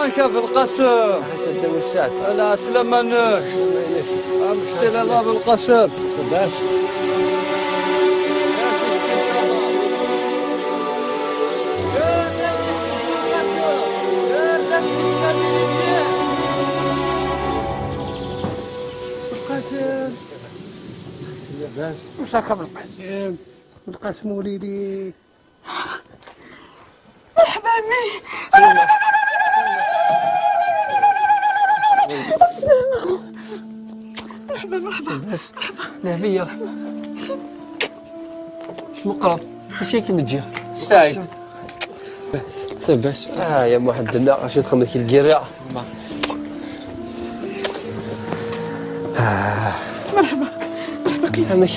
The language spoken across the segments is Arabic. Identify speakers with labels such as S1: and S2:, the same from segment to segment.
S1: وينك يا ابو القاسم؟
S2: الدوسات.
S1: انا سلمانك. امشي لنا ابو القاسم.
S2: بس.
S3: لاباس واش راك بالقاسم؟ بالقاسم وليدي.
S4: مرحبا امي. مرحبا.
S2: بس نهبيه شنو قرض ماشي كيما تجي سعيد. بس يا محدنا اش تخمم كي الكيريا.
S4: مرحبا.
S2: ماشي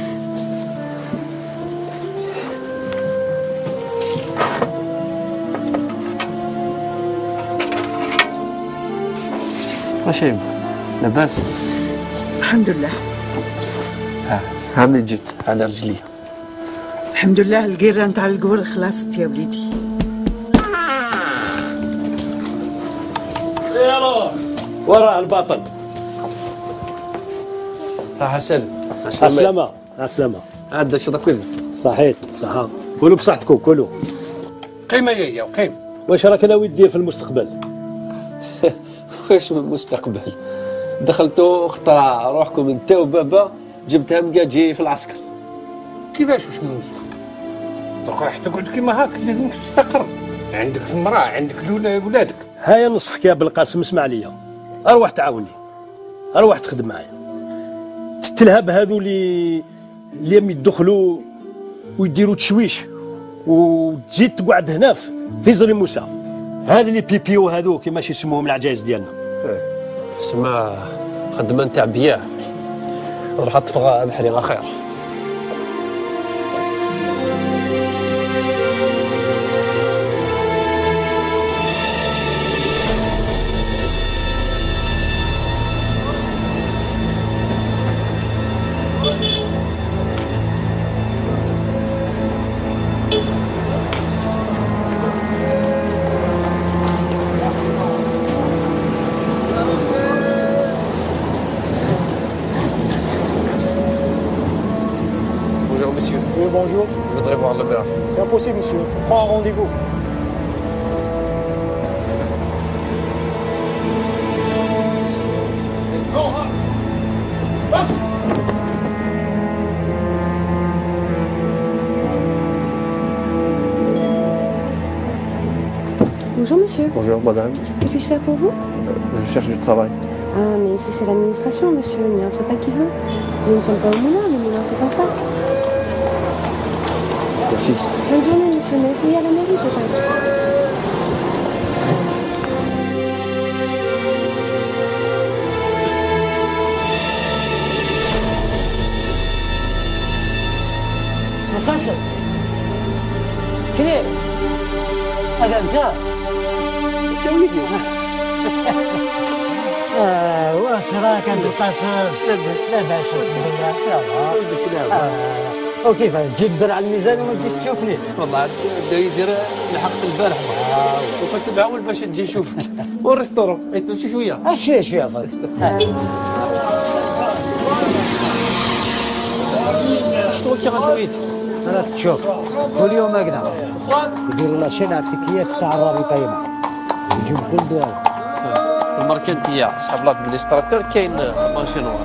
S2: ماشي لاباس
S4: الحمد لله.
S2: ها ملي جيت على رجلي.
S4: الحمد لله القيرة نتاع القور خلصت يا وليدي.
S3: يلا وراه الباطل.
S2: حسن
S3: عسلامة عسلامة.
S2: عاد شو كل
S3: صحيت صحة. كلوا بصحتكم كلوا.
S5: قيمة يا وقيم.
S3: واش راك ناوي دير في المستقبل؟
S2: واش من المستقبل؟ دخلتوا اخترع روحكم انت وبابا جبتها مكاجي في العسكر.
S5: كيفاش واش من المستقبل؟ دوك راح تقعد كيما هاك لازمك تستقر. عندك المرأة عندك ولادك.
S3: هيا نصحك يا بالقاسم اسمع ليا. اروح تعاوني. اروح تخدم معايا. تلهب هذو اللي يدخلوا ويديروا تشويش وتزيد تقعد هنا في زري موسى. هذا اللي بيبيو هذو كيما يسموهم العجائز ديالنا.
S2: سما خدمه نتاع بياع نروح طفغ بحري خير.
S6: Bonjour.
S2: Je voudrais voir le maire.
S6: C'est impossible, monsieur. Prends un rendez-vous.
S7: Bonjour monsieur.
S2: Bonjour madame.
S7: Que puis-je faire pour vous?
S2: Je cherche du travail.
S7: Ah mais ici c'est l'administration monsieur, il n'y entre pas qui veut. Nous ne sommes pas au moulin, le moulin c'est en face.
S2: Merci.
S7: Bonne journée monsieur, mais essayez à la mairie peut-être.
S8: القاسم كريم هذا انت
S2: دويدي.
S8: واش راك عند القاسم؟
S2: لاباس
S8: لاباس الحمد لله. يلا
S2: ودك نعم.
S8: وكيف تجي تدير على الميزان وما تجيش تشوفني؟
S2: والله عاد يدير لحقت البارح وكنت معول باش تجي نشوفك. والريستورون تمشي شويه.
S8: شويه شويه فضل.
S2: شنو كي غدويت؟
S8: راك تشوف كل يوم هكذا يديروا لاشين التكيات تاع الرابطه يجيو كل دول.
S2: الماركانتيه صحاب لادمينستراتور كاين ماشي نوار.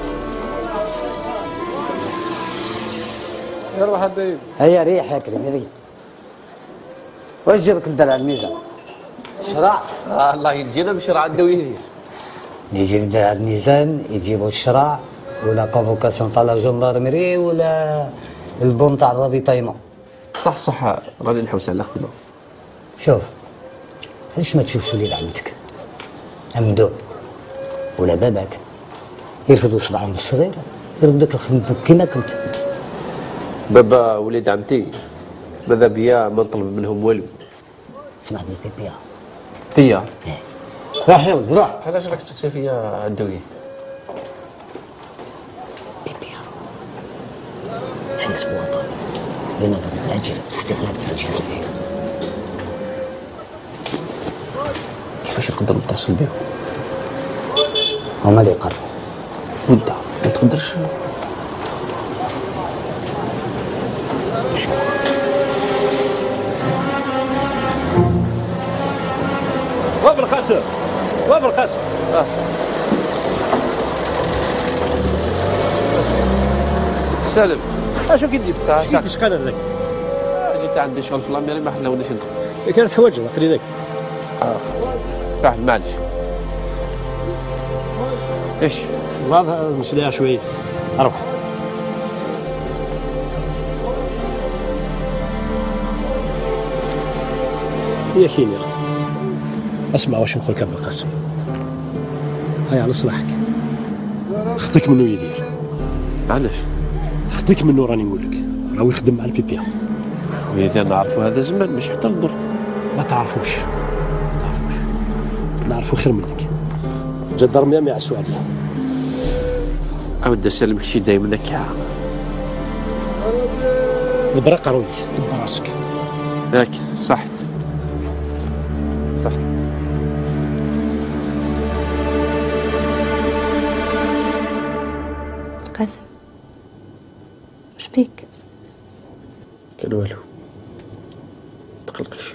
S6: يروح الدايز.
S8: هيا ريح يا كريم ريح. واش جابك لدار على الميزان؟ شراع.
S2: الله يجينا بشرع الدويدي.
S8: يجي لدار على الميزان يجيبوا الشراع ولا كونفوكاسيون تاع لا جندارمري ولا البون تاع الرابطيمون.
S2: صح راني نحوس على الخدمه.
S8: شوف علاش ما تشوفش وليد عمتك ممدوح ولا باباك يرفدوا صبعهم الصغير يردك لخدمتك كيما كنت.
S2: بابا وليد عمتي ماذا بيا ما نطلب منهم والو.
S8: اسمعني بيبيا.
S2: بيا؟
S8: روح يا ولد روح.
S2: علاش راك تسكسي فيا الدوي؟
S8: بيبيا حيث وطن لنظر من أجل استغلال الجزائر
S2: كيفاش نقدر نتصل بهم؟
S8: هما اللي يقرروا.
S2: وانت ما تقدرش؟
S3: واب القاسم واب القاسم.
S2: سالم
S3: اشنو كدير؟
S2: ساعة.
S3: شقال هذاك؟
S2: جيت عندي شغل في لاميري ما حلاونيش ندخل.
S3: كانت حوايج باقي ذاك.
S2: راح معليش. ايش؟
S3: والله مسليها شويه. روح. يا خيني اسمع واش نقول لك ابو القاسم. هاي على صلاحك. خطيك منو يدير.
S2: معليش.
S3: خطيك منو راني نقول لك. راهو يخدم مع البيبيا.
S2: وإذا نعرفوا هذا زمان مش حتى نضر.
S3: ما تعرفوش. نعرفو خير منك. جدر ما يعسوا عليها.
S2: أود أسلمك شي دايما هكا.
S3: البرق روي دب راسك.
S2: ياك صحت. صح.
S7: قاسم واش بيك؟
S2: كان والو. تقلقش.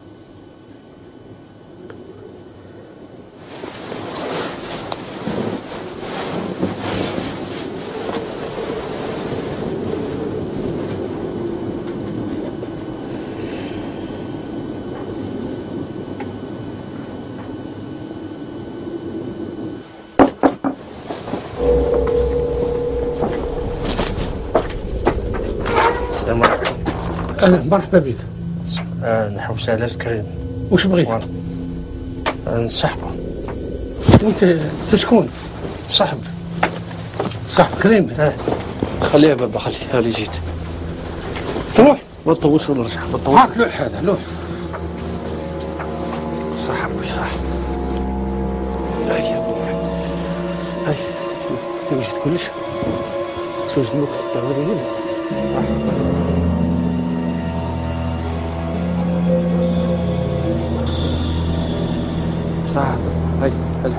S5: السلام عليكم. مرحبا بك.
S6: نحوس على الكريم.
S5: واش بغيت؟
S6: نصحبه.
S5: انت شكون؟
S6: صاحب
S5: كريم.
S2: خليها بابا خليها. هاني جيت.
S5: تروح
S2: ما تطولش ونرجع. ما تطولش.
S5: هاك لوح هذا لوح.
S2: صح ابوي صح. هاي هاي وجدت كلش. سوز دمك تعملي هنا. صح هاي هلا.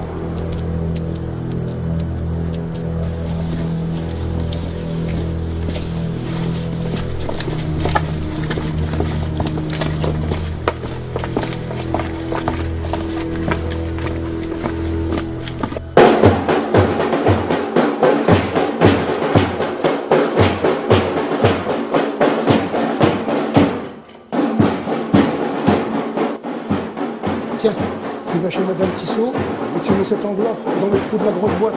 S6: Tiens, tu vas chez Madame Tissot et tu mets cette enveloppe dans le trou de la grosse boîte.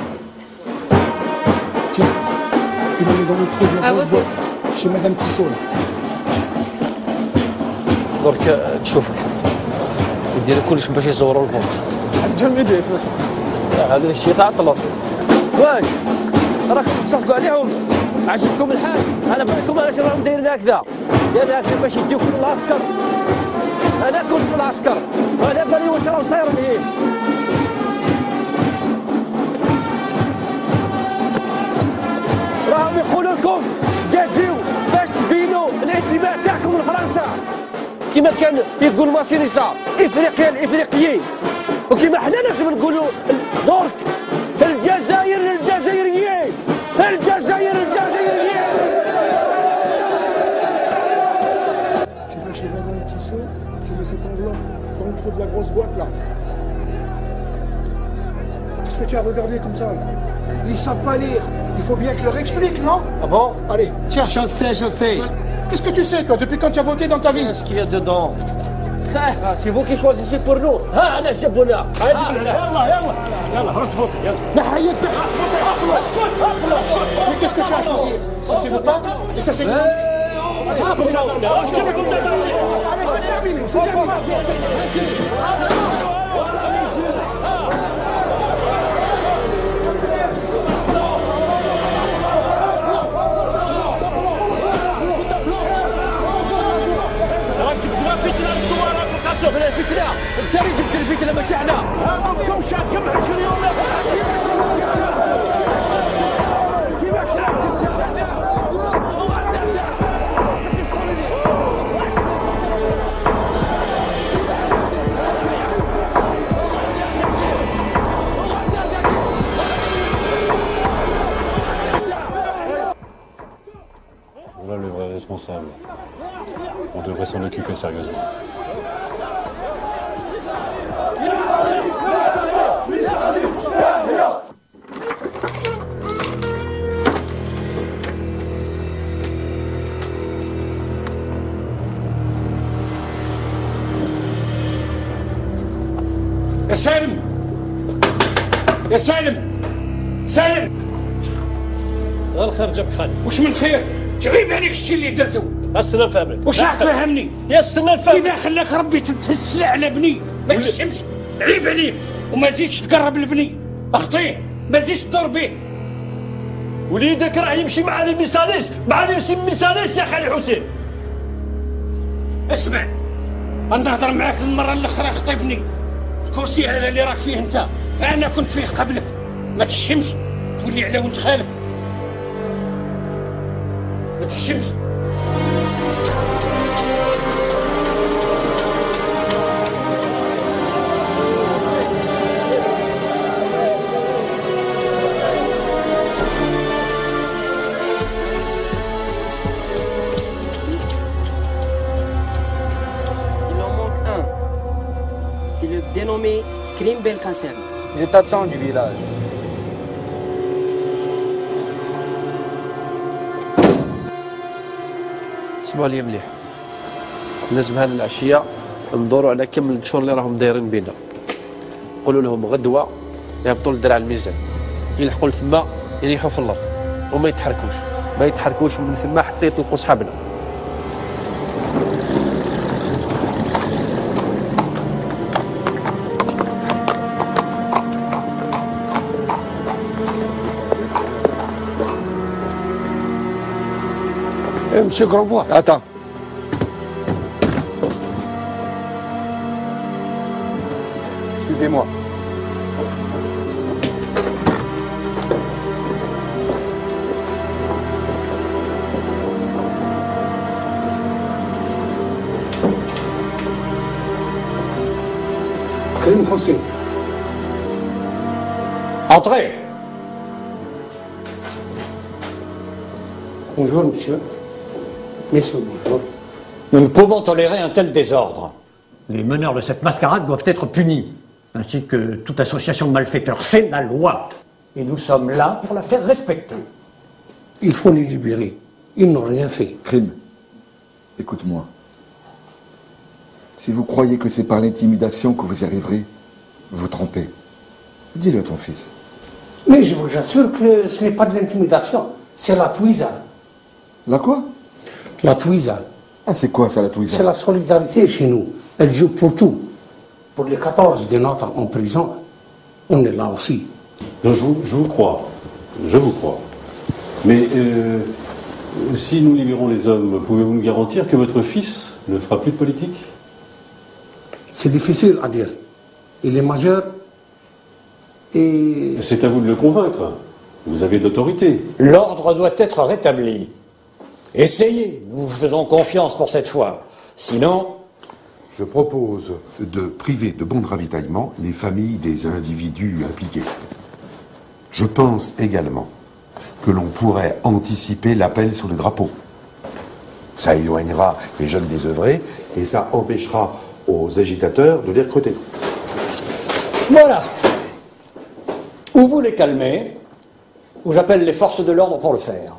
S6: Tiens, tu la mets dans le trou de la grosse boîte chez Madame Tissot là.
S2: درك تشوفك يدير كلش باش يصوروا الفوق.
S1: تجمدوا
S2: هذا الشيء تعطلوا. واش راكم تصفقوا عليهم؟ عجبكم الحال؟ انا بالكم علاش راهم دايرين هكذا؟ دايرين هكذا باش يديوكم العسكر. انا كنت في العسكر وانا بالي واش راه صاير لهيه. راهم يقولوا لكم تجيو باش تبينوا الانتماء تاعكم لفرنسا كما كان يقول ماسينيسا افريقيا الافريقيين، وكما حنا لازم نقولوا درك الجزائر للجزائريين. الجزائر للجزائريين.
S6: Tu vas chez Madame Tissot, tu mets cette enveloppe dans le trou de la grosse boîte là. Qu'est-ce que tu as regardé comme ça là? Ils savent pas lire. Il faut bien que je leur explique, non?
S2: Ah bon?
S6: Allez, tiens.
S9: Je sais.
S6: Qu'est-ce que tu sais toi depuis quand tu as voté dans ta vie?
S2: Qu'est-ce qu'il y a dedans? C'est vous qui choisissez pour nous. ها انا جبنا.
S3: يلا رد فوق يلا.
S6: لا حياتك. Mais qu'est-ce que tu as choisi? Ça c'est le temps et ça c'est le temps. Allez, c'est terminé, c'est terminé.
S3: بلا الفكره انت اللي جبت الفكره ماشي احنا. كم شهر كم 20 يوم
S9: Voilà le vrai responsable. On devrait s'en occuper sérieusement.
S5: يا سالم يا سالم سالم
S3: غير خرج بك خالي.
S5: وش من خير؟ عيب عليك الشيء اللي درته.
S3: استنى نفهمك.
S5: وش راح تفهمني؟
S3: يا استنى نفهمك.
S5: كيف خلاك ربي تتسلع على بني ما تشمش؟ عيب عليك وما تزيدش تقرب لبني اخطيه ما تزيدش تدور به.
S3: وليدك راه يمشي مع لي ميساليس يا خالي حسين.
S5: اسمع انا نهضر معاك المره الاخرى خطيبني. الكرسي هذا اللي راك فيه انت انا كنت فيه قبلك. ما تحشمش تولي على ولد خالك. ما تحشمش.
S10: Dénommé Krim Belkacem.
S1: Il est absent du village.
S2: اسمعوا لي مليح. لازم هذه العشيه ندوروا على كامل الشهور اللي راهم دايرين بينا. نقولوا لهم غدوه يهبطوا للدرع الميزان. يلحقوا لثما يريحوا في الارض وما يتحركوش من ثم حتى يطلقوا صحابنا.
S5: Monsieur Grosbois.
S1: Attends. Suivez-moi.
S5: Karim Hussein.
S8: Entrez.
S5: Bonjour, monsieur. Messieurs, bonjour.
S8: Nous ne pouvons tolérer un tel désordre.
S11: Les meneurs de cette mascarade doivent être punis, ainsi que toute association de malfaiteurs. C'est la loi. Et nous sommes là pour la faire respecter.
S5: Il faut les libérer. Ils n'ont rien fait.
S12: Crime, écoute-moi. Si vous croyez que c'est par l'intimidation que vous y arriverez, vous vous trompez. Dis-le à ton fils.
S5: Mais je vous assure que ce n'est pas de l'intimidation. C'est la Twiza.
S12: La quoi?
S5: La Twiza.
S12: Ah, c'est quoi ça, la Twiza?
S5: C'est la solidarité chez nous. Elle joue pour tout. Pour les 14 de notre en prison, on est là aussi.
S9: Non, je vous crois. Je vous crois. Mais si nous libérons les hommes, pouvez-vous me garantir que votre fils ne fera plus de politique?
S5: C'est difficile à dire. Il est majeur et...
S9: C'est à vous de le convaincre. Vous avez de l'autorité.
S8: L'ordre doit être rétabli. Essayez, nous vous faisons confiance pour cette fois. Sinon...
S13: Je propose de priver de bons de ravitaillement les familles des individus impliqués. Je pense également que l'on pourrait anticiper l'appel sur les drapeaux. Ça éloignera les jeunes désœuvrés et ça empêchera aux agitateurs de les recruter.
S8: Voilà. Ou vous les calmez, ou j'appelle les forces de l'ordre pour le faire.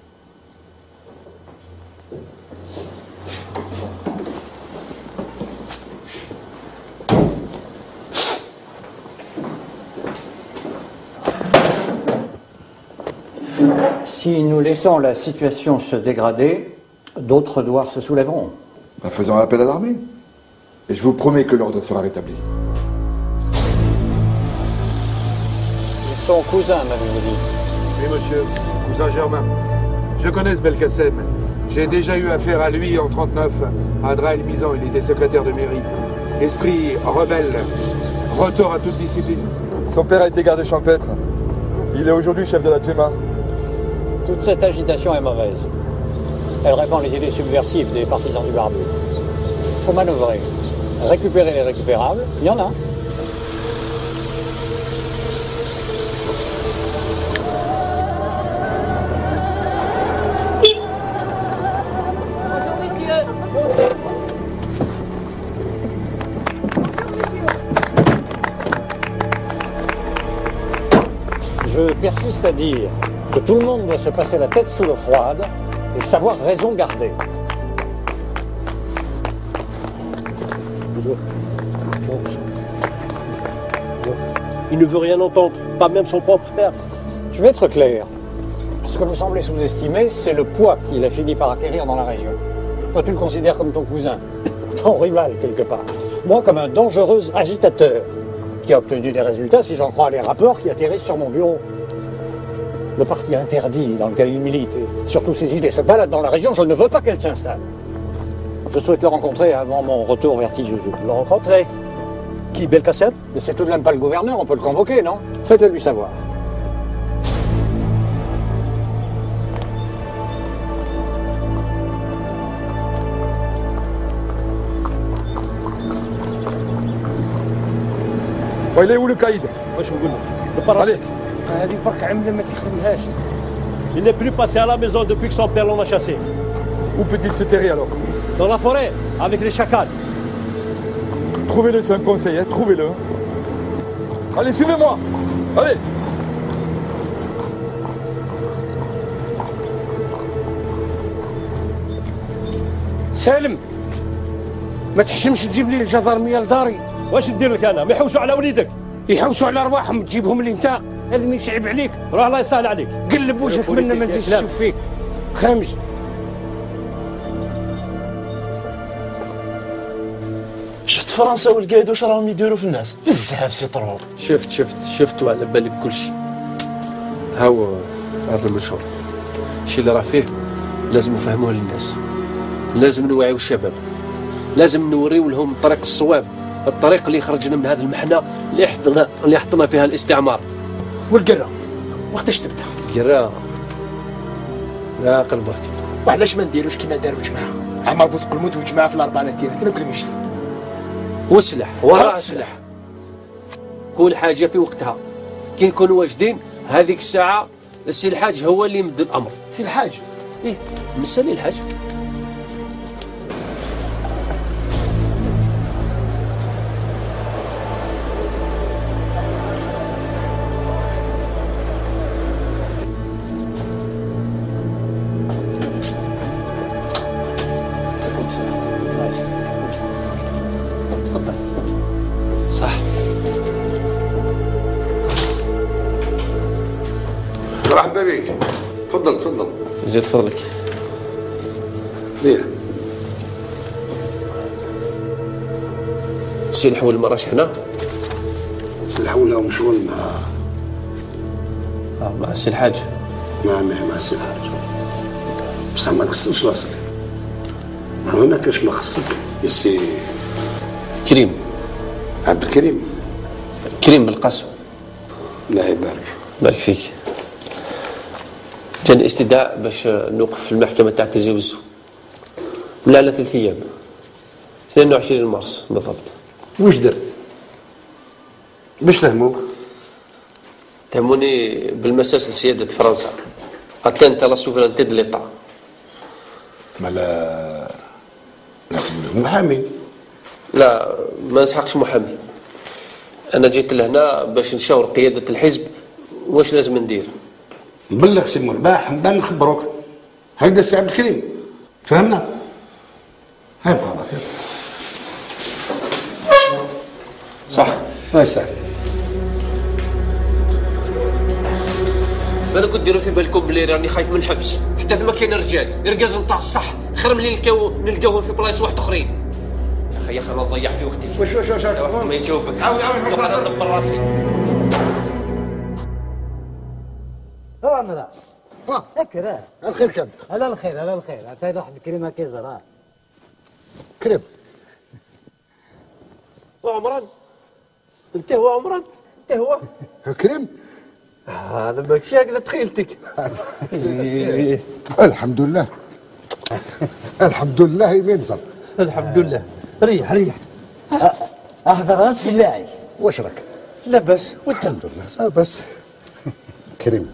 S11: Si nous laissons la situation se dégrader, d'autres douars se soulèveront.
S12: Ben, faisons appel à l'armée. Et je vous promets que l'ordre sera rétabli.
S11: Ils sont cousins, m'avez-vous dit?
S14: Oui, monsieur. Cousin Germain. Je connais ce Belkacem. J'ai déjà eu affaire à lui en 39. À Draël-Misan, il était secrétaire de mairie. Esprit rebelle. Retour à toute discipline.
S1: Son père a été gardé champêtre. Il est aujourd'hui chef de la Djema.
S11: Toute cette agitation est mauvaise. Elle répand les idées subversives des partisans du barbu. Il faut manœuvrer. Récupérer les récupérables, il y en a. persiste à dire que tout le monde doit se passer la tête sous l'eau froide et savoir raison garder.
S3: Il ne veut rien entendre, pas même son propre père.
S11: Je vais être clair. Ce que vous semblez sous-estimer, c'est le poids qu'il a fini par acquérir dans la région. Toi, tu le considères comme ton cousin, ton rival quelque part. Moi, comme un dangereux agitateur qui a obtenu des résultats, si j'en crois les rapports qui atterrissent sur mon bureau. Le parti interdit dans lequel il milite, et surtout ses idées se baladent dans la région, je ne veux pas qu'elle s'installe. Je souhaite le rencontrer avant mon retour vers Tijouzou.
S3: Le rencontrer? Qui, Belkacem?
S11: Mais c'est tout de même pas le gouverneur, on peut le convoquer, non? Faites-le lui savoir.
S14: Il est où le caïd?
S3: واش نقول لك؟ براسك.
S5: هذه برك عمله ما تخدمهاش.
S3: Il n'est plus passé à la maison depuis que son père l'en a chassé.
S14: Où peut-il se terrer alors?
S3: Dans la forêt, avec les chacals.
S14: Trouvez-le, c'est un conseil, hein, trouvez-le. Allez, suivez-moi. Allez.
S5: سالم ما تحشمش تجيب لي الجدارميه لداري.
S3: واش ندير لك انا؟ ما يحوسوا على وليدك.
S5: يحوسوا على ارواحهم تجيبهم لي انت. هذا ما يشعب عليك.
S3: روح الله يسهل عليك.
S5: قلب وجهك منا ما نزيدش نشوف فيك. خامج.
S15: شفت فرنسا والقايد واش راهم يديروا في الناس؟ بزاف سي طرور.
S2: شفت وعلى بالك كل شيء. هاو هذا المنشور. الشيء اللي راه فيه لازم نفهموه للناس. لازم نوعيو الشباب. لازم نوريو لهم الطريق الصواب، الطريق اللي خرجنا من هذه المحنه اللي حطنا فيها الاستعمار.
S15: والقرا وقتاش تبدا؟
S2: القرا لا قلبك.
S15: وعلاش ما نديروش كيما داروا جماعه؟ عمر بوتقلموت وجماعه في الاربعيناتيات كانوا كلهم يشتي.
S2: والسلاح وراء السلاح. كل حاجه في وقتها. كي نكونوا واجدين هذيك الساعه السي الحاج هو اللي يمد الامر.
S15: سي الحاج؟
S2: ايه مسالي الحاج.
S15: تفضل.
S2: صح.
S16: مرحبا بك. تفضل تفضل.
S2: زيد فضلك.
S16: ليه؟
S2: سي الحول ما راش هنا؟
S16: سي الحول لهم شغل
S2: مع السي الحاج.
S16: مع السي الحاج. بصح ما تخصنش راسك. هنا كاش ما خصك يا سي
S2: كريم.
S16: عبد الكريم.
S2: كريم بالقاسم.
S16: الله يبارك.
S2: بارك فيك. جاني استدعاء باش نوقف في المحكمة تاع تيزي وزو. ولا على 3 أيام. 22 مارس بالضبط.
S16: واش درت؟ باش تهموك؟
S2: تهموني بالمساس لسيادة فرنسا. اتنت على سوفرانتي دو ليطا.
S16: مالا لازم لك محامي.
S2: لا ما نسحقش محامي. انا جيت لهنا باش نشاور قيادة الحزب واش لازم ندير.
S16: نبلغ سي مرباح نبان نخبروك. هكذا سي عبد الكريم. فهمنا؟ هاي بقى خير.
S2: صح.
S16: الله يسهل.
S2: بالك ديروا في بالكم بلي راني خايف من الحبس، حتى ثما كاين رجال يرقز نتاع الصح، خير ملي نلقاوهم في بلايص واحد اخرين. يا اخي خلينا نضيع في وقتي.
S16: واش
S2: واحد ما يجاوبك. عاود انا ندبر راسي.
S8: راه اكره
S16: الخير كان.
S8: على الخير على الخير. عطينا واحد الكريمه كيزرع.
S16: كريم.
S2: وعمران. انت هو عمران؟ انت هو؟
S16: كريم؟
S2: انا ماكشي هكذا تخيلتك.
S16: الحمد لله. الحمد لله يمنزل.
S15: الحمد لله. ريح
S8: احضرات سلاعي.
S16: واش راك؟
S2: لاباس وانت؟
S16: الحمد لله بس. كريم.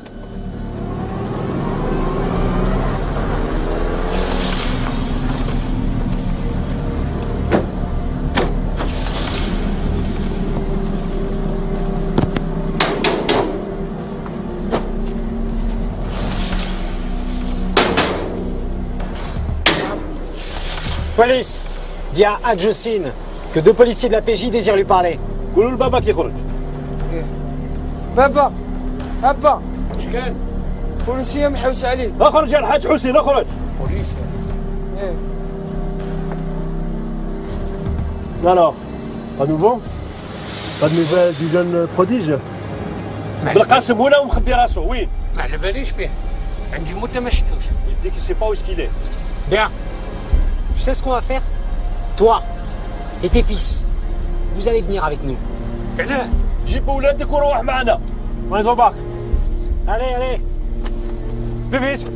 S11: Police, dis à Adjocine que 2 policiers de la PJ désirent lui parler.
S3: قولوا لبابا كيخرج.
S1: بابا بابا اش كان؟ بوليسيه محوس عليه.
S3: اخرج يا الحاج حسين اخرج.
S1: بوليسيه. ايه.
S3: Alors, pas nouveau? Pas de nouvelles du jeune prodige? بالقاسم ولا ومخبي راسه وين؟
S5: ما على باليش به. عندي مده ما شفتوش.
S3: Il dit qu'il sait pas où est-ce qu'il est.
S11: Bien. Tu sais ce qu'on va faire? Toi et tes fils, vous allez venir avec nous.
S5: علاه؟
S3: جيب ولادك وروح معنا. وين زوباك؟
S11: Allez, allez.
S3: Plus vite.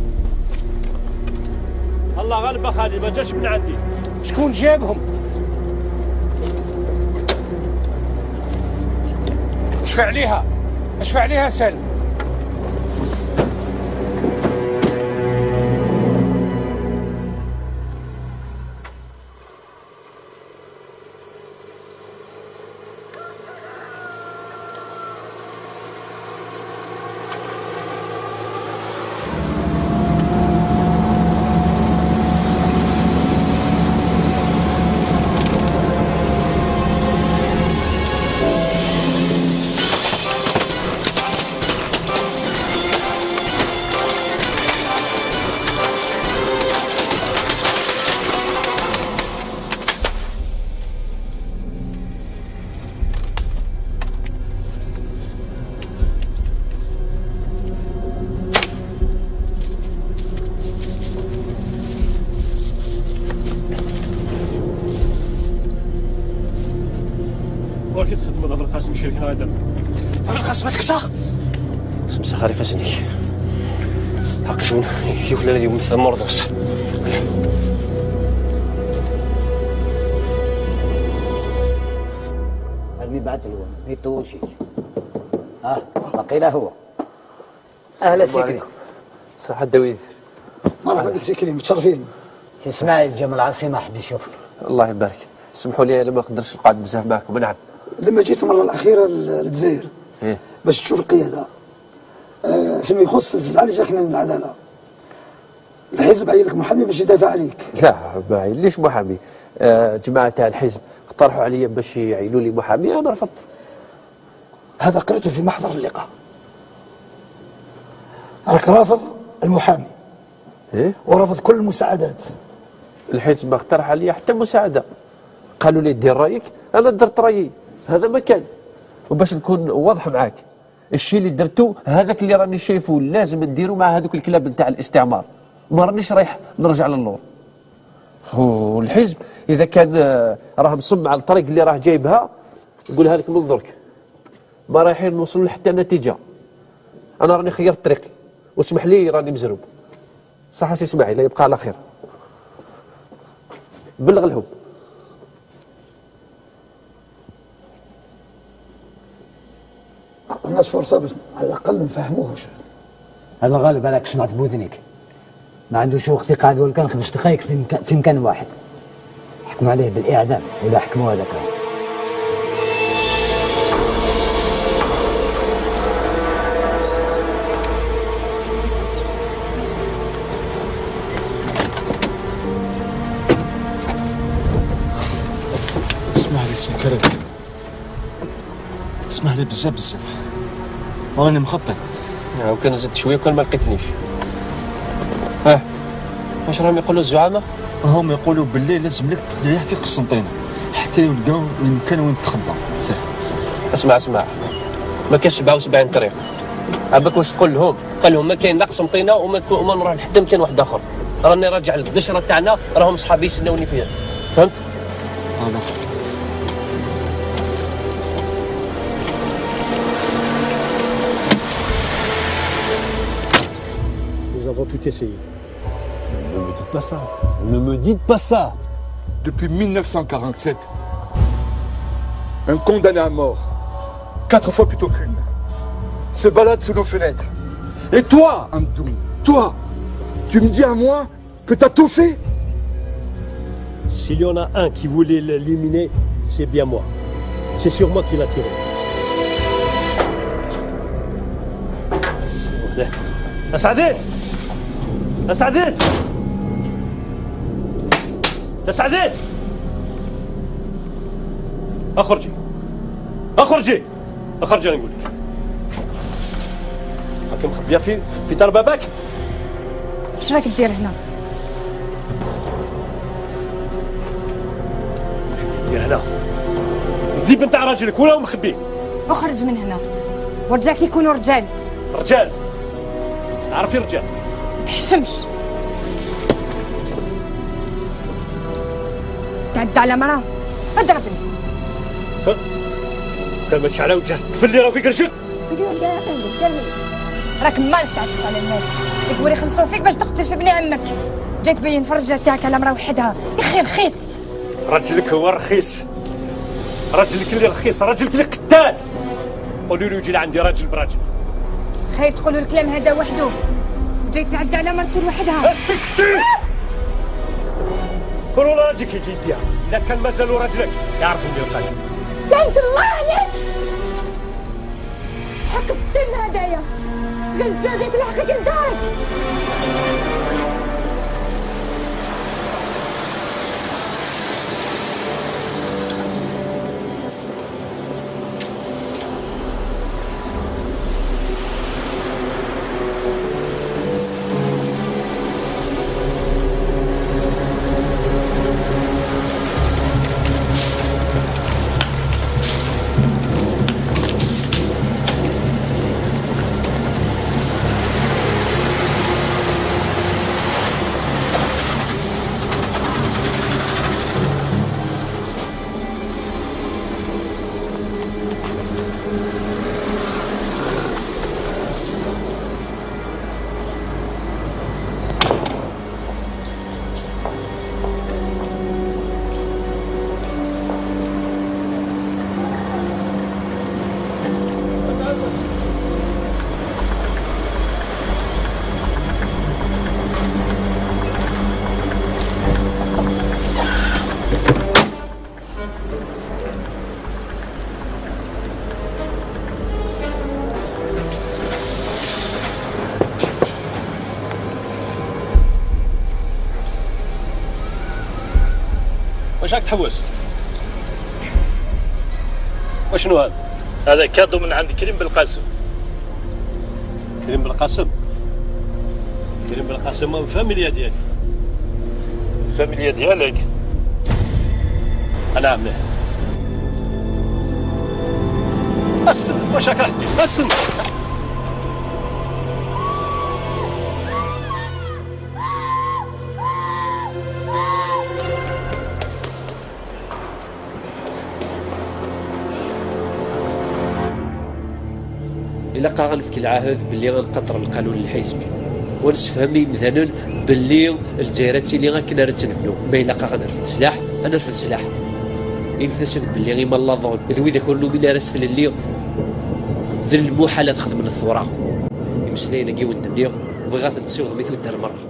S3: الله غالب خالي ما جاش من عندي.
S5: شكون جابهم؟ اشفع عليها اشفع عليها سالم.
S3: وكي تخدموا ضرب القاسم شركنا هذا.
S5: ضرب القاسم هذاك صح؟
S2: سمسة خريفة سنيك. حق شون يوكل الذي يمثل مرضوس.
S8: اللي بعت له ما يطول شيء. بقينا هو. اهلا سكري.
S2: صحة الدويز.
S6: مرحبا بك سكري متشرفين.
S8: سي اسماعيل جا من العاصمة حب يشوفك.
S2: الله يبارك. سمحوا لي لما نقدرش نقعد بزاف معكم. نعم.
S6: لما جيت المرة الأخيرة للجزائر باش تشوف القيادة فيما يخص الزعل جاك من العدالة. الحزب عين لك محامي باش يدافع عليك.
S2: لا ما عينليش محامي. جماعة تاع الحزب اقترحوا علي باش يعينوا لي محامي انا رفضت.
S6: هذا قرأته في محضر اللقاء. راك رافض المحامي. ورفض كل المساعدات.
S2: الحزب ما اقترح علي حتى مساعدة. قالوا لي دير رايك انا درت رايي. هذا ما كان. وباش نكون واضح معاك الشيء اللي درته هذاك اللي راني شايفه لازم نديرو مع هذوك الكلاب نتاع الاستعمار. ما رانيش رايح نرجع للور. والحزب اذا كان راه مصمم على الطريق اللي راه جايبها نقولها لك من درك ما رايحين نوصلوا لحتى نتيجه. انا راني خيرت طريقي واسمح لي راني مزروب. صح سي اسماعيل يبقى على خير. بلغ لهم.
S6: الناس فرصة بس على الأقل نفهموه.
S8: هذا غالب عليك سمعت بودنيك. ما عندوش وقت يقعد ولا كان 5 دقائق في مكان واحد. حكموا عليه بالإعدام ولا حكموا هذاك.
S17: اسمح لي سي كريم. اسمح لي بزاف راني مخطط.
S2: وكان زدت شويه وكان ما لقيتنيش. واش راهم يقولوا الزعامه؟
S17: هم يقولوا باللي لازم لك تريح في قسنطينه حتى يلقاو المكان وين تخبى فيه.
S2: اسمع ما كاينش 77 طريق. عباك واش تقول لهم؟ قال لهم ما كاين لا قسنطينه وما نروح لحتى مكان واحد اخر. راني راجع للقشره تاعنا راهم صحابي يستناوني فيها. فهمت؟
S3: Nous avons tout essayé. Ne me dites pas ça. Ne me dites pas ça.
S12: Depuis 1947, un condamné à mort, 4 fois plutôt qu'une, se balade sous nos fenêtres. Et toi, Amdoum, toi, tu me dis à moi que t'as tout fait?
S3: S'il y en a un qui voulait l'éliminer, c'est bien moi. C'est sur moi qu'il a tiré. أسعدت! أسعدت! تسعدين اخرجي اخرجي اخرجي انا نقول لك. راكي مخبيه في دار باباك.
S18: اش راك دير هنا؟
S3: دير هنا الذيب نتاع راجلك ولا هو مخبيه.
S18: اخرج من هنا ورجاك يكونوا رجال.
S3: رجال تعرفي رجال
S18: ما تحشمش تعدى على مراه اضربني.
S3: كان ما تشعل وجهك تفلي راه في قرشك.
S18: راك مالك تعسس على الناس يقولوا يخلصوا فيك باش تقتل في ابن عمك. جاي تبين فرجة تاعك على مراه وحدها يا اخي رخيص.
S3: رجلك هو رخيص رجلك اللي رخيص رجلك اللي قتال. قولوا له يجي لعندي راجل براجل.
S18: خايف تقولوا الكلام هذا وحده جاي تعدى على مرته لوحدها.
S3: اسكتي قولوا لراجلك يجي يديها اذا كان مازالوا راجلك يعرف ندير القلب.
S18: لعنة الله عليك حق الدم هدايا غزالك لحقك لدارك.
S3: واش راك تحوس؟ وشنو هذا؟
S19: هذا كادو من عند كريم بالقاسم.
S3: كريم بالقاسم؟ كريم بالقاسم الفاميليا ديالي.
S19: الفاميليا ديالك؟
S3: انا عمه. استنى واش راك راح دير؟ استنى
S2: إلا غنفك العهد باللي غنقطر القانون الحزبي ونسفهمي مثلا باللي الجيراتي اللي غنكنا تنفنو ما إلا غنرفد سلاح أنا نرفد سلاح ينفسد باللي غير مالا ظن ذوي ذا كله من راسل اللي ذي المحالة تخدم من الثورة يمشي لنا كي ود الدير بغات نسوغ مثل الدار مرة.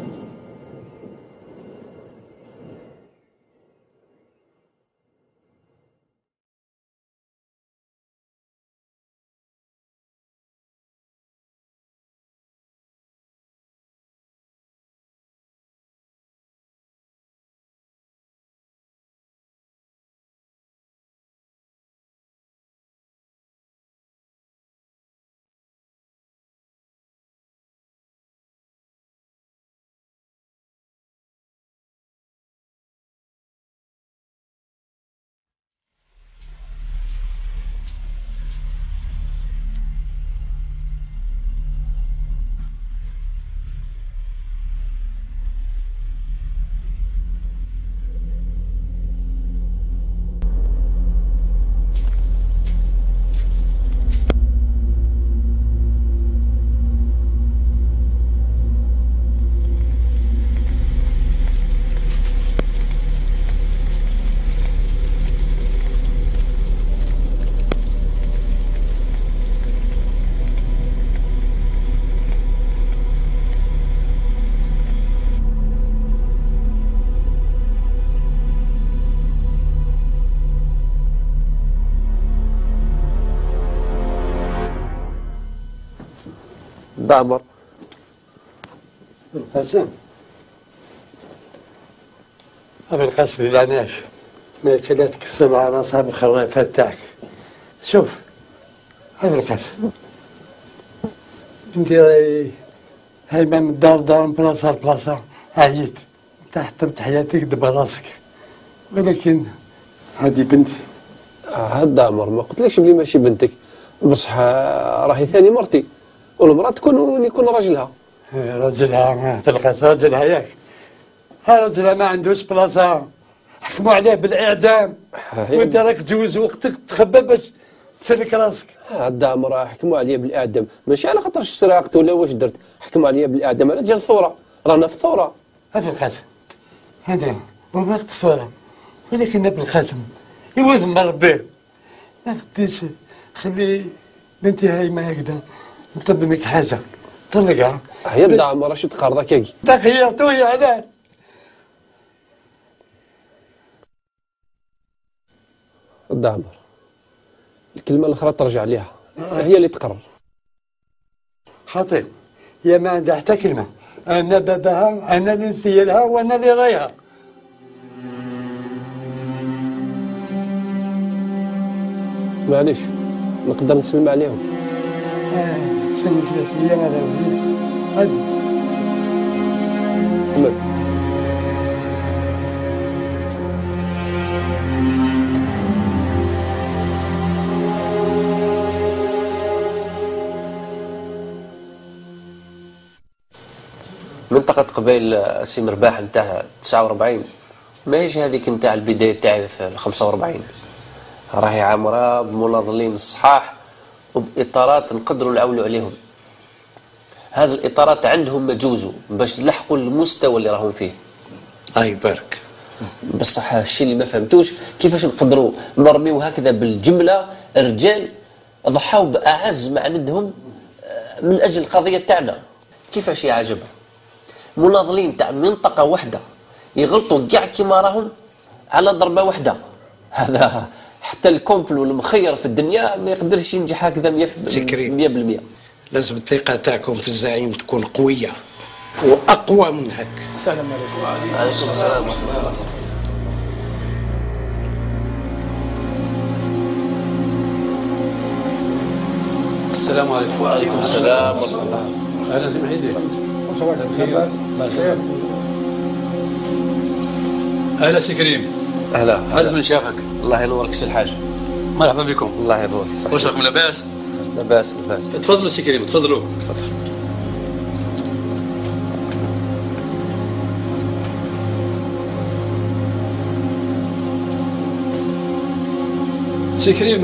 S2: دامر
S6: القاسم
S1: أبي القاسم العناش ما كانت تكسب على صاحب الخرافات تاعك. شوف أبي القاسم، انت راهي هايمة من دار بلاصة لبلاصة، عييت حطمت حياتك دبر راسك، ولكن هذه بنتي.
S2: هاد عمر ما قلتلكش بلي ماشي بنتك، بصح راهي ثاني مرتي، والمرأة يكون راجلها.
S1: راجلها تلقى راجلها ياك، راجلها ما عندوش بلاصة، حكموا عليه بالإعدام، وأنت راك تجوز وقتك تخبى باش تسلك راسك.
S2: هاد عمر حكموا عليا بالإعدام، ماشي على خاطرش سرقت ولا واش درت، حكموا عليا بالإعدام على جال الثورة، رانا في الثورة.
S1: أبي القاسم هذا وقت الثورة، ولكن أبي القاسم يوث من ربي ما خديش خلي بنتي هايمة هكذا، نطلب منك حاجة طلقها.
S2: هي دا عمر شو تقرضك كاكي؟
S1: تخيرتو هي علاش؟
S2: دا عمر الكلمة الأخرى ترجع عليها، هي اللي تقرر.
S1: خاطر هي ما عندها حتى كلمة، أنا باباها، أنا اللي نسيرها وأنا اللي رايها.
S2: معليش نقدر نسلم عليهم.
S1: سنة 3 أيام على وليد هادي.
S20: منطقة قبيل السي مرباح نتاع 49 ماهيش هذيك نتاع البداية تاعي في 45، راهي عامرة بمناضلين الصحاح وبإطارات نقدروا نعولوا عليهم. هذه الإطارات عندهم مجوزوا باش يلحقوا المستوى اللي راهم فيه.
S5: الله يبارك.
S20: بصح الشيء اللي ما فهمتوش كيفاش نقدروا نرميو هكذا بالجملة رجال ضحاو بأعز ما عندهم من أجل القضية تاعنا. كيفاش يعجب مناضلين تاع منطقة واحدة يغلطوا كاع كيما راهم على ضربة واحدة؟ هذا حتى الكومبلو المخير في الدنيا ما يقدرش ينجح هكذا 100%.
S5: لازم الثقة تاعكم في الزعيم تكون قوية وأقوى من هك.
S20: السلام عليكم. وعليكم السلام ورحمة الله.
S9: السلام عليكم.
S20: وعليكم السلام ورحمة الله.
S9: أهلا سي محيدي. بخير. الله يسلمك. أهلا سي كريم.
S20: أهلا.
S9: عز من شافك.
S20: الله ينورك سي الحاج.
S9: مرحبا بكم.
S20: الله ينورك.
S9: واش راكم لاباس؟
S20: لاباس.
S9: تفضلوا سي كريم تفضلوا.
S20: تفضل.
S9: سي كريم،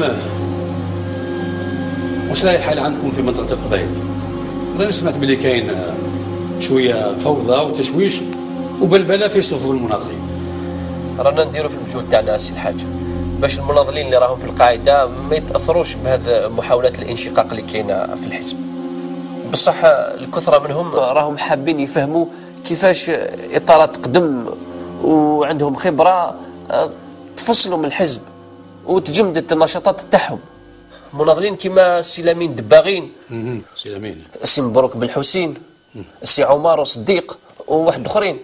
S9: واش راهي الحال عندكم في منطقة القبائل؟ راني سمعت بلي كاين شوية فوضى وتشويش وبلبلة في صفوف المناضلين.
S20: رانا نديروا في المجهود تاعنا سي الحاج باش المناضلين اللي راهم في القاعدة ما يتأثروش بهذه محاولات الانشقاق اللي كاينة في الحزب. بصح الكثرة منهم راهم حابين يفهموا كيفاش إطارات تقدم وعندهم خبرة تفصلوا من الحزب وتجمدت النشاطات تاعهم. مناضلين كيما السي لامين دباغين،
S9: سي لامين،
S20: السي مبروك بن حسين، السي عمر وصديق وواحد اخرين،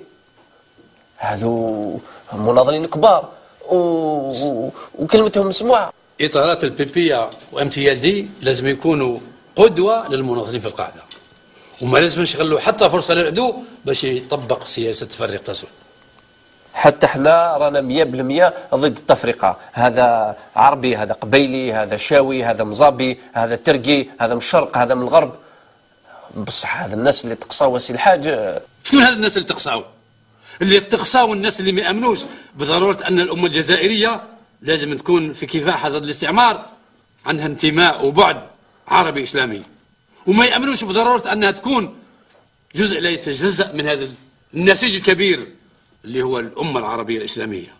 S20: هذو مناضلين كبار وكلمتهم مسموعه.
S9: اطارات البيبيه وام تي ال دي لازم يكونوا قدوه للمناضلين في القاعده، وما لازم نشغلوا حتى فرصه للعدو باش يطبق سياسه تفريق تسود.
S20: حتى احنا رانا 100% ضد التفرقه، هذا عربي، هذا قبيلي، هذا شاوي، هذا مزابي، هذا ترقي، هذا من الشرق، هذا من الغرب. بصح هذا الناس اللي تقصاو سي الحاج.
S9: شكون هذا الناس اللي تقصاو؟ اللي تقصاو الناس اللي ما يامنوش بضروره ان الامه الجزائريه لازم تكون في كفاح ضد الاستعمار، عندها انتماء وبعد عربي اسلامي، وما يامنوش بضروره انها تكون جزء لا يتجزا من هذا النسيج الكبير اللي هو الامه العربيه الاسلاميه.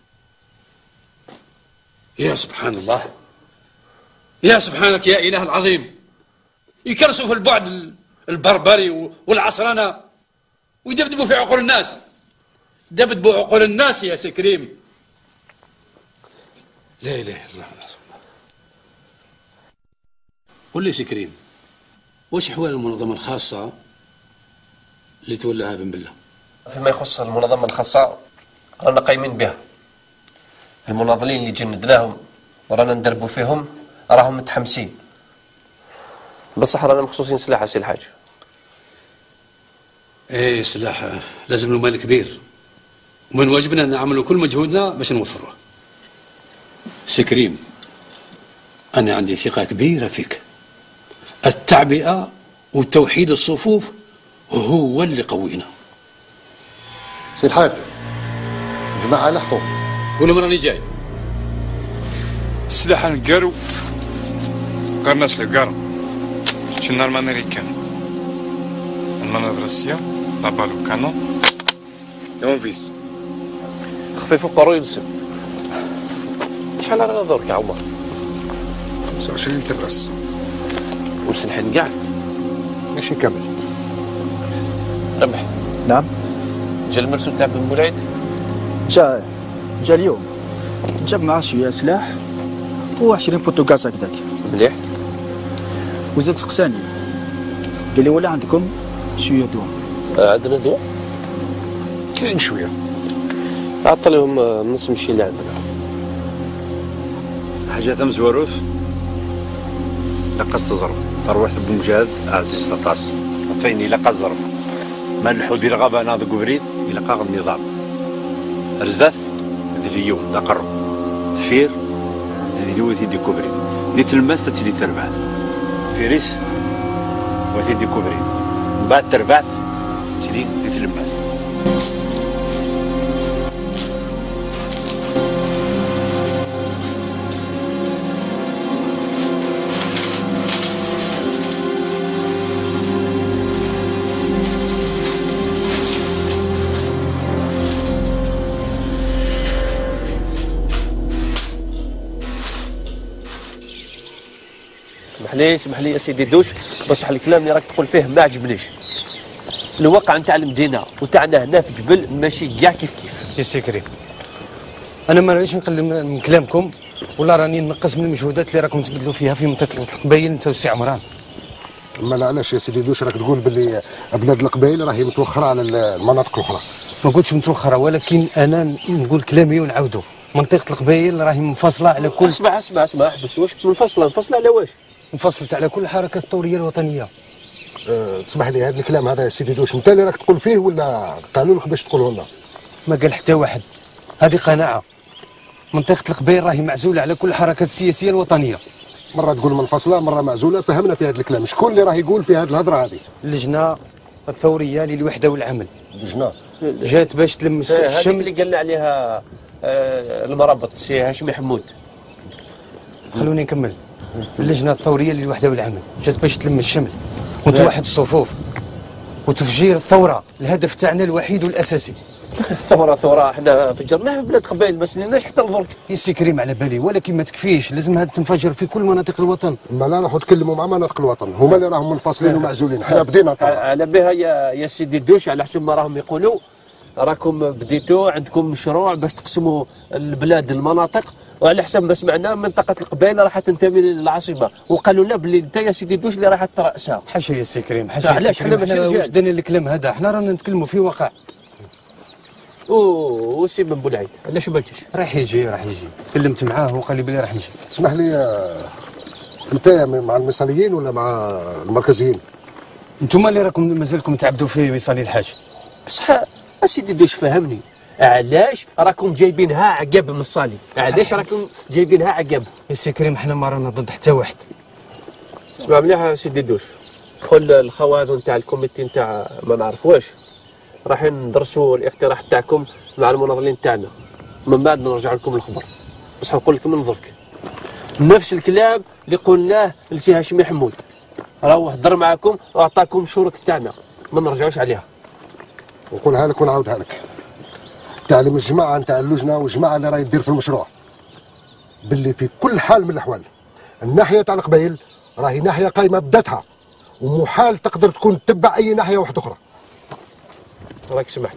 S9: يا سبحان الله، يا سبحانك يا اله العظيم، يكرسوا في البعد البربري والعصرنه ويدبدبوا في عقول الناس. دبدبوا عقول الناس يا سي كريم. لا اله الا الله رسول الله. قل لي سي كريم، واش احوال المنظمه الخاصه اللي تولاها بن بله؟
S20: فيما يخص المنظمه الخاصه رانا قايمين بها. المناضلين اللي جندناهم ورانا ندربوا فيهم راهم متحمسين، بصح رانا مخصوصين سلاح سي الحاج.
S9: ايه سلاح لازم له مال كبير، ومن واجبنا نعملوا كل مجهودنا باش نوفروه. سي كريم، انا عندي ثقة كبيرة فيك. التعبئة وتوحيد الصفوف هو اللي قوينا.
S16: سي الحاج، جماعة لحقوا
S9: قولوا مراني جاي.
S21: السلاح نقارو قرناش القارن شنو الامريكان المناظر الروسية لا بالو كانون اونفيس
S20: خفيف وقرو ينسب. شحال رانا دورك يا عمر؟
S16: 25 تراس
S20: ومسلحين كاع؟
S16: ماشي كامل.
S20: ربح.
S22: نعم.
S20: جا المرسول تاع بن بولعيد؟
S22: جا اليوم، جاب معاه شويه سلاح و20 بوتوغاز هكذاك.
S20: مليح.
S22: وزاد سقساني قال لي ولا عندكم شويه دواء؟
S20: عندنا دواء؟
S16: كاين شويه.
S20: عطى لهم نص مشي اللي عندنا.
S23: حاجة ثم زواروث لقص تزرب تروح بمجاز عزيز لطاس فيني لقى الزرب ما الحودي الغابة ناض قبريد إلى قاغ النظام رزدث ذي اليوم دقر ثفير ذي اليوم تيدي كوبري لي تلمس تتلي تربعث فيريس وتيدي كوبري من بعد تربعث تلي تتلمس.
S20: اسمح لي يا سيدي دوش، بصح الكلام اللي راك تقول فيه ما عجبنيش. الواقع نتاع المدينه وتاعنا هنا في جبل ماشي كاع كيف.
S24: يا سي كريم، انا ما رانيش نقلل من كلامكم ولا راني نقص من المجهودات اللي راكم تبذلوا فيها في منطقه القبايل انت والسي عمران.
S16: اما علاش يا سيدي دوش راك تقول باللي بلاد القبايل راهي متوخره على المناطق الاخرى؟
S24: ما قلتش متوخره، ولكن انا نقول كلامي ونعاودو. منطقه القبايل راهي منفصله على كل.
S20: اسمع احبس. واش منفصله على واش؟
S24: انفصلت على كل الحركات الثوريه الوطنيه.
S16: تسمح لي هذا الكلام هذا يا سيدي دوش انت اللي راك تقول فيه ولا قالوا لك باش تقوله لنا؟
S24: ما قال حتى واحد، هذه قناعه. منطقه القبائل راهي معزوله على كل الحركات السياسيه الوطنيه.
S16: مره تقول منفصله مره معزوله، فهمنا في هذا الكلام. شكون اللي راه يقول في هذه الهضره هذه؟
S24: اللجنه الثوريه للوحده والعمل.
S16: اللجنه
S24: جات باش تلمس
S20: الشمل اللي قالنا عليها المرابط سي هاشمي حمود.
S24: خلوني نكمل. اللجنه الثوريه للوحده والعمل جات باش تلم الشمل وتوحد الصفوف وتفجير الثوره، الهدف تاعنا الوحيد والاساسي.
S20: ثوره احنا فجرناها في بلاد قبائل ما سنيناش حتى لدرك.
S24: يا سي كريم على بالي، ولكن ما تكفيش، لازمها تنفجر في كل مناطق الوطن.
S16: ما لا راحوا تكلموا مع مناطق الوطن، هما اللي راهم منفصلين ومعزولين. احنا بدينا
S20: على بها يا سيدي الدوش، على حسب ما راهم يقولوا راكم بديتوا عندكم مشروع باش تقسموا البلاد المناطق، وعلى حسب ما سمعنا منطقه القبائل راح تنتمي للعاصمه، وقالوا لا باللي انت يا سيدي دوش اللي راح ترأسها.
S24: حاشا يا سي كريم، حاشا.
S20: علاش حنا ماشي رجال؟
S24: واش داني الكلام هذا؟ حنا رانا نتكلموا في واقع.
S20: وسي بن بولعيد علاش ما جاش؟
S24: راح يجي. تكلمت معاه وقال لي بلي راح يجي.
S16: اسمح لي، انت مع المثاليين ولا مع المركزيين؟
S24: انتم اللي راكم مازالكم تعبدوا في ميصالي الحاج.
S20: بصح اسيدي دوش فهمني، علاش راكم جايبينها عقب من الصالي؟ علاش راكم جايبينها عقب؟
S24: يا سي كريم حنا ما رانا ضد حتى واحد.
S20: اسمع مليح سيدي دوش، قول الخوا هذو نتاع الكوميتي نتاع ما نعرف واش رايحين ندرسوا الاقتراح تاعكم مع المناضلين تاعنا، من بعد نرجع لكم الخبر. بصح نقول لكم من درك نفس الكلام اللي قلناه لسي هاشمي حمود، راهو هضر معاكم واعطاكم الشروط تاعنا، ما نرجعوش عليها.
S16: نقولها لك ونعاودها لك. تعلم الجماعه نتاع اللجنه والجماعه اللي راهي تدير في المشروع باللي في كل حال من الاحوال الناحيه تاع القبائل راهي ناحيه قايمه بذاتها، ومحال تقدر تكون تتبع اي ناحيه واحده اخرى.
S20: راك سمعت.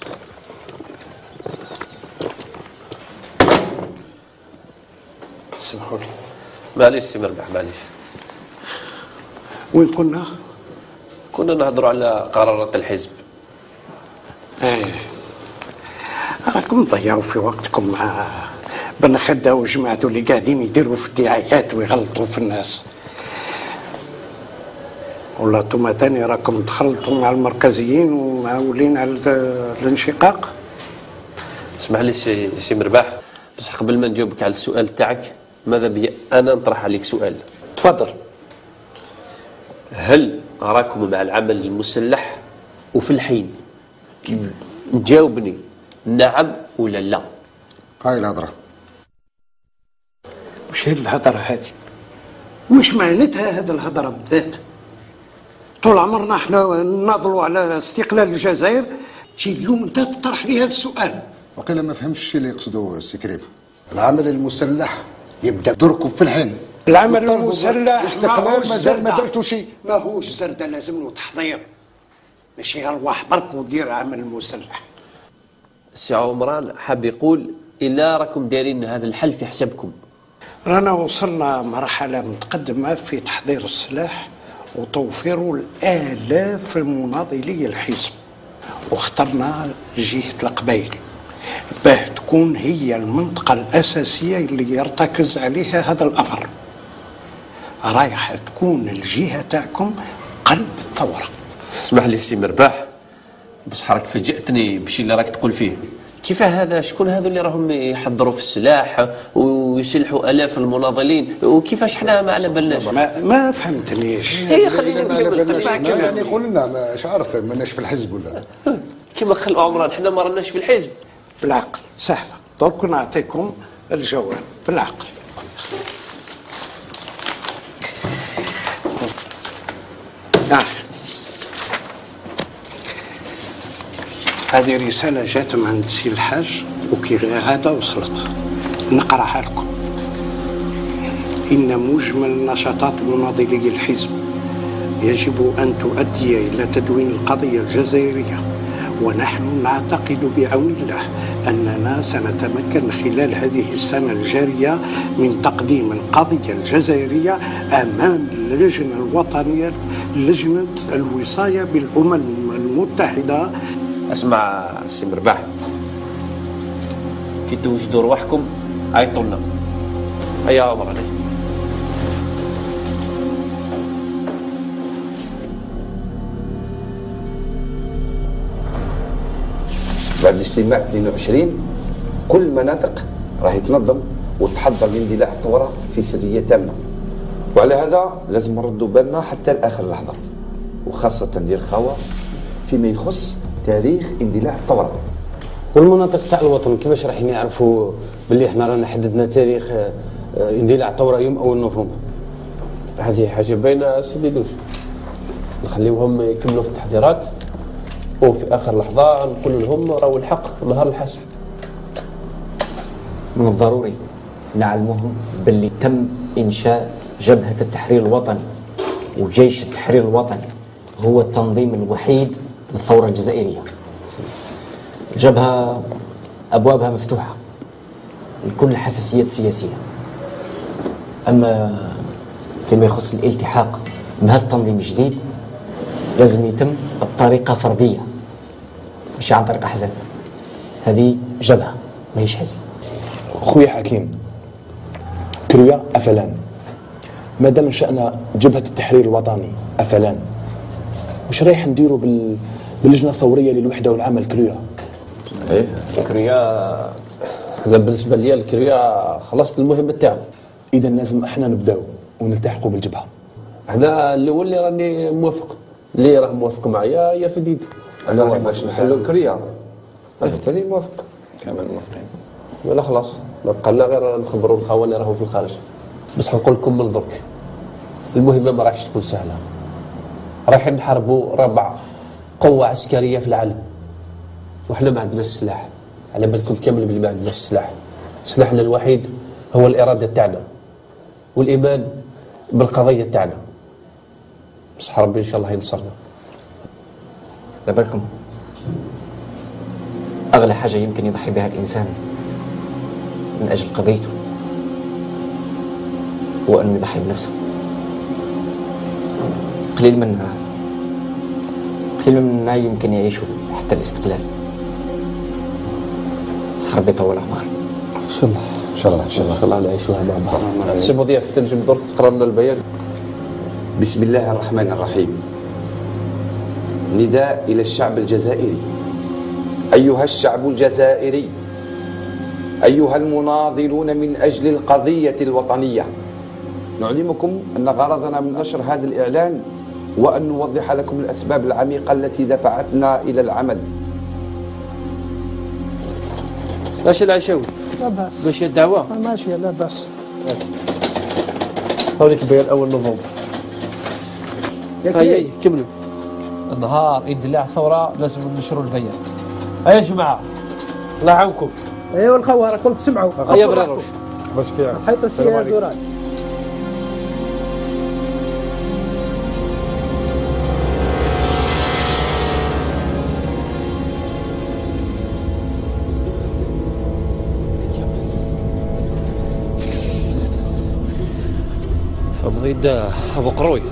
S15: سمحوا لي.
S20: معليش سي مربح معليش.
S15: وين كنا؟
S20: كنا نهضروا على قرارات الحزب.
S5: راكم تضيعوا في وقتكم مع بن خدة وجماعته اللي قاعدين يديروا في الدعايات ويغلطوا في الناس. ولا انتم ثاني راكم تخلطوا مع المركزيين ومعولين على الانشقاق.
S20: اسمح لي سي مرباح، بصح قبل ما نجاوبك على السؤال تاعك ماذا بي انا نطرح عليك سؤال.
S5: تفضل.
S20: هل راكم مع العمل المسلح وفي الحين جاوبني نعم ولا لا؟
S16: هاي الهضره.
S5: وش هي الهضره هذه؟ وش معناتها هذه الهضره بالذات؟ طول عمرنا احنا نناضلوا على استقلال الجزائر، تجي اليوم انت تطرح لي هذا السؤال.
S16: وقيل ما فهمش الشيء اللي يقصده السي كريم. العمل المسلح يبدا دركم في الحين.
S5: العمل المسلح
S16: استقلال مازال ما درتوا شيء.
S5: ماهوش زرده، لازم له تحضير، ماشي ارواح برك ودير عمل المسلح.
S20: السي عمران حاب يقول إلا راكم دايرين هذا الحل في حسابكم.
S5: رانا وصلنا مرحله متقدمه في تحضير السلاح وتوفير الآلاف المناضلي الحزب، واخترنا جهة القبائل باه تكون هي المنطقة الأساسية اللي يرتكز عليها هذا الأمر. رايحة تكون الجهة تاعكم قلب الثورة.
S20: اسمح لي سي مرباح، بصح راك فاجأتني بالشيء اللي راك تقول فيه. كيف هذا؟ شكون هذو اللي راهم يحضروا في السلاح ويسلحوا آلاف المناضلين؟ وكيفاش حنا ما على بالناش؟
S5: ما فهمتنيش.
S20: هي خلينا نكمل.
S16: يعني يقول لنا مش عارف ماناش في الحزب ولا
S20: كيما خلوا عمران حنا ما رناش في الحزب.
S5: بالعقل سهله، درك نعطيكم الجواب بالعقل. هذه رسالة جات من عند سي الحاج وكي عادة وصلت، نقراها لكم. إن مجمل نشاطات مناضلي الحزب يجب أن تؤدي إلى تدوين القضية الجزائرية، ونحن نعتقد بعون الله أننا سنتمكن خلال هذه السنة الجارية من تقديم القضية الجزائرية أمام اللجنة الوطنية، لجنة الوصاية بالأمم المتحدة.
S20: اسمع سي مرباح، كي توجدوا رواحكم عيطوا لنا. هيا عمر علي.
S4: بعد اجتماع 22 كل المناطق راهي تنظم وتحضر لاندلاع الثوره في سريه تامه، وعلى هذا لازم نردوا بالنا حتى لاخر لحظه، وخاصه ديال الخاوه فيما يخص تاريخ اندلاع الثوره.
S24: والمناطق تاع الوطن كيفاش راح يعرفوا باللي احنا رانا حددنا تاريخ اندلاع الثوره يوم 1 نوفمبر؟
S20: هذه حاجه باينه سيدي دوش، نخليوهم يكملوا في التحضيرات وفي اخر لحظه نقول لهم راهو الحق نهار الحسم.
S7: من الضروري نعلمهم باللي تم انشاء جبهه التحرير الوطني، وجيش التحرير الوطني هو التنظيم الوحيد للثوره الجزائريه. الجبهه ابوابها مفتوحه لكل الحساسيات السياسيه، اما فيما يخص الالتحاق بهذا التنظيم الجديد لازم يتم بطريقه فرديه مش عن طريق احزاب. هذه جبهه ماهيش حزب.
S10: خويا حكيم، كرويا افلان، مادام انشانا جبهه التحرير الوطني افلان، واش رايح نديروا باللجنه الثوريه للوحده والعمل كرويا؟
S20: ايه كرويا، انا بالنسبه لي الكرويا خلصت المهمه تاعو.
S10: اذا لازم احنا نبداو ونلتحقوا بالجبهه.
S20: انا الاول اللي راني موافق، اللي راه موافق معايا يرفد يده.
S4: انا باش نحلوا الكريه انا ثاني موافق، كامل موافقين.
S20: ولا خلاص ما بقى لنا غير نخبروا الخونه راهم في الخارج. بصح نقول لكم من درك المهمه ما راحش تكون سهله. رايحين نحاربوا رابع قوه عسكريه في العالم، وحنا ما عندناش السلاح. على بالكم كامل بلي ما عندناش السلاح. سلاحنا الوحيد هو الاراده تاعنا والايمان بالقضيه تاعنا. بصح ربي ان شاء الله ينصرنا.
S7: على بالكم اغلى حاجه يمكن يضحي بها الانسان من اجل قضيته هو انه يضحي بنفسه. قليل منا يمكن يعيشوا حتى الاستقلال. سهر بيطول عمر.
S2: ان شاء الله
S10: ان شاء الله ان شاء الله
S2: ان شاء الله نعيشوها مع بعض.
S20: سي مضياف تنجم درك تقرا لنا البيان.
S4: بسم الله الرحمن الرحيم. نداء إلى الشعب الجزائري. أيها الشعب الجزائري، أيها المناضلون من أجل القضية الوطنية، نعلمكم أن غرضنا من نشر هذا الإعلان هو أن نوضح لكم الأسباب العميقة التي دفعتنا إلى العمل.
S20: ماشي العشاوي؟
S2: لا بأس.
S20: ماشي الدعوة؟
S2: ماشية لا بأس.
S20: هاوليك بيان أول نوفمبر. هاي كملوا. النهار يدلع ثورة لازم نشروا البيان. هيا يا جماعة الله يعاونكم.
S2: ايوا الخوة راكم تسمعوا.
S20: هيا بريروش.
S10: باش كي
S2: حيط السيارة زورات.
S20: فمضيد أبو قروي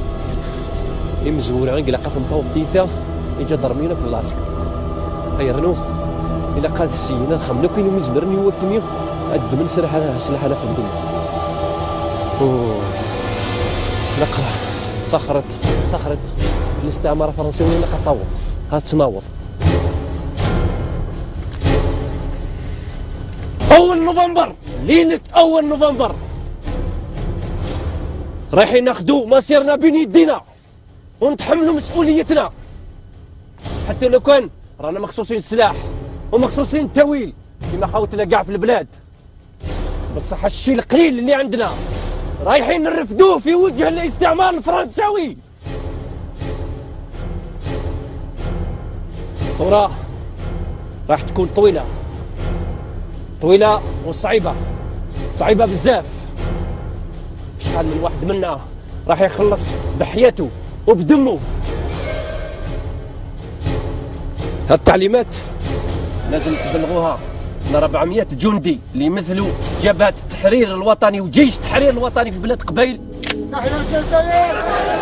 S20: يمزور عن قلقة مطوط ديثا يجا ضرمينا في العسكر. هيا رنو إلا قاد السينا خمنا كاين مزبرني هو كيميو أد من سلاحنا في الدنيا. نقرا ثخرت في الاستعمار الفرنسي وين قطوط ها تناوض. أول نوفمبر ليلة أول نوفمبر رايحين ناخذوا مصيرنا بين يدينا ونتحملوا مسؤوليتنا، حتى لو كان رانا مخصوصين السلاح ومخصوصين التويل كما خوتنا كاع في البلاد، بصح الشيء القليل اللي عندنا رايحين نرفدوه في وجه الاستعمار الفرنساوي. الثورة راح تكون طويلة وصعيبة بزاف. شحال من واحد منا راح يخلص بحياته وبدمه. هاد التعليمات لازم تبلغوها ل 400 جندي اللي يمثلوا جبهة التحرير الوطني وجيش التحرير الوطني في بلاد قبيل.
S15: تحية الجزائر.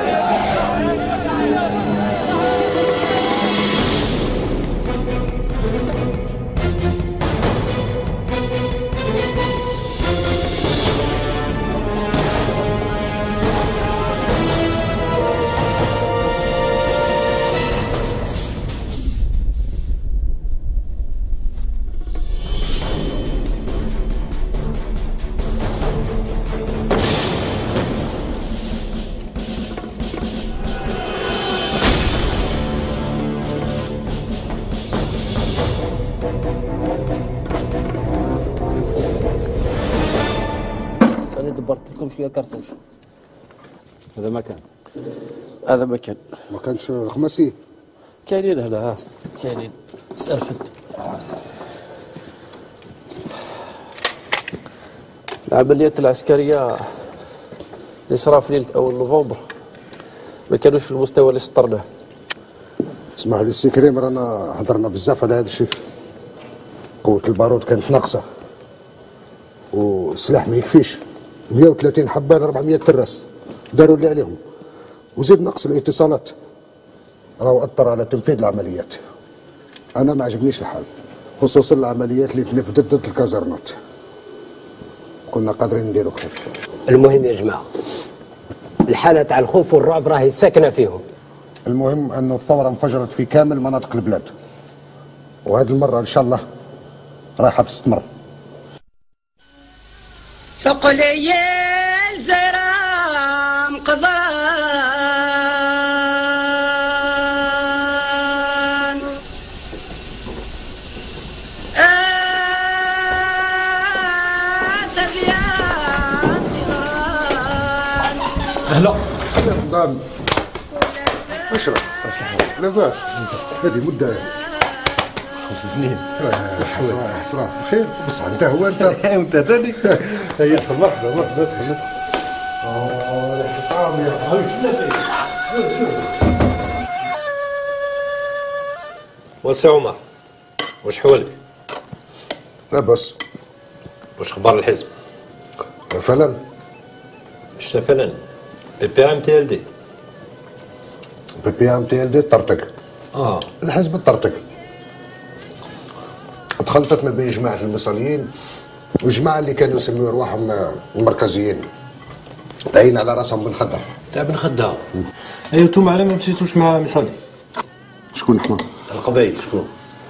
S20: دبرت لكم شويه كرتوش.
S16: هذا مكان
S20: ما
S16: كانش خماسي.
S20: كاينين هنا ها كاينين. ارفد العمليات العسكريه اللي صرا في ليله اول نوفمبر ما كانوش في المستوى اللي سطرناه.
S16: اسمح لي السي كريم، رانا هضرنا بزاف على هذا الشيء. قوة البارود كانت ناقصة والسلاح ما يكفيش. 130 حبة ل 400 تراس داروا اللي عليهم، وزيد نقص الاتصالات راهو أثر على تنفيذ العمليات. أنا ما عجبنيش الحال، خصوصا العمليات اللي تنفذت ضد الكازرنات. كنا قادرين نديروا خير.
S8: المهم يا جماعة الحالة تاع الخوف والرعب راهي ساكنة فيهم.
S16: المهم أن الثورة انفجرت في كامل مناطق البلاد، وهذه المرة إن شاء الله رايحة تستمر.
S11: سوق لي الزرام قزران سريان سيدران.
S16: أهلا سلام دام. اشرب لاباس. هذه مدة
S10: 5 سنين.
S16: حسران خير. بص انت هو انت
S10: وانت ثاني.
S16: هيا مرحبا مرحبا. طعم يا
S23: وسع عمر، واش حوالك؟
S16: لاباس.
S23: واش اخبار الحزب؟
S16: فلان.
S23: شنو فلان؟ PPM-TLD.
S16: PPM-TLD طرطق. الحزب طرطق. خلطت ما بين جماعه المصريين والجماعه اللي كانوا يسميوا ارواحهم المركزيين، تعين على راسهم بن خدام.
S22: تاع بن خدام. ايوا انتم على ما مشيتوش مع مصالي؟
S16: شكون احنا؟
S22: القبائل شكون؟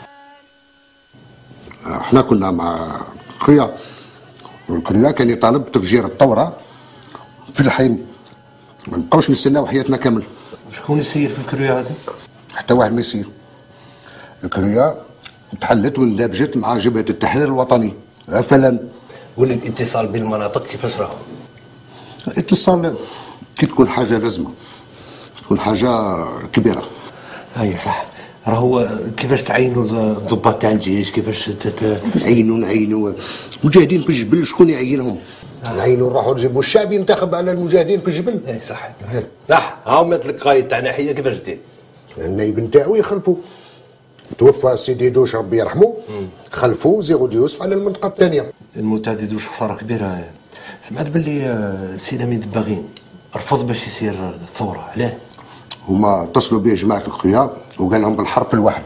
S16: احنا كنا مع الكريا، والكريا كان يطالب بتفجير الثوره في الحين، ما نبقاوش نستناو حياتنا كامل.
S22: شكون يسير في الكريا هذه؟
S16: حتى واحد ما يسير. الكريا تحلت واندمجت مع جبهه التحرير الوطني فعلا.
S22: والاتصال بين المناطق كيفاش راهو؟
S16: الاتصال كي تكون حاجه لازمه، تكون حاجه كبيره.
S22: اي صح. راهو كيفاش تعينوا الضباط تاع الجيش؟ كيفاش
S16: نعينوا مجاهدين في الجبل. شكون يعينهم؟ نعينوا نروحوا نجيبوا الشعب ينتخب على المجاهدين في الجبل.
S22: اي صح صح. هاو مثل القايد تاع ناحيه كيفاش دير؟
S16: النايب نتاعو يخلفوا. توفى سيدي دوش ربي يرحمه، خلفوا زيغو يوسف على المنطقه الثانيه.
S22: المتعدد دوش خساره كبيره. سمعت باللي سي لامين دباغين رفض باش يصير الثوره، علاه؟
S16: هما اتصلوا به جماعه الخيار وقال لهم بالحرف الواحد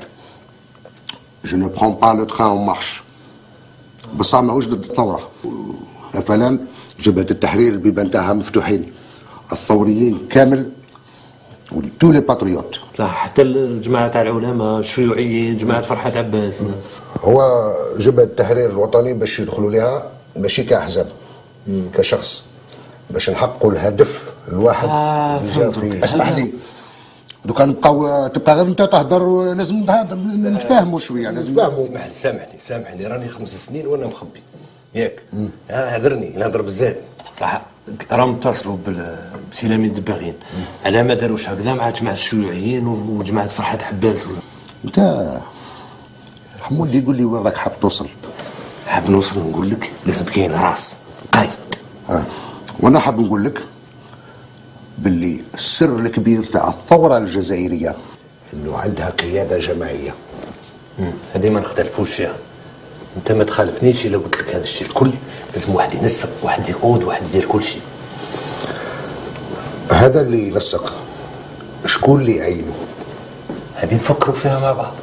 S16: جو نو برون با لو تران اون مارش. بصح ماهوش ضد الثوره. مثلا جبهه التحرير البيبان تاعها مفتوحين، الثوريين كامل وتو لي باتريوت.
S22: لا حتى الجماعه تاع العلماء الشيوعيين، جماعه فرحات عباس.
S16: هو جبهه التحرير الوطني باش يدخلوا لها ماشي كاحزاب، كشخص، باش نحققوا الهدف الواحد اللي جا في. اسمح لي دوكا نبقاو تبقى غير انت تهضر، لازم نتفاهموا شويه، لازم نتفاهموا.
S22: سامحني راني 5 سنين وانا مخبي ياك. هذرني نهضر بزاف صح. راهم اتصلوا بسي لامين دباغين، على ما داروش هكذا مع جماعه الشيوعيين وجماعه فرحات عباس.
S16: انت حمولي يقول لي وين راك حاب توصل؟
S22: حاب نوصل نقول لك لازم كاين راس قايد.
S16: وانا حاب نقول لك باللي السر الكبير تاع الثوره الجزائريه انه عندها قياده جماعيه.
S22: هذه ما نختلفوش فيها. انت ما تخالفنيش الا قلت لك هذا الشيء الكل لازم واحد ينسق، واحد يقود، واحد يدير كل شيء.
S16: هذا اللي ينسق شكون اللي يعينه؟
S22: هذه نفكروا فيها مع بعض.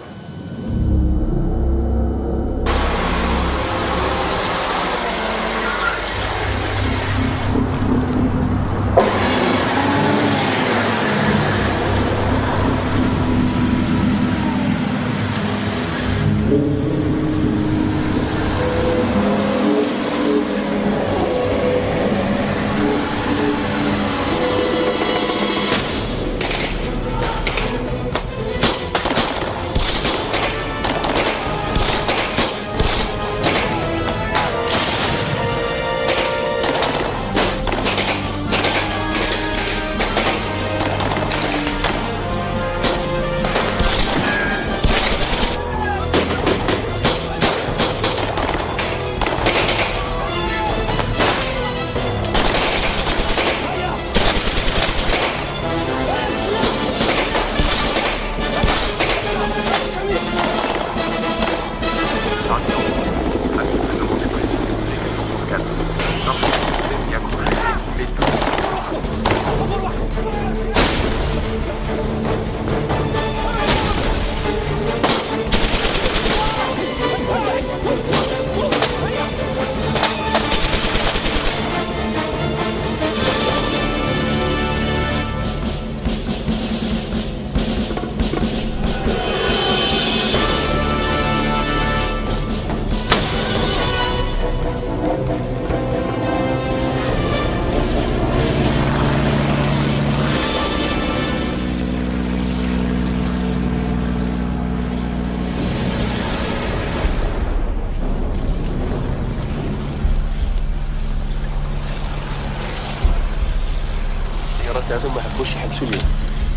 S3: هذوما ما حبوش يحبسوا اليوم.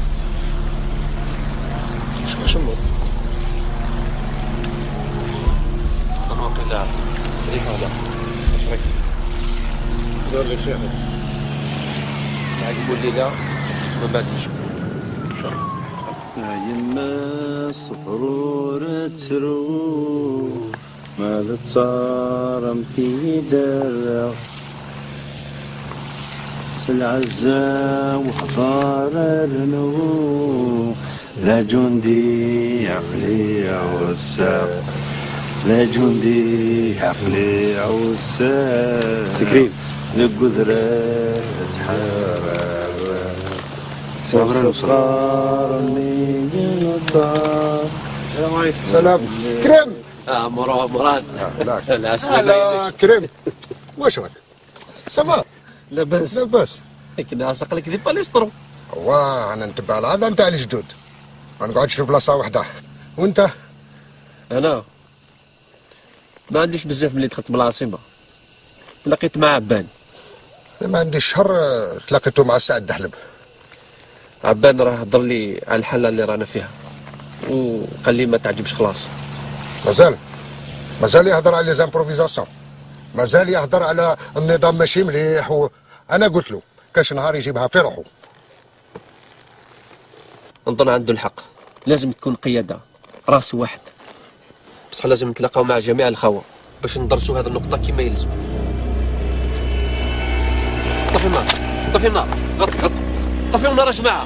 S3: شمو لا خليك هذا ايش رايك؟ دور لي شيخ معك يقول لي لا ما بعد نشوف ان شاء الله.
S12: يما صفرورة تروح ماذا تصارم في درة العزة وحضار النور لا جندي عقلي وساق لا جندي عقلي عوسان
S23: سكرين
S12: القدرة تحرر صبر القرني
S16: السلام عليكم. سلام كريم.
S20: مراد
S16: لا كريم واش راك؟ سافا
S20: لاباس
S16: لاباس.
S20: لكن عسق لك دي باليسترو.
S16: واه انا نتبع العاده نتاع الجدود، ما نقعدش في بلاصه وحده. وانت؟
S20: انا ما عنديش بزاف ملي دخلت من العاصمه، تلاقيت مع عبان.
S16: ما عنديش شهر تلاقيته مع سعد دحلب.
S20: عبان راه هضر لي على الحاله اللي رانا فيها وقال لي ما تعجبش خلاص.
S16: مازال يهضر على لي زامبروفيزاسيون، مازال يهضر على النظام ماشي مليح. انا قلت له كاش نهار يجيبها في روحه.
S20: نظن عنده الحق، لازم تكون قياده راس واحد، بصح لازم نتلاقاو مع جميع الخوة باش ندرسوا هذه النقطه كما يلزم. طفي النار، طفي النار، غط طفيوا النار يا جماعه.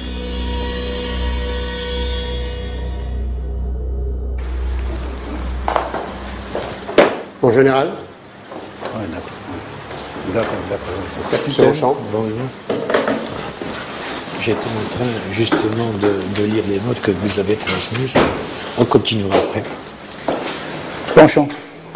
S16: En général.
S5: Ouais, d'accord.
S16: C'est au champ.
S22: Bonjour. J'étais en train justement de lire les notes que vous avez transmises. On continuera après.
S5: Penchant.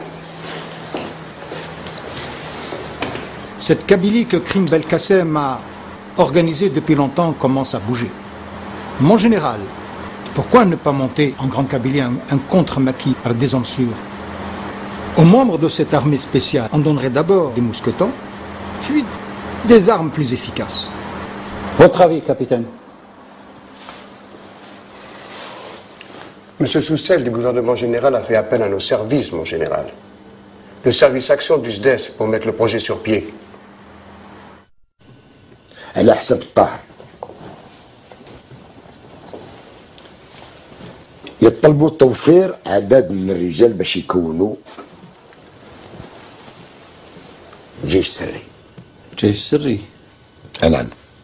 S5: Cette Kabylie que Krim Belkacem a organisée depuis longtemps commence à bouger. Mon général, pourquoi ne pas monter en Grande Kabylie un contre-maquis par des hommes sûrs? Aux membres de cette armée spéciale, on donnerait d'abord des mousquetons, puis des armes plus efficaces.
S13: Votre avis, capitaine?
S16: Monsieur Soustel du gouvernement général a fait appel à nos services, mon général. Le service action du SDES pour mettre le projet sur pied.
S14: على حسب الطاهر يطلبوا توفير عدد من الرجال باش يكونوا جيش سري.
S20: جيش سري؟
S14: نعم.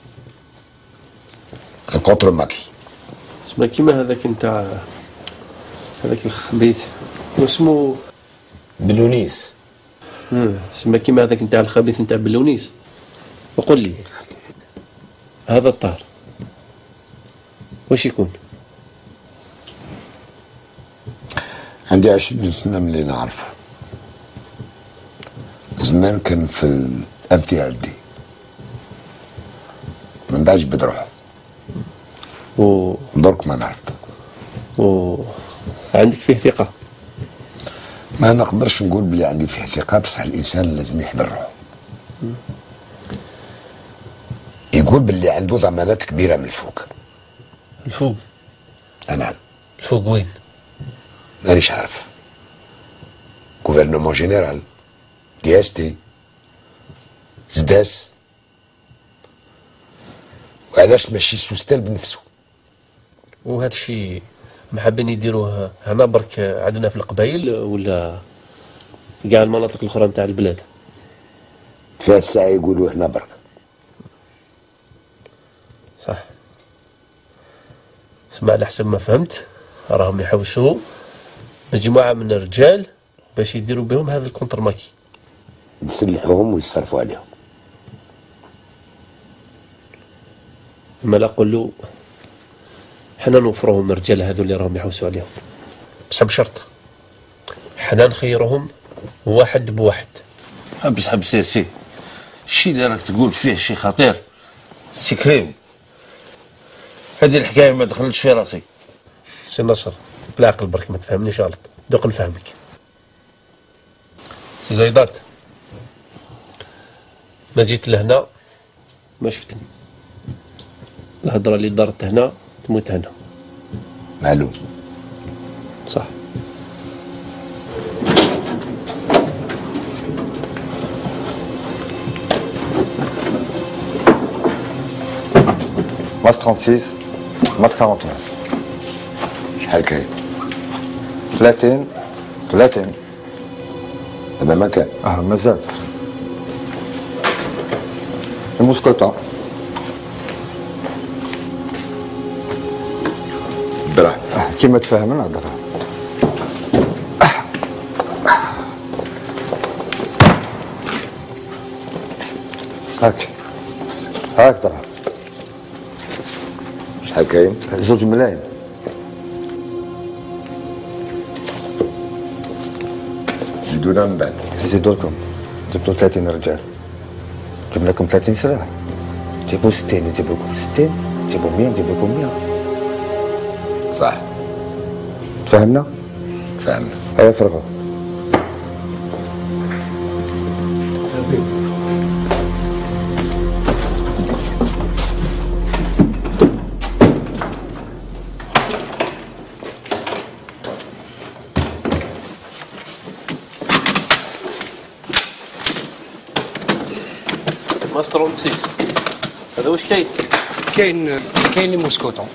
S14: الكونتر ماكي.
S20: اسمه كيما هذاك نتاع هذاك الخبيث واسمو
S22: بلونيس.
S20: اسمه كيما هذاك نتاع الخبيث نتاع بلونيس. وقل لي هذا الطار واش يكون؟
S14: عندي 20 سنة من اللي نعرفه. زمان كان في الامتياز دي، من بعد جبد روحه. درك ما نعرف.
S20: عندك فيه ثقة؟
S14: ما نقدرش نقول بلي عندي فيه ثقة، بصح الإنسان لازم يحضر روحه. يقول باللي عنده ضمانات كبيرة من الفوق.
S20: الفوق؟
S14: نعم.
S20: الفوق وين؟
S14: مانيش عارف. غوفرنمون جينيرال، دي اس تي، سداس. وعلاش ماشي سوستال بنفسه؟
S20: وهذا الشيء ما حابين يديروه هنا برك عندنا في القبائل ولا كاع المناطق الاخرى نتاع البلاد؟
S14: فيها الساعة يقولوا هنا برك.
S20: صح. اسمع، على حسب ما فهمت راهم يحوسوا مجموعة من الرجال باش يديروا بهم هذا الكونتر ماكي،
S14: يسلحوهم ويصرفوا عليهم.
S20: ما لا قولوا حنا نوفروهم الرجال هذو اللي راهم يحوسوا عليهم، بس بشرط حنا نخيرهم واحد بواحد.
S22: حبس يا سي، الشيء اللي راك تقول فيه شي خطير سي كريم. هذه الحكايه ما دخلتش في راسي.
S20: سي نصر بالعقل برك ما تفهمنيش غلط، دوق نفهمك. سي زيدات، ما جيت لهنا ما شفتني، الهضره اللي دارت هنا تموت هنا.
S14: معلوم.
S20: صح.
S16: ماس 36 مات 41.
S14: شحال كاين؟
S16: 30.
S14: هذا ما كان.
S16: مازال. الموسكوطة.
S14: دراهم.
S16: كيما تفاهمنا دراهم. هاك هاك درهم.
S14: شحال كاين؟
S16: 2 ملايين.
S14: زيدونا من بعد.
S16: نزيدو لكم، جبتوا 30 رجال، جبنا لكم 30 سلاح. جيبوا 60 نجيب لكم 60، جيبوا 100 نجيب لكم 100.
S14: صح.
S16: فهمنا؟
S14: فهمنا.
S16: هيا فرغوا.
S20: ماستر سيس هذا واش كاين؟
S5: كاين لي موسكوطون.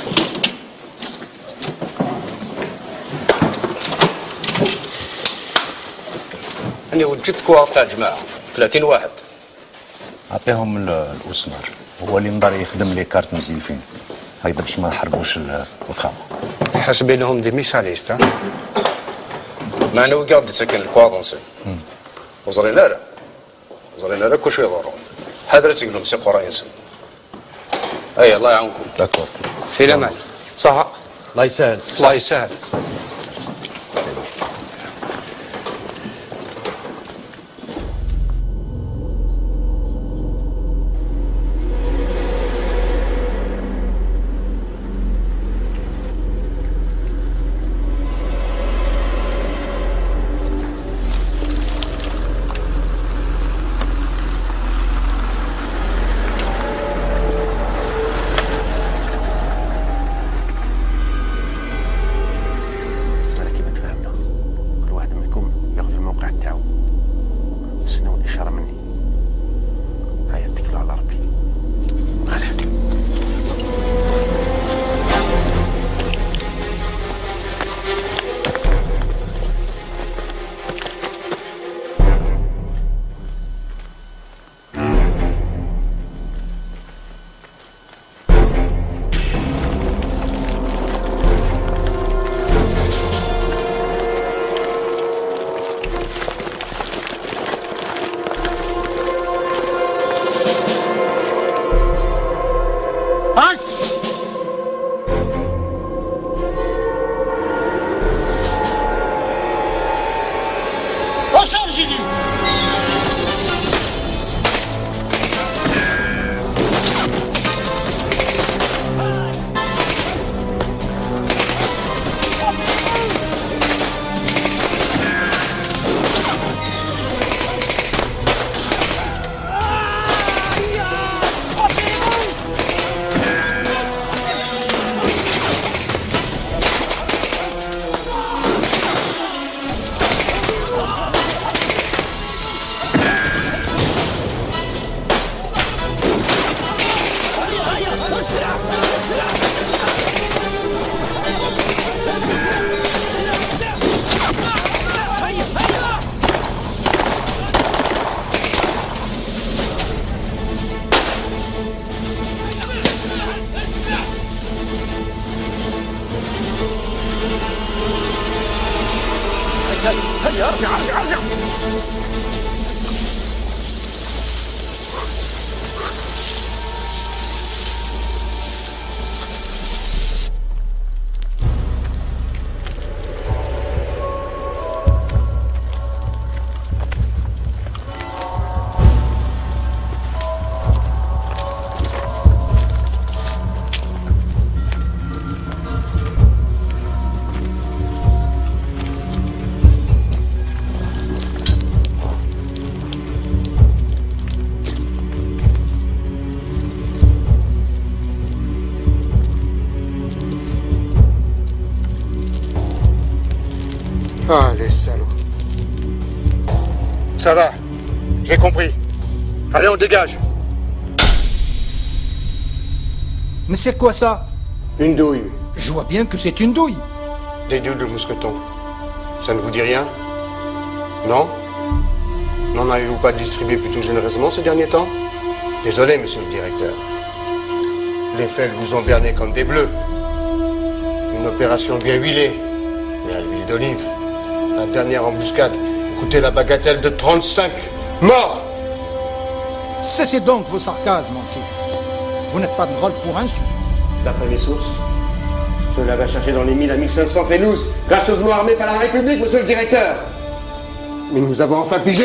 S23: أنا وجدت كوا تاع جماعة 30 واحد.
S22: عطيهم الأسمر، هو اللي نضر يخدم لي كارت مزيفين هكذا باش ما نحرقوش الخام.
S5: حاسبينهم دي ميساليست.
S23: معنا وقاعد ساكن الكوادونسي. وزرينا لا كل شوي يضرون. حضرتك لهم سي قراينسن. اي الله يعاونكم.
S22: داكور.
S5: في الامان. صح.
S22: الله يسهل.
S5: الله يسهل.
S2: هيا ارجع.
S16: Ah, les salauds.
S15: Ça va, j'ai compris. Allez, on dégage.
S13: Mais c'est quoi ça?
S15: Une douille.
S13: Je vois bien que c'est une douille.
S15: Des douilles de mousqueton. Ça ne vous dit rien? Non? N'en avez-vous pas distribué plutôt généreusement ces derniers temps? Désolé, monsieur le directeur. Les fels vous ont berné comme des bleus. Une opération bien huilée, mais à l'huile d'olive. La dernière embuscade coûtait la bagatelle de 35 morts.
S13: Cessez donc vos sarcasmes, entiers. Vous n'êtes pas drôle pour un sou.
S15: D'après mes sources, cela va chercher dans les 1000 à 1500 félouses, gracieusement armés par la République, monsieur le directeur. Mais nous avons enfin pigé.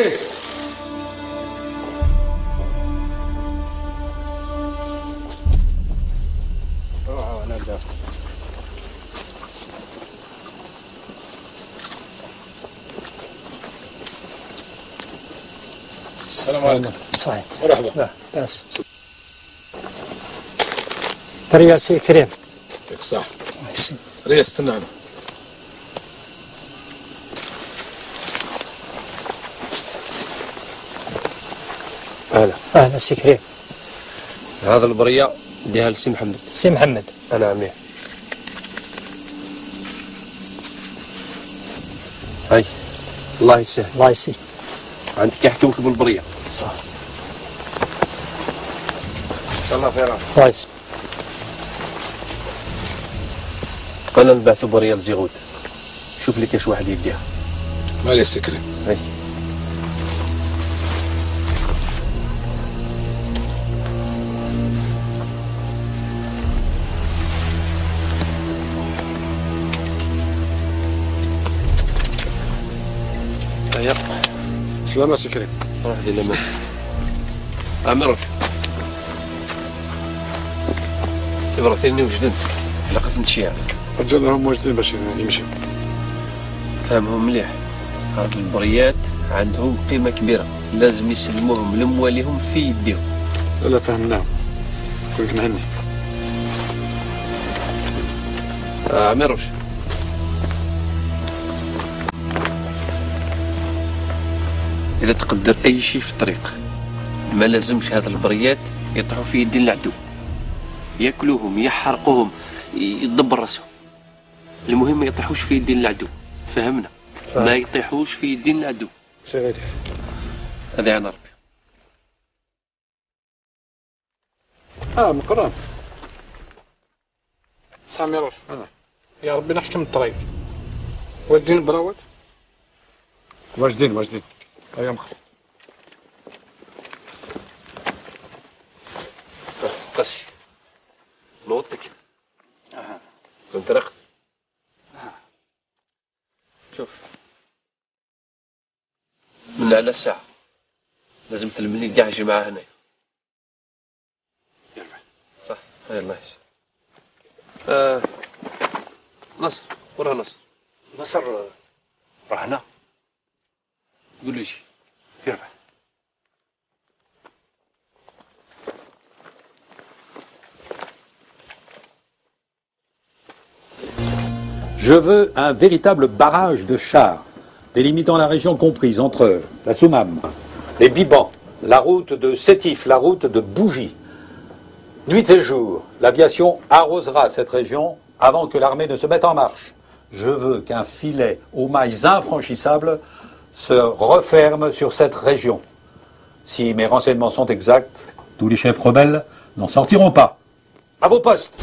S2: السلام عليكم.
S8: صحيح.
S2: مرحبا.
S8: بس طريقة سي كريم.
S2: يعطيك الصحة. ريا استنانا.
S8: أهلا سي كريم.
S2: هذا البرية ديها لسي محمد.
S8: سي محمد.
S2: أنا عميه. هاي الله يسهل.
S8: الله يسهل.
S2: عندك يحكمك بالبرية.
S8: صح.
S2: إن شاء الله خير.
S8: الله يسهل.
S2: قلنا نبعثوا برية لزيغود. شوف لي كاش واحد يديها. مالي السكري. هاي. طيب. سلامة سي كريم. روح دير لما. عمروش. تبرثيني وجدن. لقيت نتشيع. رجالهم موجودين باش يمشي. فهمهم مليح. هاد البريات عندهم قيمة كبيرة، لازم يسلموهم لمواليهم في يديهم. لا فهمناهم. كلك مهني. عمروش. إذا تقدر أي شيء في الطريق ما لازمش هذا البريات يطيحوا في يدين العدو، ياكلوهم يحرقوهم يدبر راسهم. المهم ما يطيحوش في يدين العدو، فهمنا؟ ما يطيحوش في يدين العدو. سيدي هذا عن ربي. مقران سامي روش. يا ربي نحكم الطريق. واجدين براوت. واجدين. أيام مخلص. قسي نوضتك. كنت رقت. شوف من على ساعة لازم تلمني كاع جماعة هنا. صح. هاي الله يسلمك. نصر ورا نصر. نصر راه هنا. قول لي شي. يربح.
S6: Je veux un véritable barrage de chars, délimitant la région comprise entre la Soumam, les Bibans, la route de Sétif, la route de Bougie. Nuit et jour, l'aviation arrosera cette région avant que l'armée ne se mette en marche. Je veux qu'un filet aux mailles infranchissables se referme sur cette région. Si mes renseignements sont exacts, tous les chefs rebelles n'en sortiront pas. À vos postes!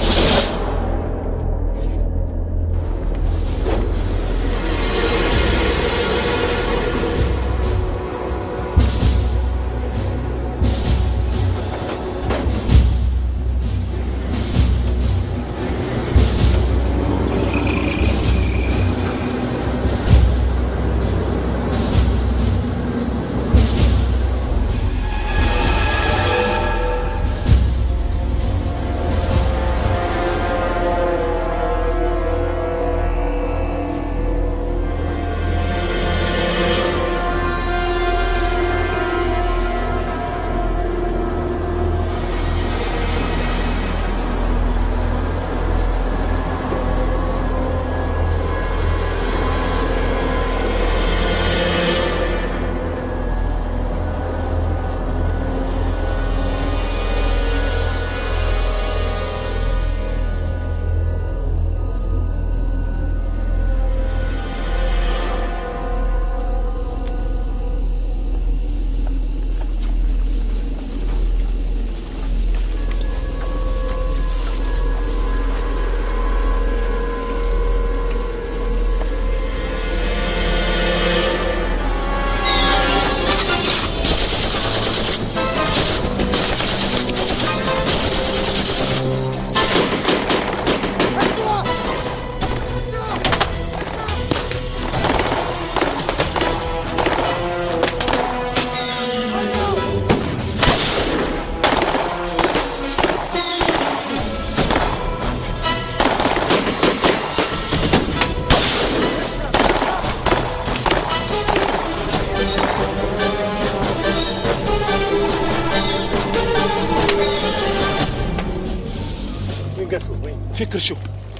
S10: كاسو في كرشو.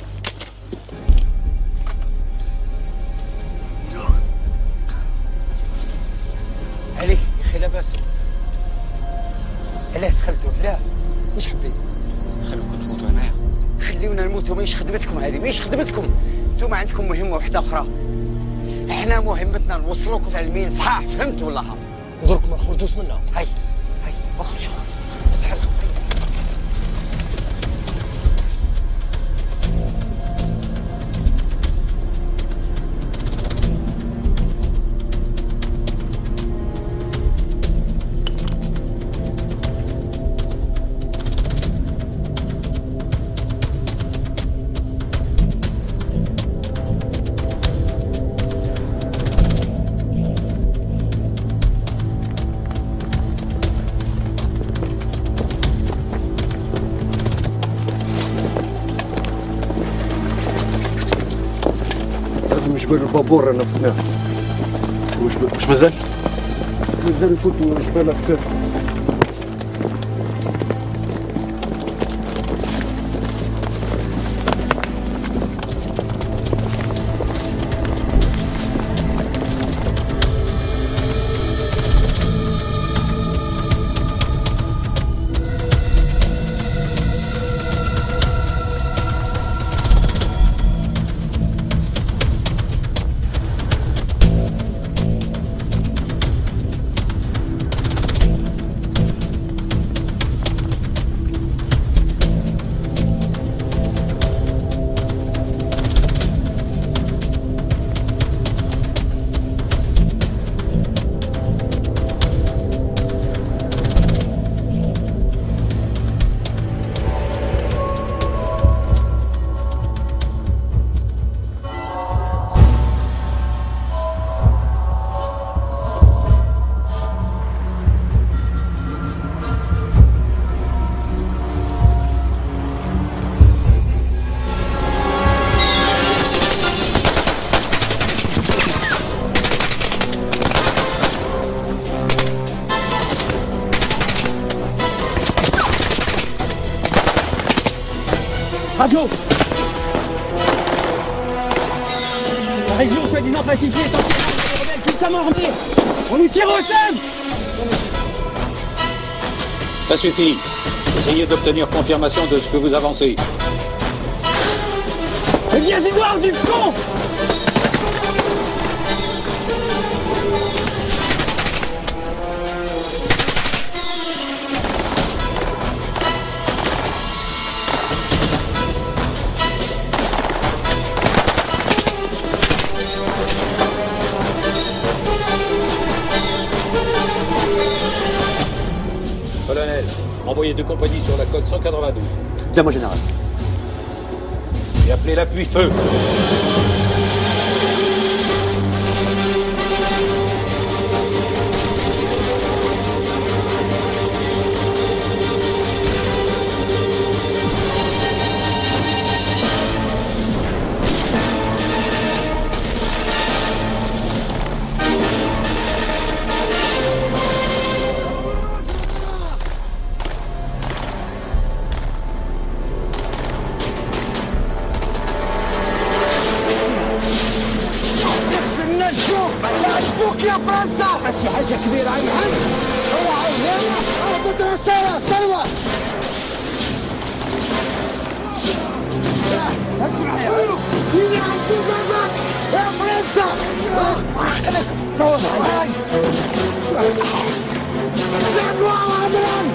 S24: عليك يا اخي لاباس. علاه دخلتوا؟ لا واش حبيت؟
S13: خلوكم تموتوا هنايا.
S24: خليونا نموتوا، ماهيش خدمتكم هذه، ماهيش خدمتكم. انتم عندكم مهمه واحده اخرى. احنا مهمتنا نوصلوكم سالمين صحاح، فهمت ولا ها؟
S13: ودركم ما نخرجوش منها.
S24: هاي اخرج تحرك.
S16: جبل البابور انا فناه.
S10: واش مازال؟
S16: مازال نفوتوا جبال كثير.
S2: Radio. La région soi-disant pacifiée est entièrement des rebelles puissamment armés. On nous tire au thème.
S6: Ça suffit. Essayez d'obtenir confirmation de ce que vous avancez.
S2: Eh bien, Edouard du con.
S6: Colonel, envoyez 2 compagnies sur la côte 192.
S13: Bien, mon général.
S6: Et appelez l'appui feu.
S11: يا فرنسا هادشي حاجه كبيره عن الحل. هبط رساله سلوى. اسمع يا وين عندي باباك يا فرنسا. هاي زعلوا عمران.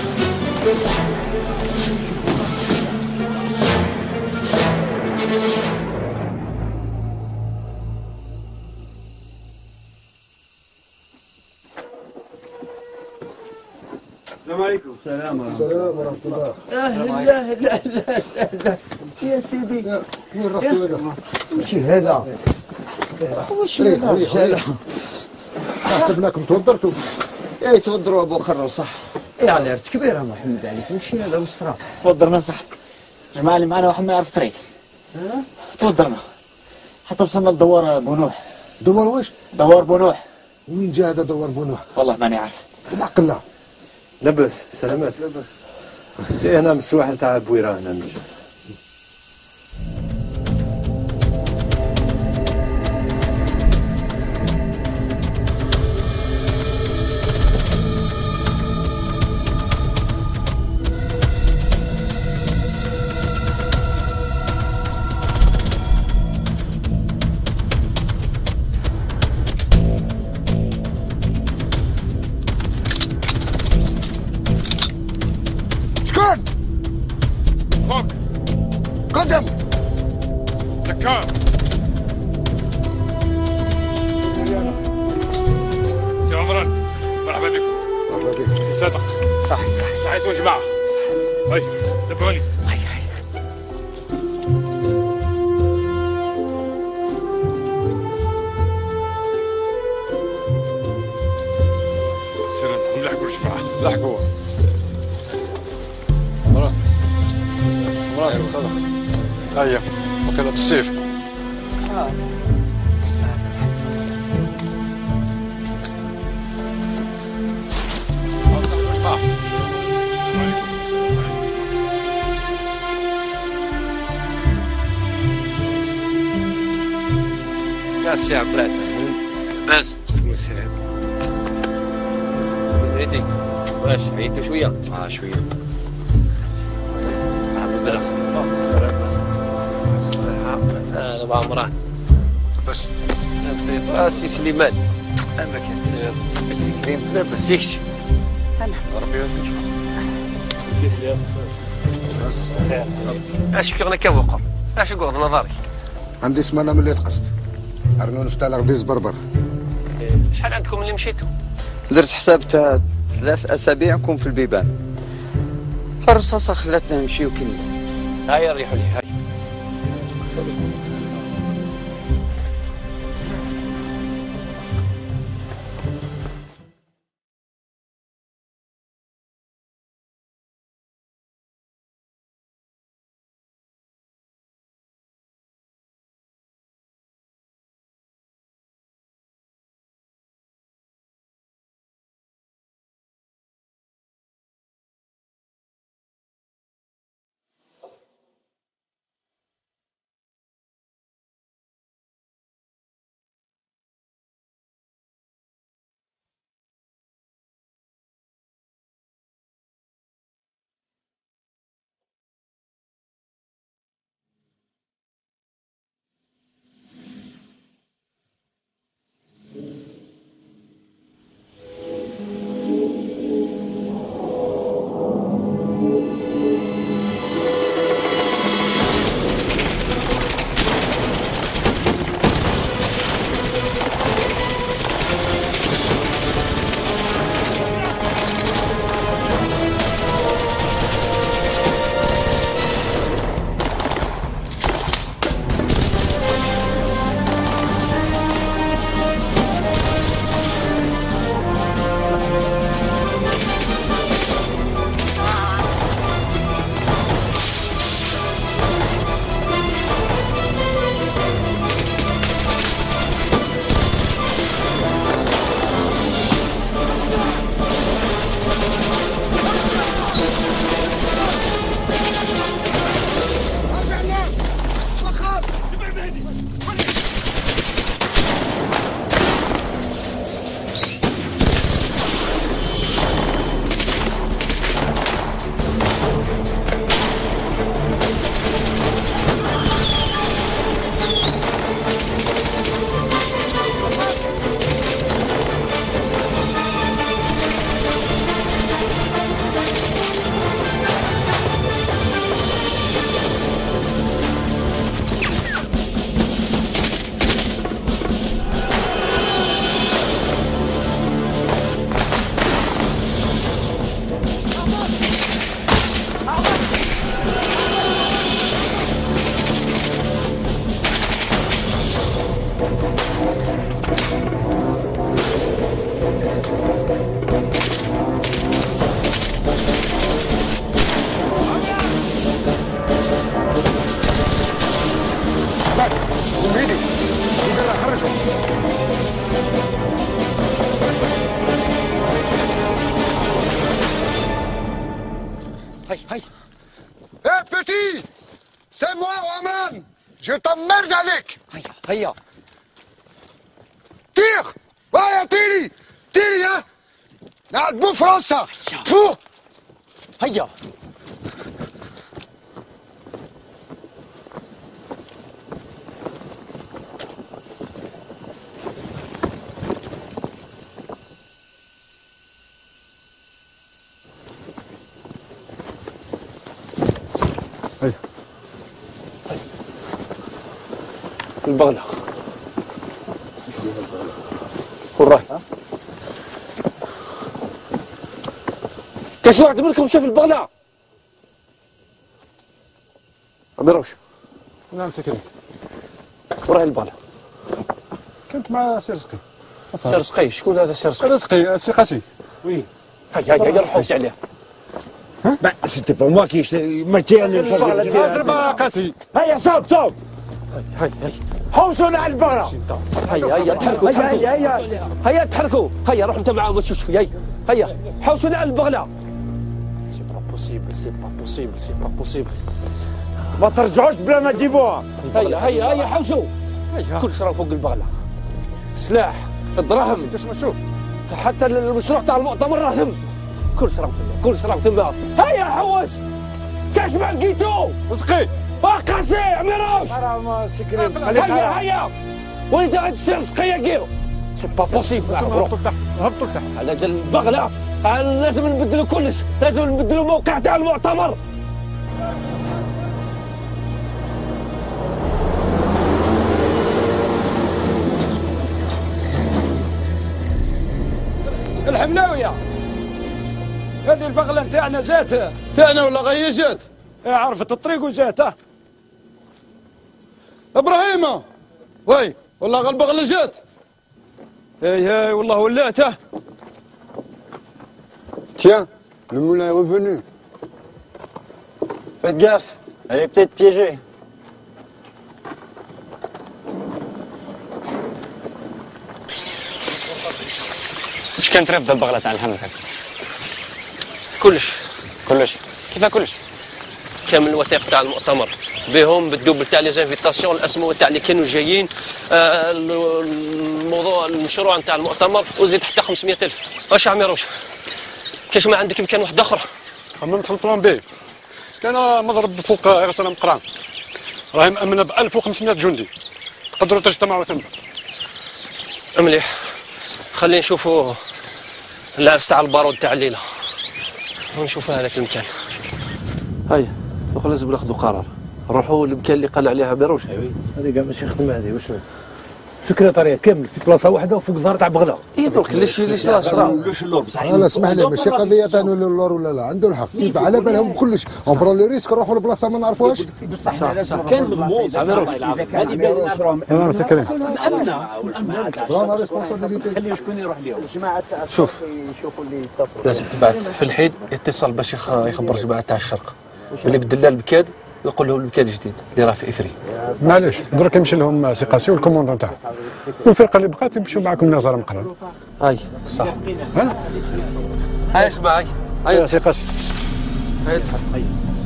S12: السلام عليكم. السلام
S16: ورحمة الله.
S11: لا لا لا لا يا سيدي
S16: وين رحتوا؟
S11: وشي هذا؟ وشي هذا الرجال؟
S16: حسبناكم توضرتوا.
S11: ايه توضروا ابو خرر صح. ايه على عرت كبيره محمد عليك وشي هذا والصراحه.
S1: توضرنا صح. الجماعه اللي معنا واحد ما يعرف طريق. توضرنا حتى وصلنا لدوار بونوح.
S16: دوار واش؟
S1: دوار بونوح.
S16: وين جا هذا دوار بونوح؟
S1: والله ماني عارف.
S16: بالعقل لا.
S22: لاباس سلامات. جاي هنا من السواحل تاع بويره هنا.
S21: عمران مرحبا بكم.
S16: مرحبا بك.
S21: سي صادق.
S8: صحيح
S21: صحيتوا جماعه. هاي تبعوني. سير نلحقوا الجماعه.
S16: لحقوا. مرات صدق. هيا وكالة السيف.
S2: يا سي عبد الله بس سلام سيدي واش عيطوا شويه؟ شويه انا با عمران
S16: بس
S2: سي سليمان
S16: انا كنت
S2: سي كريم لا بسيكش
S16: انا ربي يوفقك
S2: كيف اليوم بس اش كنا كفوق اش قعد نظري
S16: عندي سمانه من اللي القصد ارنون فتح غديز بربر.
S2: شحال عندكم اللي مشيتوا؟
S11: درت حساب تاع 3 أسابيع نكون في البيبان. الرصاصه خلاتنا نمشيو كنا.
S2: هيا ريحوا لي هيا.
S16: Je t'emmerde عليك.
S11: هيا
S16: طير ويا طيري طيري ها نعذبوا فرنسا فوق
S11: هيا
S2: البغلة والراي كاين شي واحد منكم شاف البغله؟ ما يروش.
S9: نعم سكري.
S2: وراه البغله.
S9: كنت مع سي رزقي.
S2: سي رزقي، شكون هذا سي رزقي؟
S9: رزقي سي قاسي. وي.
S2: هيا روحوا حوس عليه.
S3: سيتي با موا كيش ما كاين
S9: اضرب قاسي.
S3: هيا صوب.
S2: هيا
S3: حوسوا على البغله.
S2: هيا تحركوا. هيا تحركوا. هيا روح انت معاهم وتشوف هيا حوسوا على البغله. سي با بوسيبل.
S3: ما ترجعوش بلا ما تجيبوها.
S2: هيا حوسوا. كل شيء راه فوق البغله. سلاح، الدراهم، حتى المشروع تاع المؤتمر راه ثم. كل شيء راه ثم. هيا حوس. كاش ما لقيتو؟
S9: رزقي.
S2: قاسي عميروش. هيا. وين جا هاد السي رزقي يا كيرو؟ سي با بوسيبل.
S9: هبطوا لتحت.
S2: على جال البغله لازم نبدلوا كلش، لازم نبدلوا الموقع تاع المؤتمر.
S9: الحملاويه هذه البغله نتاعنا جات تاعنا ولا غير جات؟ عرفت الطريق وجات. ابراهيم وي والله البغله جات. هاي والله ولات.
S11: Tiens, le moulin est revenu.
S1: Faites gaffe, elle est peut-être piégée.
S17: واش كانت رافضه البغله تاع الحمل هذه؟
S2: كلش.
S17: كيفاه كلش؟
S2: كامل الوثائق تاع المؤتمر بهم بالدوبل تاع لي زانفيتاسيون، الاسماء تاع اللي كانوا جايين، الموضوع المشروع نتاع المؤتمر، وزيد حتى 500,000. واش عميروش؟ كاش ما عندك امكان واحد اخر؟
S9: خممت في البلان بي. كان مضرب فوق غسل مقران. راهي مأمنه ب 1500 جندي. تقدروا تجتمعوا ثم.
S2: مليح. خلينا نشوفوا العرس تاع البارود تاع الليله. ونشوفوا هذاك المكان. هيا دوك لازم ناخذوا قرار. نروحوا للمكان اللي قال عليها بيروش.
S3: هذه كاع ماشي خدمه هذه. واش سكرتاريه كامل في بلاصه واحده وفوق زهر تاع بغداد.
S2: درك ليش صرا
S16: لا اسمح لي ماشي قضيه تاع اللور ولا لا، عنده الحق. كيف على بالهم كلش اون لي ريسك نروحوا لبلاصه ما نعرفوهاش.
S1: بصح كان مضمون هذه بلاد نشروها
S9: انا مسكرين.
S1: خليه شكون يروح لهم.
S2: شوف لازم تبعث في الحين اتصال باش يخبر جماعه تاع الشرق اللي بالدلال المكان، ويقول لهم المكان جديد اللي راه في افري.
S9: معليش درك يمشي لهم سي قاسي والكوموندون تاعه، والفرقه اللي بقات يمشيو معكم نظره مقرن.
S2: هاي صح. هاي اسمع هاي
S9: سي قاسي.
S2: هاي ادخل.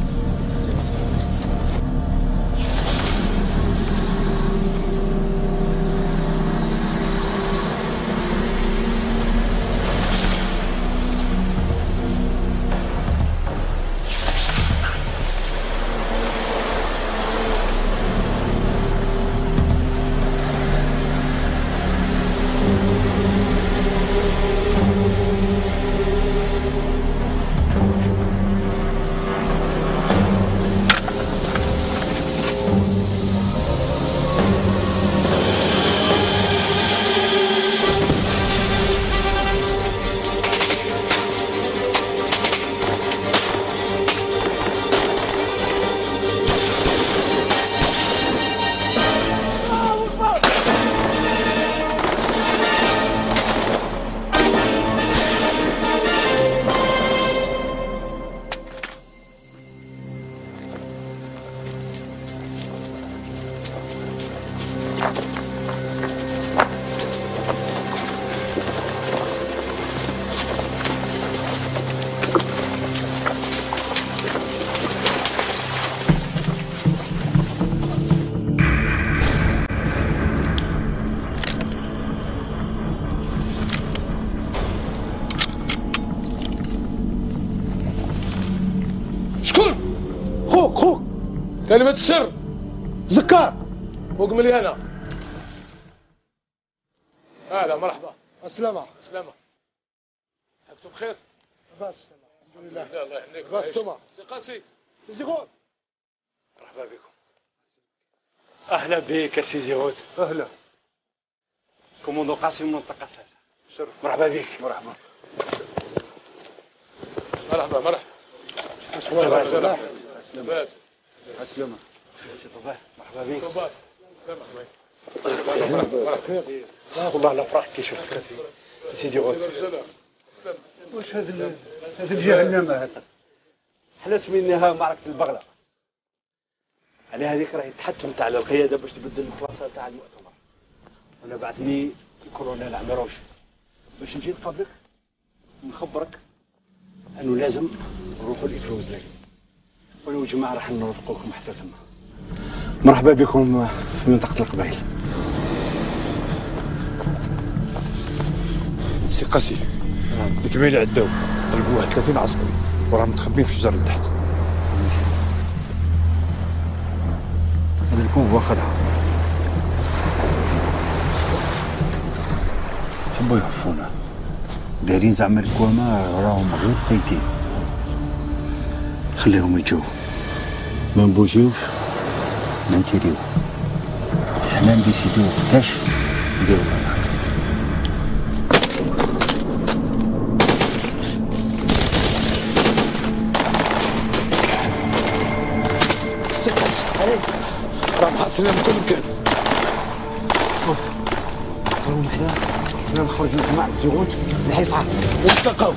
S9: كلمة السر زكار فوق مليانة. هلا مرحبا. السلامة. السلامة. حقتم بخير؟ بس الحمد لله. الله يحميك. بس انتوما. سي قاسي. سي زيغود. مرحبا بكم.
S22: أهلا بك يا سي زيغود.
S9: أهلا.
S22: كوموندو قاسي من منطقة ثالثة.
S9: شرف.
S22: مرحبا بك.
S9: مرحبا. مرحبا مرحبا. لاباس.
S22: السلامة. سي طباح مرحبا بك.
S9: طباح.
S22: والله لا فرحت كي شفتك سيدي غوث.
S9: واش هذا الجهنم هذا؟
S22: حنا سميناها معركة البغلة. على هذيك راهي التحتم تاع القيادة باش تبدل البلاصة تاع المؤتمر. أنا بعثني الكولونيل عمروش باش نجي نقابلك ونخبرك أنه لازم نروحوا لإفروزلاي. وأنا والجماعة راح نرافقوكم حتى ثم. مرحبا بكم في منطقة القبائل.
S21: سي قاسي الكمال عداو طلقوا واحد 30 عسكري وراهم متخبين في الشجر لتحت.
S22: هذا الكونفوا خدعة. حبوا يهفونا دايرين زعما الكوامة راهم غير فايتين. خليهم يجوا ما نبوجيوش ما نتيريو. حنا نديسيديو وقتاش نديرو هناك.
S21: سكت راهم حاصلين من كل مكان.
S22: راهم حنا نخرجوا جماعة الزغوت الحصار
S21: والتقاو.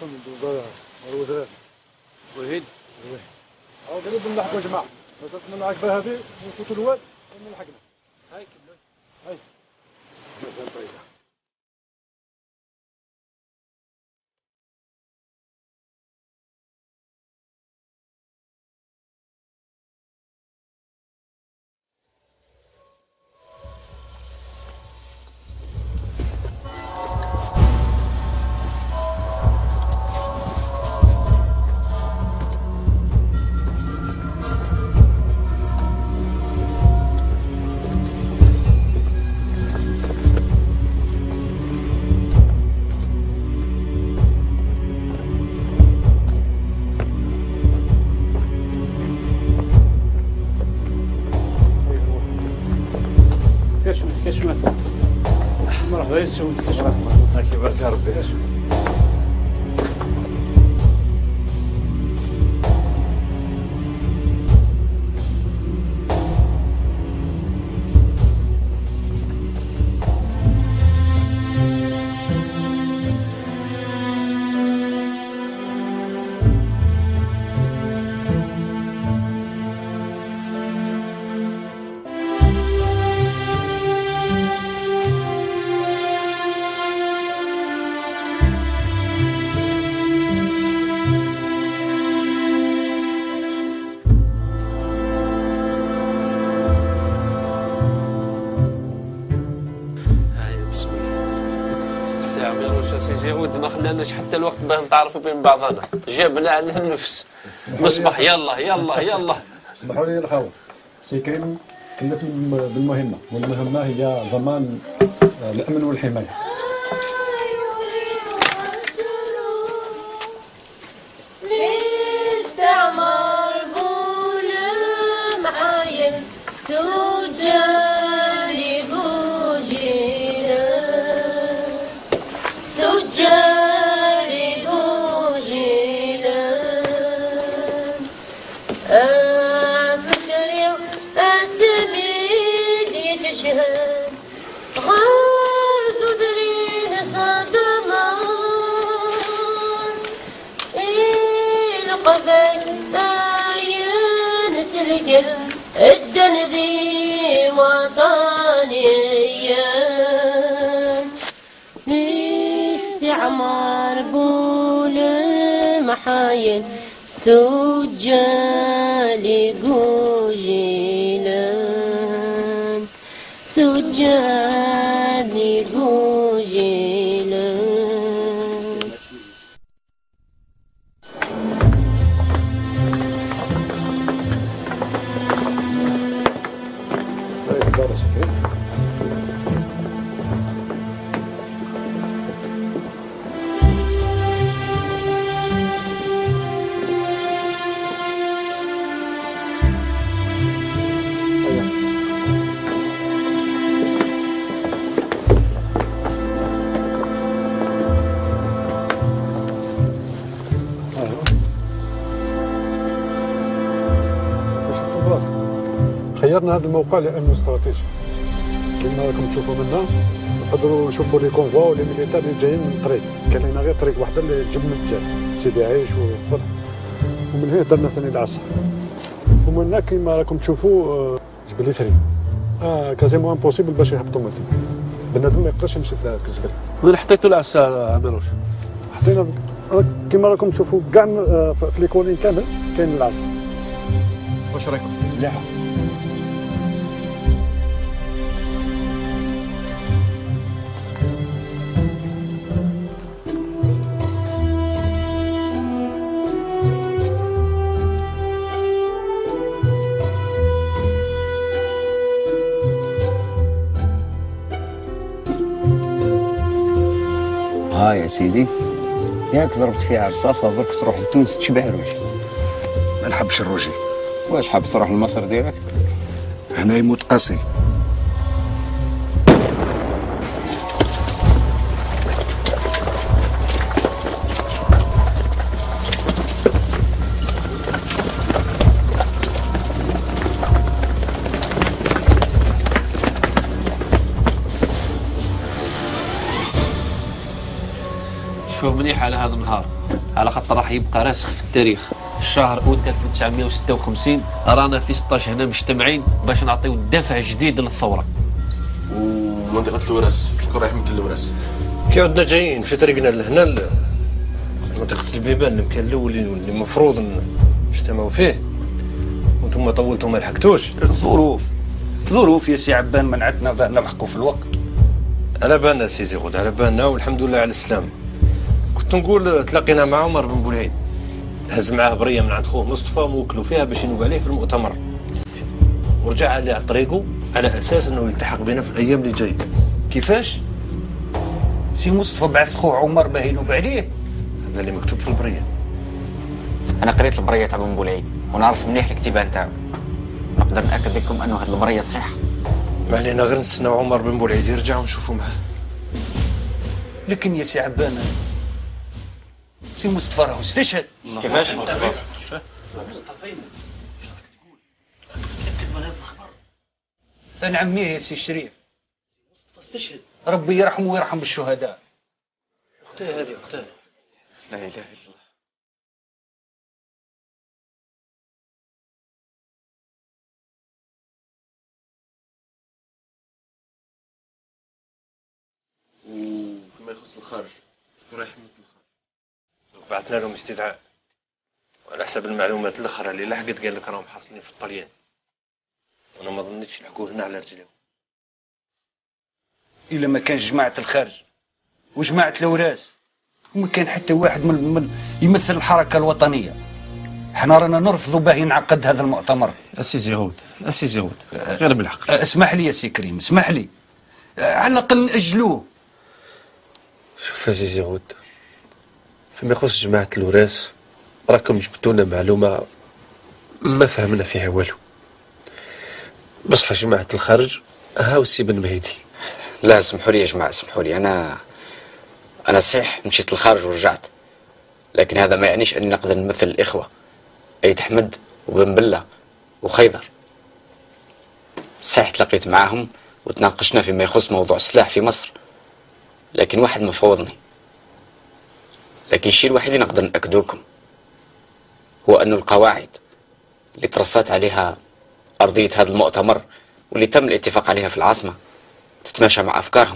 S9: من دوزار الوزارات وهيد او قريب نلحقوا جماعه بس من عقبه هذه نفوتوا الواد ونلحقنا هاي كمل هاي مسافه طويله.
S21: كشمس مرحبا يسوي كشمس هاك يبارك ربي كشمس.
S20: زيود ما خلاناش حتى الوقت باه نتعرفوا بين بعضنا، جابنا على النفس. مصبح يلا يلا يلا.
S21: اسمحوا لي الخوف. سي كريم كلفني بالمهمه، والمهمه هي ضمان الامن والحمايه.
S4: الاستعمار قول معاين تجاري بوجينا تجاري بوجينا سكري اسميدي تشهد غار تدرين صدمان القبل عين سلك الدندي وطنيا استعمار بول محاين سجالي قوجيلان سجالي قوجيلان.
S9: خيرنا هذا الموقع لانه استراتيجي كما راكم تشوفوا منا. نقدروا نشوفوا لي كونفوا ولي ميليتار اللي جايين من الطريق، كان لنا غير طريق واحده اللي تجيب من الجبل سيدي عيش وصلح، ومن هنا درنا ثاني العصا. ومن هنا كما راكم تشوفوا جبل يثري كازيمو امبوسيبل باش يهبطوا مثلا، بنادم ما يقدرش يمشي في هذاك الجبل.
S2: وين حطيتوا العصا عمروش؟
S9: حطينا كما راكم تشوفوا كاع في لي كولين كامل كاين العصا.
S2: واش رايكم؟
S9: مليحه.
S11: ها يا سيدي ياك ضربت فيها رصاصة برك تروح لتونس تشبع روجي.
S14: ما نحبش الروجي.
S11: واش حاب تروح لمصر ديريكت؟
S14: هنا يموت قاسي.
S20: شوف مليح على هذا النهار،
S2: على خاطر راح يبقى راسخ في التاريخ. الشهر أوت 1956 رانا في 16 هنا مجتمعين باش نعطيو دفع جديد للثورة.
S22: ومنطقة الوراس شكون رايح مثل الوراس؟ كي عدنا جايين في طريقنا لهنا منطقة البيبان المكان الأول اللي المفروض نجتمعوا فيه وانتم طولتوا ما لحقتوش.
S7: ظروف يا سي عبان منعتنا بان نلحقوا في الوقت.
S22: على بالنا سي زيغود، على بالنا والحمد لله على السلام. كنت نقول تلاقينا مع عمر بن بولعيد، هز معاه بريه من عند خوه مصطفى موكلوا فيها باش ينوب عليه في المؤتمر، ورجع عليه على طريقه على اساس انه يلتحق بنا في الايام اللي جايه.
S7: كيفاش؟ سي مصطفى بعث خوه عمر باه ينوب عليه؟
S22: هذا اللي مكتوب في البريه.
S18: انا قريت البريه تاع بن بولعيد ونعرف مليح الكتيبه نتاعو، نقدر ناكد لكم انه هذه البريه صحيحه.
S22: ما علينا غير نستناو عمر بن بولعيد يرجع ونشوفوا معاه.
S7: لكن يا سي عبان سي مصطفى راهو استشهد.
S18: كيفاش؟
S7: كيفاش؟ انا عميه يا سي الشريف. استشهد. ربي يرحمه ويرحم الشهداء.
S22: اختي هذه اختي.
S18: لا اله الا الله.
S22: وفيما يخص الخارج شكون رايح يمثل الخارج؟ بعثنا لهم استدعاء، وعلى حسب المعلومات الاخرى اللي لحقت قال لك راهم حاصلين في الطليان، وانا ما ظنيتش يلحقوا هنا على رجليهم.
S7: الا ما كان جماعه الخارج وجماعه الوراس وما كان حتى واحد من يمثل الحركه الوطنيه، احنا رانا نرفضوا باه ينعقد هذا المؤتمر.
S2: اسي زيغود غير بالحق.
S7: اسمح لي يا سي كريم، اسمح لي، على الاقل ناجلوه.
S2: شوف اسي زيغود، فيما يخص جماعة الوراس راكم جبتونا معلومة ما فهمنا فيها والو. بصح جماعة الخارج هاو السي بن مهدي.
S18: لا اسمحوا لي يا جماعه، اسمحوا لي، انا صحيح مشيت للخارج ورجعت، لكن هذا ما يعنيش اني نقدر نمثل الاخوه ايت احمد وبن بله وخيضر. صحيح تلاقيت معاهم وتناقشنا فيما يخص موضوع السلاح في مصر، لكن واحد مفوضني. لكن الشيء الوحيد اللي نقدر نأكدو لكم هو أنه القواعد اللي ترصات عليها أرضية هذا المؤتمر واللي تم الاتفاق عليها في العاصمة تتماشى مع أفكارهم.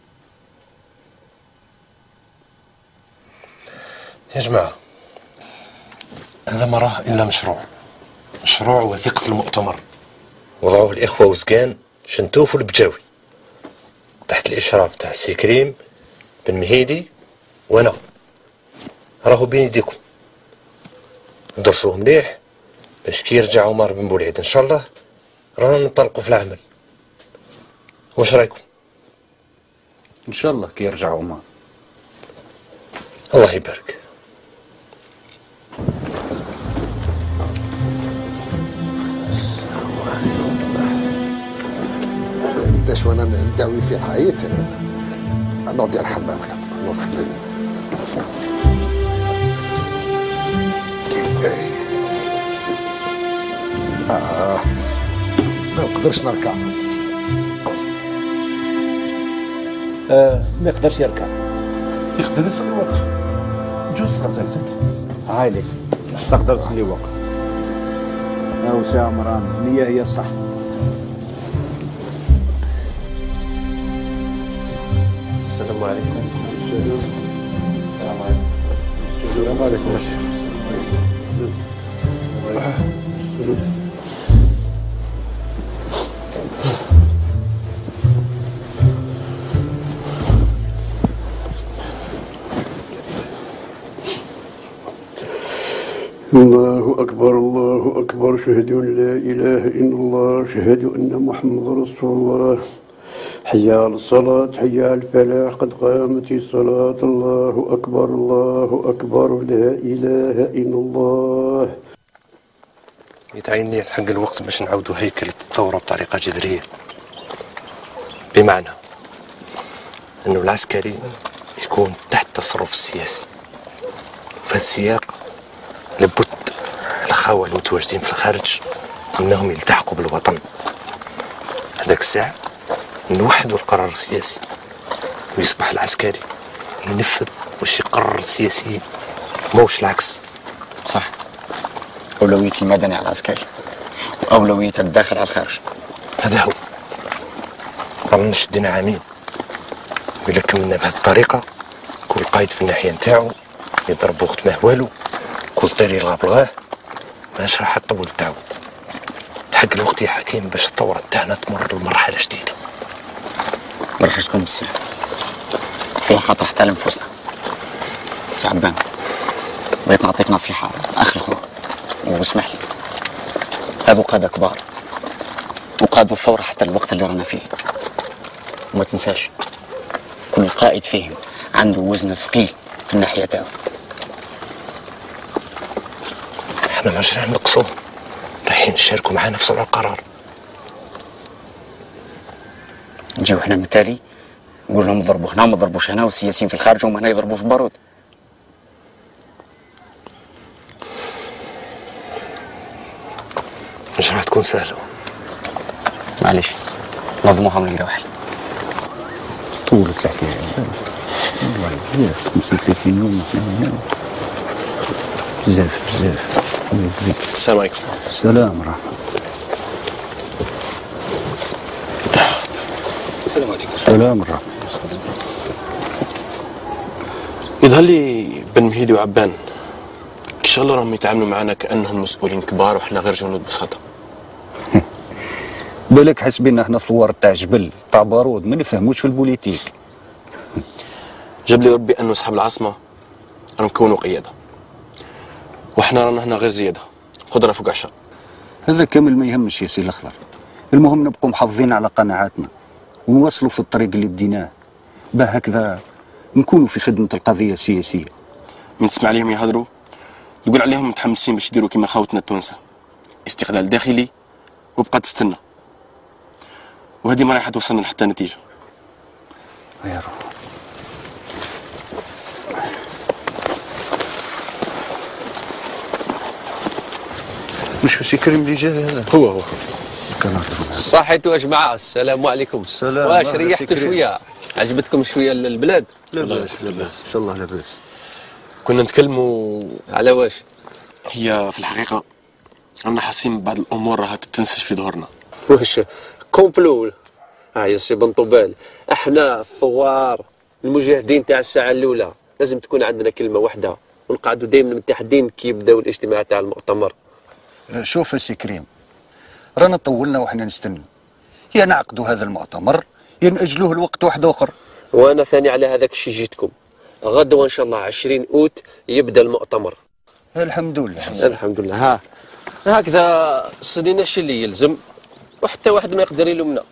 S22: يا جماعة هذا ما راه إلا مشروع وثيقة المؤتمر وضعوه الإخوة وزكان شنتوف والبجاوي تحت الإشراف تاع السي كريم بن مهيدي وأنا. راهو بين يديكم، درسوه مليح باش كي يرجع عمر بن بولعيد إن شاء الله رانا ننطلقوا في العمل. واش رايكم؟
S7: ان شاء الله كي يرجع عمر.
S22: الله يبارك.
S16: قداش وانا نداوي في حياتي انا ودي الحمام انا خليني ما نقدرش نركع.
S3: ما يقدرش يركع،
S21: يقدر يصلي وقف جوج صلاتك
S3: عايلك تقدر تصلي وقف. او سي عمران النية هي الصح.
S2: السلام عليكم.
S22: السلام عليكم.
S21: السلام عليكم.
S19: الله أكبر الله أكبر، أشهد أن لا إله إلا الله، أشهد أن محمد رسول الله. حي على الصلاة حي على الفلاح، قد قامت الصلاة. الله أكبر الله أكبر، لا إله إلا الله.
S22: يتعين لي الحق الوقت باش نعاودوا هيكل الثورة بطريقة جذرية، بمعنى أنه العسكري يكون تحت التصرف السياسي. وفي هذا السياق لابد الأخوة المتواجدين في الخارج أنهم يلتحقوا بالوطن. هذاك الساعة نوحدوا القرار السياسي ويصبح العسكري ينفذ واش يقرر السياسيين. موش العكس.
S18: صح، أولوية المدني على العسكري وأولوية الداخل على الخارج.
S22: هذا هو. رانا شدينا عامين، وإلا كملنا بهذه الطريقة كل قايد في الناحية نتاعو يضرب وقت ما والو، كل طير يلغى بلغاه، ماش راح تطول تاعو. الحق الوقت يا حكيم باش الثورة تاعنا تمر لمرحلة جديدة.
S18: ما راحش تكون بالسهل، فيها خاطر حتى لنفوسنا. سي عبان، بغيت نعطيك نصيحة أخي الخو، واسمح لي. هذو قادة كبار وقادوا الثورة حتى الوقت اللي رانا فيه، وما تنساش كل قائد فيهم عنده وزن ثقيل في الناحية تاعو.
S22: احنا ماش رايحين نقصوهم، رايحين نشاركوا معانا في صنع القرار.
S18: نجيو احنا من التالي نقول لهم ضربوا هنا وما ضربوش هنا، والسياسيين في الخارج هم هنا يضربوا في البارود.
S22: مش راح تكون سهلة.
S18: معليش نظموها من القواحل.
S5: طولت الحكاية والله بزاف، 35 يوم احنا هنا بزاف بزاف.
S22: السلام عليكم.
S5: السلام ورحمة الله.
S22: السلام عليكم.
S5: السلام ورحمة الله.
S22: يظهر لي بن مهيدي وعبان ان شاء الله راهم يتعاملوا معنا كانهم مسؤولين كبار وحنا غير جنود بساطه.
S5: بالك حاسبين احنا ثوار تاع جبل تاع بارود ما نفهموش في البوليتيك.
S22: جاب لي ربي انه اصحاب العاصمه راهم كونوا قياده، وحنا رانا هنا غير زياده، قدره فوق عشاء.
S5: هذا كامل ما يهمش يا سي الاخضر، المهم نبقوا محافظين على قناعاتنا ونواصلوا في الطريق اللي بديناه، باه هكذا نكونوا في خدمه القضيه السياسيه.
S22: من تسمع عليهم يهضروا تقول عليهم متحمسين باش يديروا كما خاوتنا التوانسه، استقلال داخلي وبقى تستنى، وهذه ما راح توصلنا لحتى نتيجه.
S5: يا روح.
S22: مش سي كريم اللي جا هذا؟ هو
S2: صحيتوا يا جماعه، السلام عليكم.
S22: السلام.
S2: واش ريحتوا شويه؟ عجبتكم شويه البلاد؟
S22: لاباس لاباس ان شاء الله لاباس. كنا نتكلموا
S2: على واش؟
S22: هي في الحقيقه رانا حاسين بعض الامور راها تتنسج في ظهرنا.
S2: واش كومبلو؟ يا سي بنطوبال، احنا الثوار المجاهدين تاع الساعه الاولى لازم تكون عندنا كلمه واحده ونقعدوا دائما متحدين كي يبداو الاجتماع تاع المؤتمر.
S5: شوف يا سي كريم، رانا طولنا وحنا نستنى، يا نعقدوا هذا المؤتمر يا نأجلوه لوقت واحد اخر.
S2: وانا ثاني على هذاك الشيء جيتكم. غدوه ان شاء الله 20 اوت يبدا المؤتمر.
S5: الحمد لله.
S2: الحمد لله. ها هكذا صدينا الشيء اللي يلزم وحتى واحد ما يقدر يلومنا.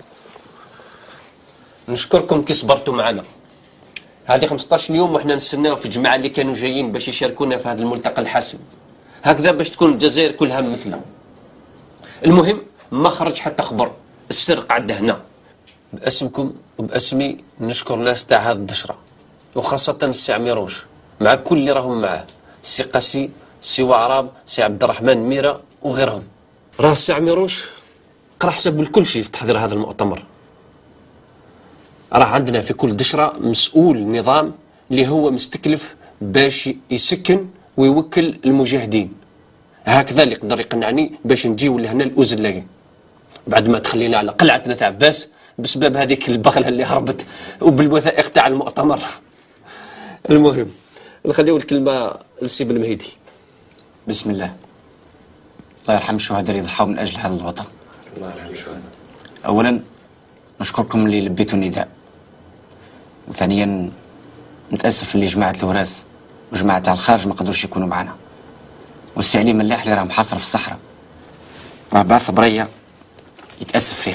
S2: نشكركم كي صبرتوا معنا. هذه 15 يوم وحنا نستناو في الجماعه اللي كانوا جايين باش يشاركونا في هذا الملتقى الحاسم، هكذا باش تكون الجزائر كلها مثلنا. المهم ما خرج حتى خبر، السر قعد هنا. باسمكم وباسمي نشكر الناس تاع هذه الدشره، وخاصه السي عميروش مع كل اللي راهم معاه، السي قاسي، السي وعراب، السي عبد الرحمن ميرا وغيرهم. راه السي عميروش قرا حساب لكل شيء في تحضير هذا المؤتمر. راه عندنا في كل دشره مسؤول نظام اللي هو مستكلف باش يسكن ويوكل المجاهدين، هكذا اللي يقدر يقنعني باش نجيو لهنا الأوزلاقي بعد ما تخلينا على قلعتنا تاع عباس بسبب هذيك البغله اللي هربت وبالوثائق تاع المؤتمر. المهم نخليو الكلمه للسي بن مهيدي.
S18: بسم الله. الله يرحم الشهداء اللي ضحوا من اجل هذا الوطن.
S22: الله يرحم الشهداء.
S18: اولا نشكركم اللي لبيتوا النداء، وثانيا نتاسف اللي جماعه الوراس وجماعه تاع الخارج ما قدروش يكونوا معنا، والسي علي ملاح اللي راه محاصر في الصحراء راه بعث بريه يتاسف فيها.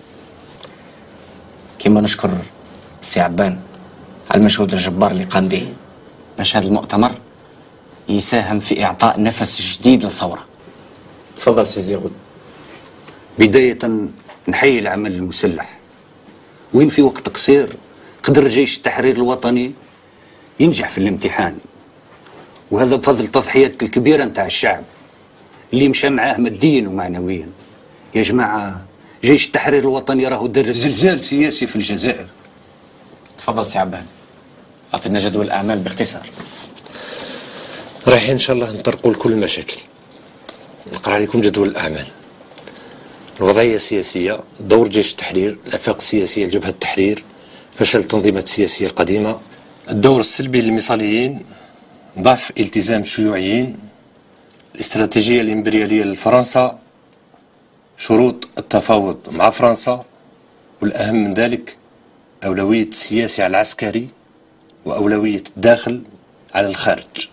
S18: كما نشكر السي عبان على المجهود الجبار اللي قام به باش هذا المؤتمر يساهم في اعطاء نفس جديد للثوره.
S2: تفضل سي زيغون.
S5: بداية نحيي العمل المسلح، وين في وقت قصير قدر جيش التحرير الوطني ينجح في الامتحان، وهذا بفضل التضحيات الكبيرة نتاع الشعب اللي مشى معاه ماديا ومعنويا. يا جماعة جيش التحرير الوطني راهو در زلزال سياسي في الجزائر.
S18: تفضل سي عبان، اعطينا جدول الاعمال باختصار.
S22: رايحين ان شاء الله نطرقوا لكل المشاكل. نقرا عليكم جدول الاعمال، الوضعيه السياسيه، دور جيش التحرير، الافاق السياسيه لجبهه التحرير، فشل التنظيمات السياسيه القديمه، الدور السلبي للمصاليين، ضعف التزام الشيوعيين، الاستراتيجيه الامبرياليه لفرنسا، شروط التفاوض مع فرنسا، والاهم من ذلك اولويه السياسي على العسكري واولويه الداخل على الخارج.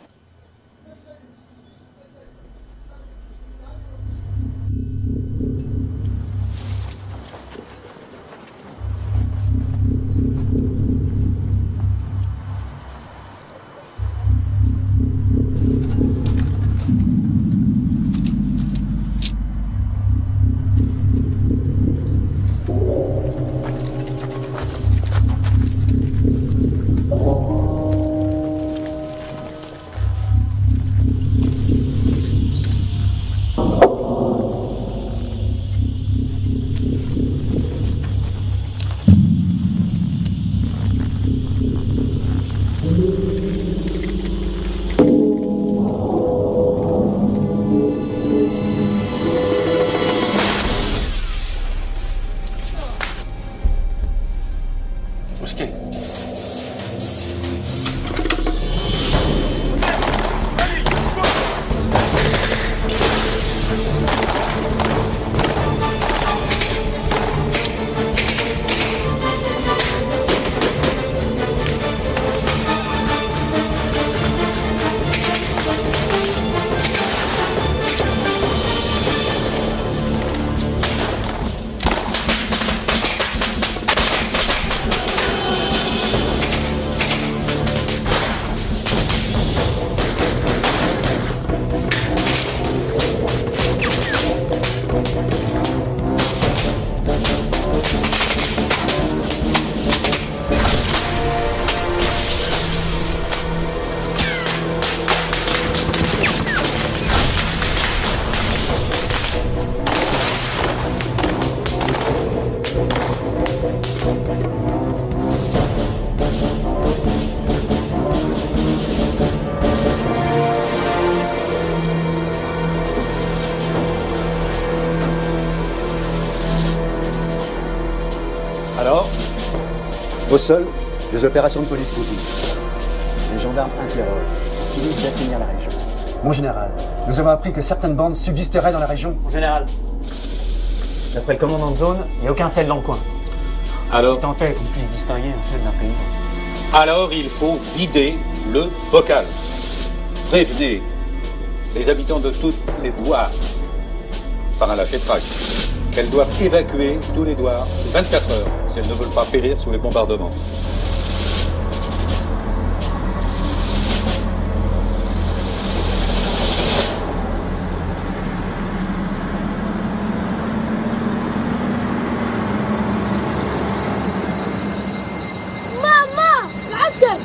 S13: Alors, au sol, les opérations de police continuent. Les gendarmes interrogent, finissent d'assainir la région. Mon général, nous avons appris que certaines bandes subsisteraient dans la région.
S10: Mon général, d'après le commandant de zone, il n'y a aucun fait dans le coin.
S22: Alors,
S10: Si tant est qu'on puisse distinguer un fait d'un paysan.
S6: Alors il faut vider le bocal. Prévenez les habitants de toutes les douars par un lâcher-trac qu'elles doivent évacuer tous les douars sous 24 heures si elles ne veulent pas périr sous les bombardements.
S15: ماما العسكر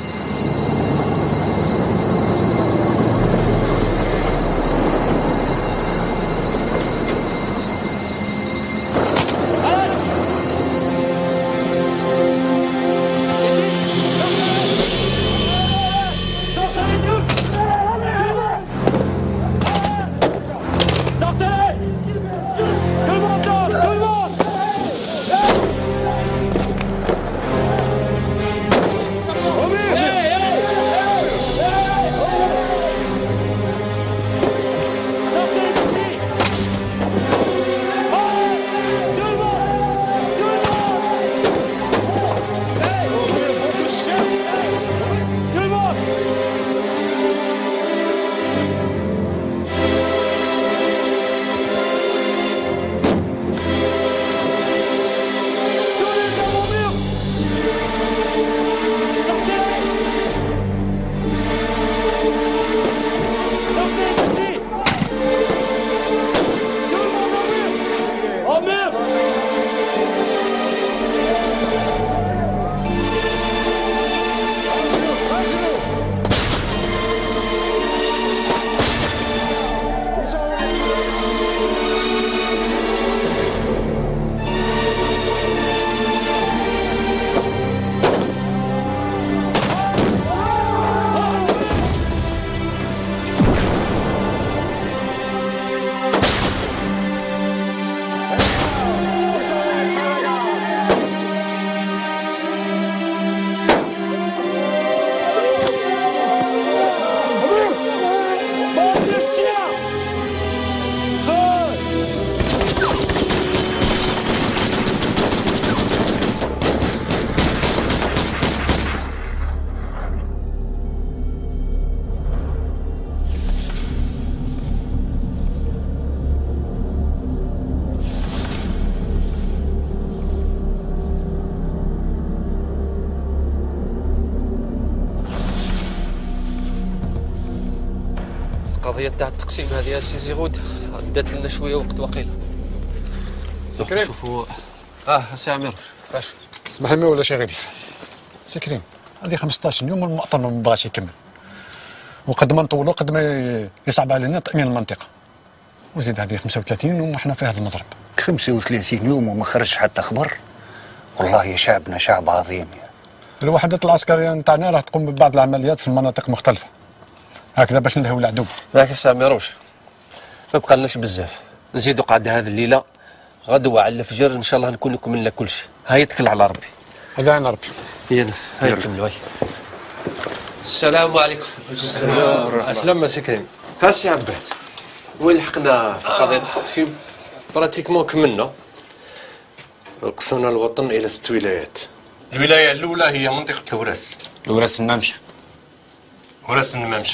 S2: القضيه تاع التقسيم هذه يا سي زيغود دات لنا شويه وقت وقيل.
S21: سكريم
S2: شوفوا سي عميروش باش
S9: اسمح لي ولا شي غريف. سكريم هذه 15 يوم المؤتمر ما بغاش يكمل، وقد ما نطولوا قد ما يصعب علينا تامين المنطقه، وزيد هذه 35 يوم وحنا في هذا المضرب.
S5: 35 يوم وما خرجش حتى خبر. والله يا شعبنا شعب عظيم.
S9: الوحدات العسكريه نتاعنا راح تقوم ببعض العمليات في المناطق مختلفه هكذا باش نلهوا العدو.
S2: ذاك الساعه ميروش ما بقالناش بزاف، نزيدوا قاعده هذه الليله، غدوه على الفجر ان شاء الله نكون كملنا كل شيء. هاي يتكل على ربي.
S9: هذا عين ربي.
S2: يلا هاي نكملوا. هاي السلام عليكم.
S22: السلام سي كريم.
S2: ها سي عباد وين لحقنا في قضيه التقسيم؟
S22: براتيكمون كملنا، قسمنا الوطن الى 6 ولايات. الولايه الاولى هي منطقه الوراس.
S18: الوراس الممشى.
S22: وراس الممشى.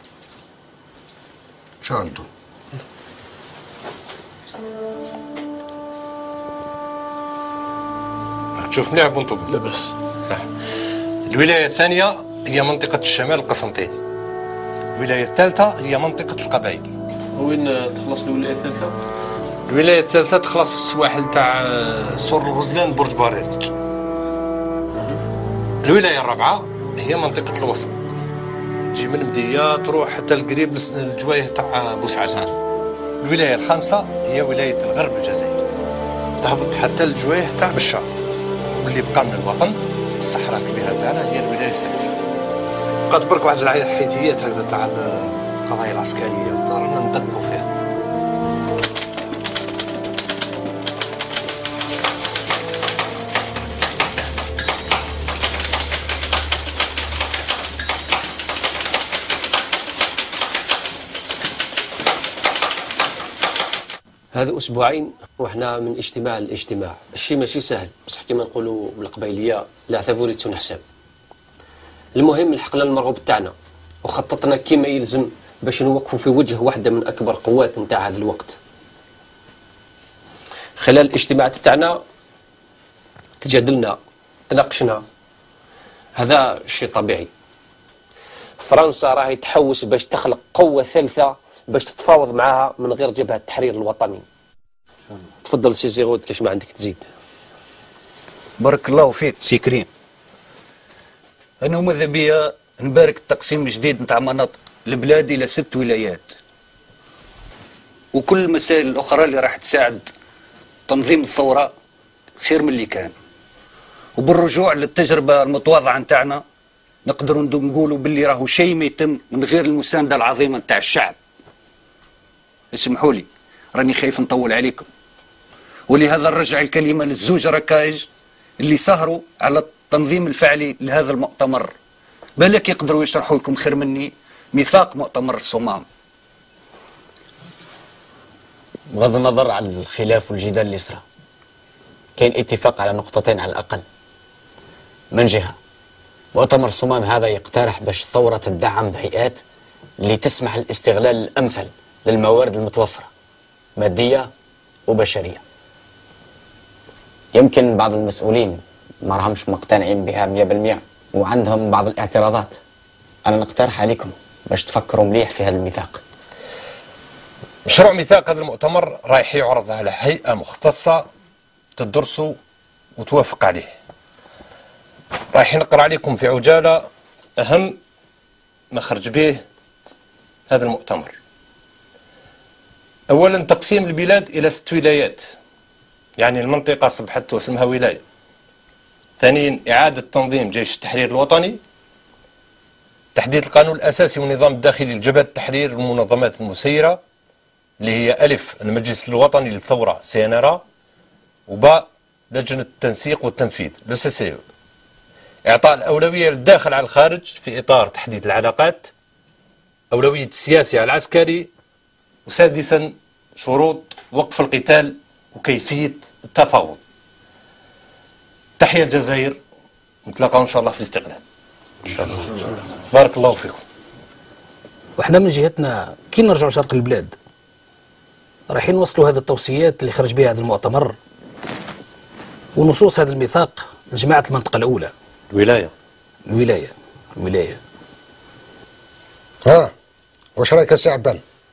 S14: شغلته.
S22: تشوف مليح بونطوب؟
S3: لا بس
S22: صح. الولايه الثانيه هي منطقه الشمال القسنطيني. الولايه الثالثه هي منطقه القبائل.
S2: وين تخلص الولايه الثالثه؟
S22: الولايه الثالثه تخلص في السواحل تاع سور الغزلان برج باريج. الولايه الرابعه هي منطقه الوسط، تجي من مديه تروح حتى القريب للجوايه تاع بوسعسان. الولايه الخامسه هي ولايه الغرب الجزائر، تهبط حتى الجوايه تاع بشار. واللي بقى من الوطن الصحراء الكبيره تاعنا هي الولايه السادسه. بقات برك واحد الحيثيات هكذا تاع القضايا العسكريه ورانا ندقوا فيها.
S2: هذا اسبوعين وحنا من اجتماع لاجتماع، الشيء ماشي سهل، بصح كما نقولوا بالقبيليه لا ثفوريت نحسب. المهم لحقنا المرغوب تاعنا وخططنا كما يلزم باش نوقفوا في وجه واحده من اكبر قوات نتاع هذا الوقت. خلال الاجتماعات تاعنا تجادلنا تناقشنا، هذا شيء طبيعي. فرنسا راهي تحوس باش تخلق قوه ثالثه باش تتفاوض معها من غير جبهه التحرير الوطني. تفضل سي زيغود كاش ما عندك تزيد.
S5: بارك الله فيك سي كريم. انا ماذا بيا نبارك التقسيم الجديد نتاع مناطق البلاد الى 6 ولايات، وكل المسائل الاخرى اللي راح تساعد تنظيم الثوره خير من اللي كان. وبالرجوع للتجربه المتواضعه نتاعنا نقدروا نقولوا باللي راهو شيء ما يتم من غير المسانده العظيمه نتاع الشعب. اسمحوا لي راني خايف نطول عليكم، ولهذا نرجع الكلمه للزوج ركائج اللي سهروا على التنظيم الفعلي لهذا المؤتمر، بالك يقدروا يشرحوا لكم خير مني ميثاق مؤتمر الصمام.
S18: بغض النظر عن الخلاف والجدال اللي صرا، كاين اتفاق على نقطتين على الاقل. من جهه مؤتمر الصمام هذا يقترح باش الثوره تدعم بهيئات اللي تسمح الاستغلال الامثل للموارد المتوفره ماديه وبشريه. يمكن بعض المسؤولين ما راهمش مقتنعين بها 100% وعندهم بعض الاعتراضات. انا نقترح عليكم باش تفكروا مليح في هذا الميثاق.
S22: مشروع ميثاق هذا المؤتمر رايح يعرض على هيئه مختصه تدرسوا وتوافق عليه. رايح نقرا عليكم في عجاله اهم ما خرج به هذا المؤتمر. اولا تقسيم البلاد الى 6 ولايات، يعني المنطقه اصبحت اسمها ولايه. ثانيا اعاده تنظيم جيش التحرير الوطني، تحديد القانون الاساسي والنظام الداخلي لجبهه التحرير والمنظمات المسيره اللي هي الف المجلس الوطني للثوره CNRA، وباء لجنه التنسيق والتنفيذ CCE. اعطاء الاولويه للداخل على الخارج في اطار تحديد العلاقات، اولويه السياسي على العسكري، وسادسا شروط وقف القتال وكيفيه التفاوض. تحيا الجزائر، نتلاقاو ان شاء الله في الاستقلال ان شاء الله. بارك الله فيكم.
S12: وحنا من جهتنا كي نرجعوا شرق البلاد رايحين نوصلوا هذه التوصيات اللي خرج بها هذا المؤتمر ونصوص هذا الميثاق لجماعه المنطقه الاولى. الولايه.
S16: ها واش رايك يا سي عبان؟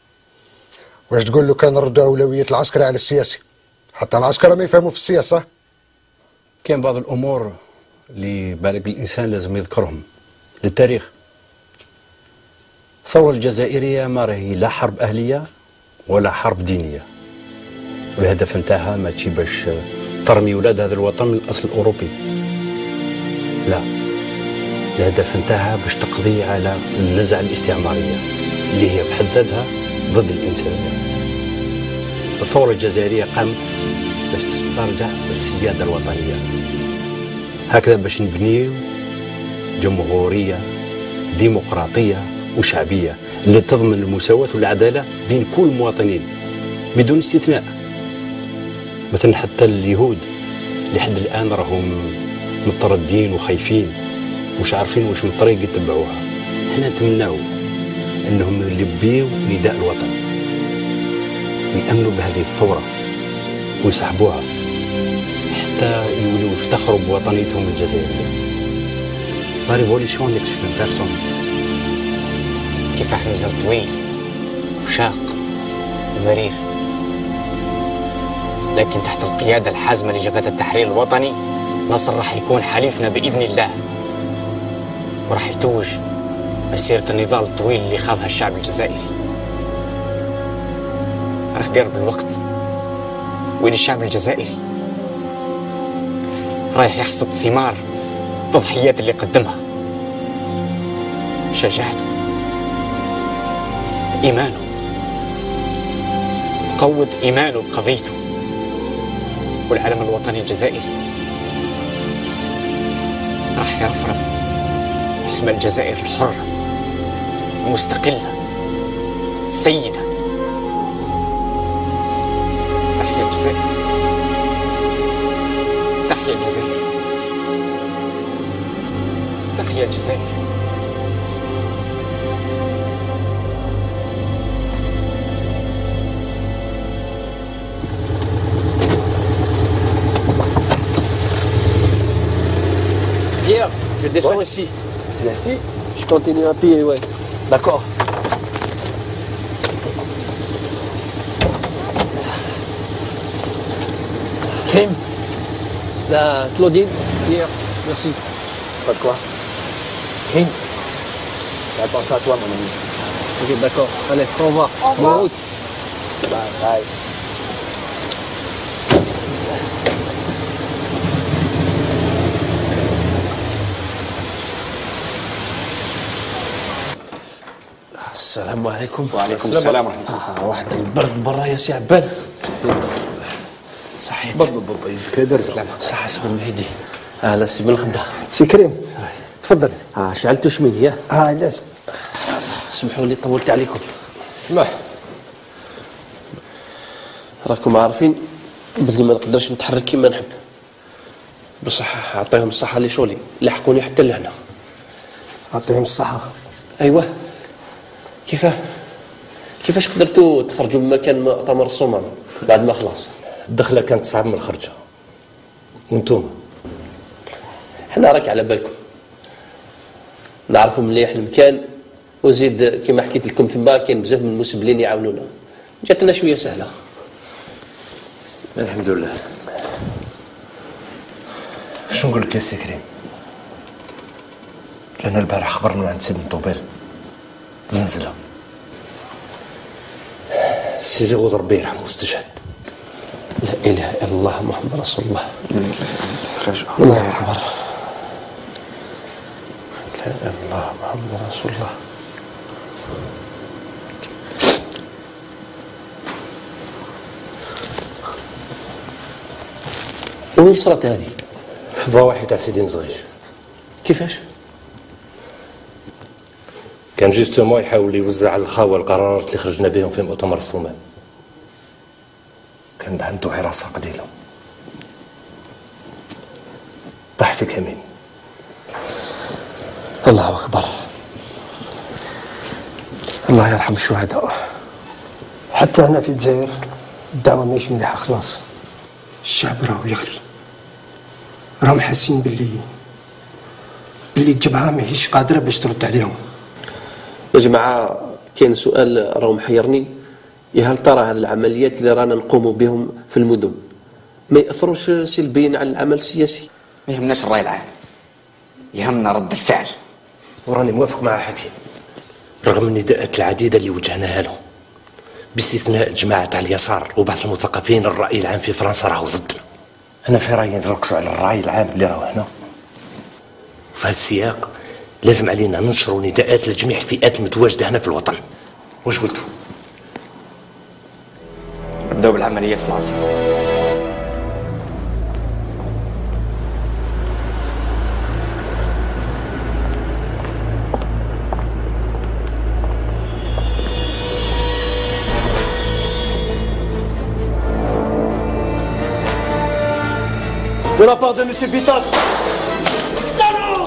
S16: واش تقول له كان نردوا اولويه العسكري على السياسي؟ حتى العسكرة ما يفهموا في السياسه.
S6: كاين بعض الامور اللي بالك الانسان لازم يذكرهم للتاريخ. الثوره الجزائريه ما راهي لا حرب اهليه ولا حرب دينيه، والهدف نتاعها ماشي باش ترمي ولاد هذا الوطن من الاصل الاوروبي، لا، الهدف نتاعها باش تقضي على النزعه الاستعماريه اللي هي بحد ذاتها ضد الانسانيه. الثوره الجزائريه قامت باش تسترجع السياده الوطنيه، هكذا باش نبنيو جمهوريه ديمقراطيه وشعبيه اللي تضمن المساواه والعداله بين كل المواطنين بدون استثناء. مثلا حتى اليهود لحد الان راهم متردين وخايفين، مش عارفين واش من الطريق يتبعوها. احنا نتمناو انهم يلبيو نداء الوطن ويامنوا بهذه الثوره ويصاحبوها حتى يولوا يفتخروا بوطنيتهم الجزائريه. لا ريفوليسيون نيكس في بيرسون.
S18: كفاح مازال طويل وشاق ومرير، لكن تحت القيادة الحازمة لجبهة التحرير الوطني نصر راح يكون حليفنا بإذن الله، وراح يتوج مسيرة النضال الطويل اللي خاضها الشعب الجزائري. راح قرب الوقت وين الشعب الجزائري رايح يحصد ثمار التضحيات اللي قدمها بشجاعته، إيمانه، قوة إيمانه بقضيته والعلم الوطني الجزائري. راح يرفرف اسم الجزائر الحرة المستقلة السيدة. تحيا الجزائر، تحيا الجزائر، تحيا الجزائر.
S2: Pierre, je descends ici. Merci. Je continue à pied, ouais. D'accord. Kim. La Claudine. Pierre, merci. Pas de quoi. Kim. J'ai pensé à toi, mon ami. Ok, d'accord. Allez, au revoir. Bonne route. Bye, bye. السلام عليكم.
S18: وعليكم السلام ورحمة الله.
S2: واحد البرد برا يا سي عباد. صحيت.
S21: بالضبط كدر
S2: سلام. صح سي بن مهدي. لا سي بن خدام.
S21: سي كريم تفضل.
S2: شعلتوا شميل يا؟
S21: لازم.
S2: سمحوا لي طولت عليكم. اسمح. راكم عارفين بلي ما نقدرش نتحرك كيما نحب، بصح عطيهم الصحة لشغلي، لحقوني حتى لهنا.
S21: عطيهم الصحة.
S2: ايوه. كيفاش قدرتوا تخرجوا من مكان مؤتمر الصومال بعد ما خلاص؟
S22: الدخله كانت صعب من الخرجه. وانتم؟
S2: حنا راك على بالكم، نعرفوا مليح المكان، وزيد كما حكيت لكم ثم كاين بزاف من المسبلين يعاونونا، جاتنا شويه سهله.
S22: الحمد لله. شنو نقول لك يا سي كريم؟ لأن البارح خبرنا عن سي بن طوبيل زنزلة. سي زغود ربي يرحمه استشهد.
S2: لا اله الا الله محمد رسول الله.
S21: الله يرحمه.
S2: لا اله الا الله محمد رسول الله. وين صارت هذه؟
S22: في الضواحي تاع سيدي مزغيش.
S2: كيفاش؟
S22: كان جوستومون يحاول يوزع على الخاوه القرارات اللي خرجنا بهم في مؤتمر الصومال. كان عنده حراسه قليله. طاح في كمين.
S2: الله اكبر. الله يرحم الشهداء.
S21: حتى هنا في الجزائر الدعوه ماهيش مليحه خلاص. الشعب راهو يغلي، راهم حاسين باللي الجبهه ماهيش قادره باش ترد عليهم.
S2: يا جماعه كاين سؤال راهو محيرني، هل ترى هذه العمليات اللي رانا نقوم بهم في المدن ما يأثروش سلبيا على العمل السياسي؟
S18: ما يهمناش الرأي العام، يهمنا رد الفعل.
S22: وراني موافق مع حكيم رغم النداءات العديدة اللي وجهناها لهم، باستثناء جماعة على اليسار وبعض المثقفين. الرأي العام في فرنسا راهو ضدنا. أنا في رأيي نركزوا على الرأي العام اللي راهو هنا. وفي هذا السياق لازم علينا ننشروا نداءات لجميع الفئات المتواجدة هنا في الوطن. واش قلتوا؟
S18: نبداو بالعمليات في العاصمة.
S3: De la part de M. Bitat. Salaud!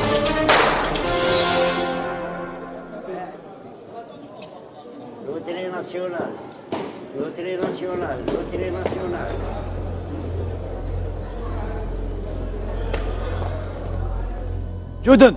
S8: Loterie nationale. Loterie nationale. Loterie nationale.
S1: جودن.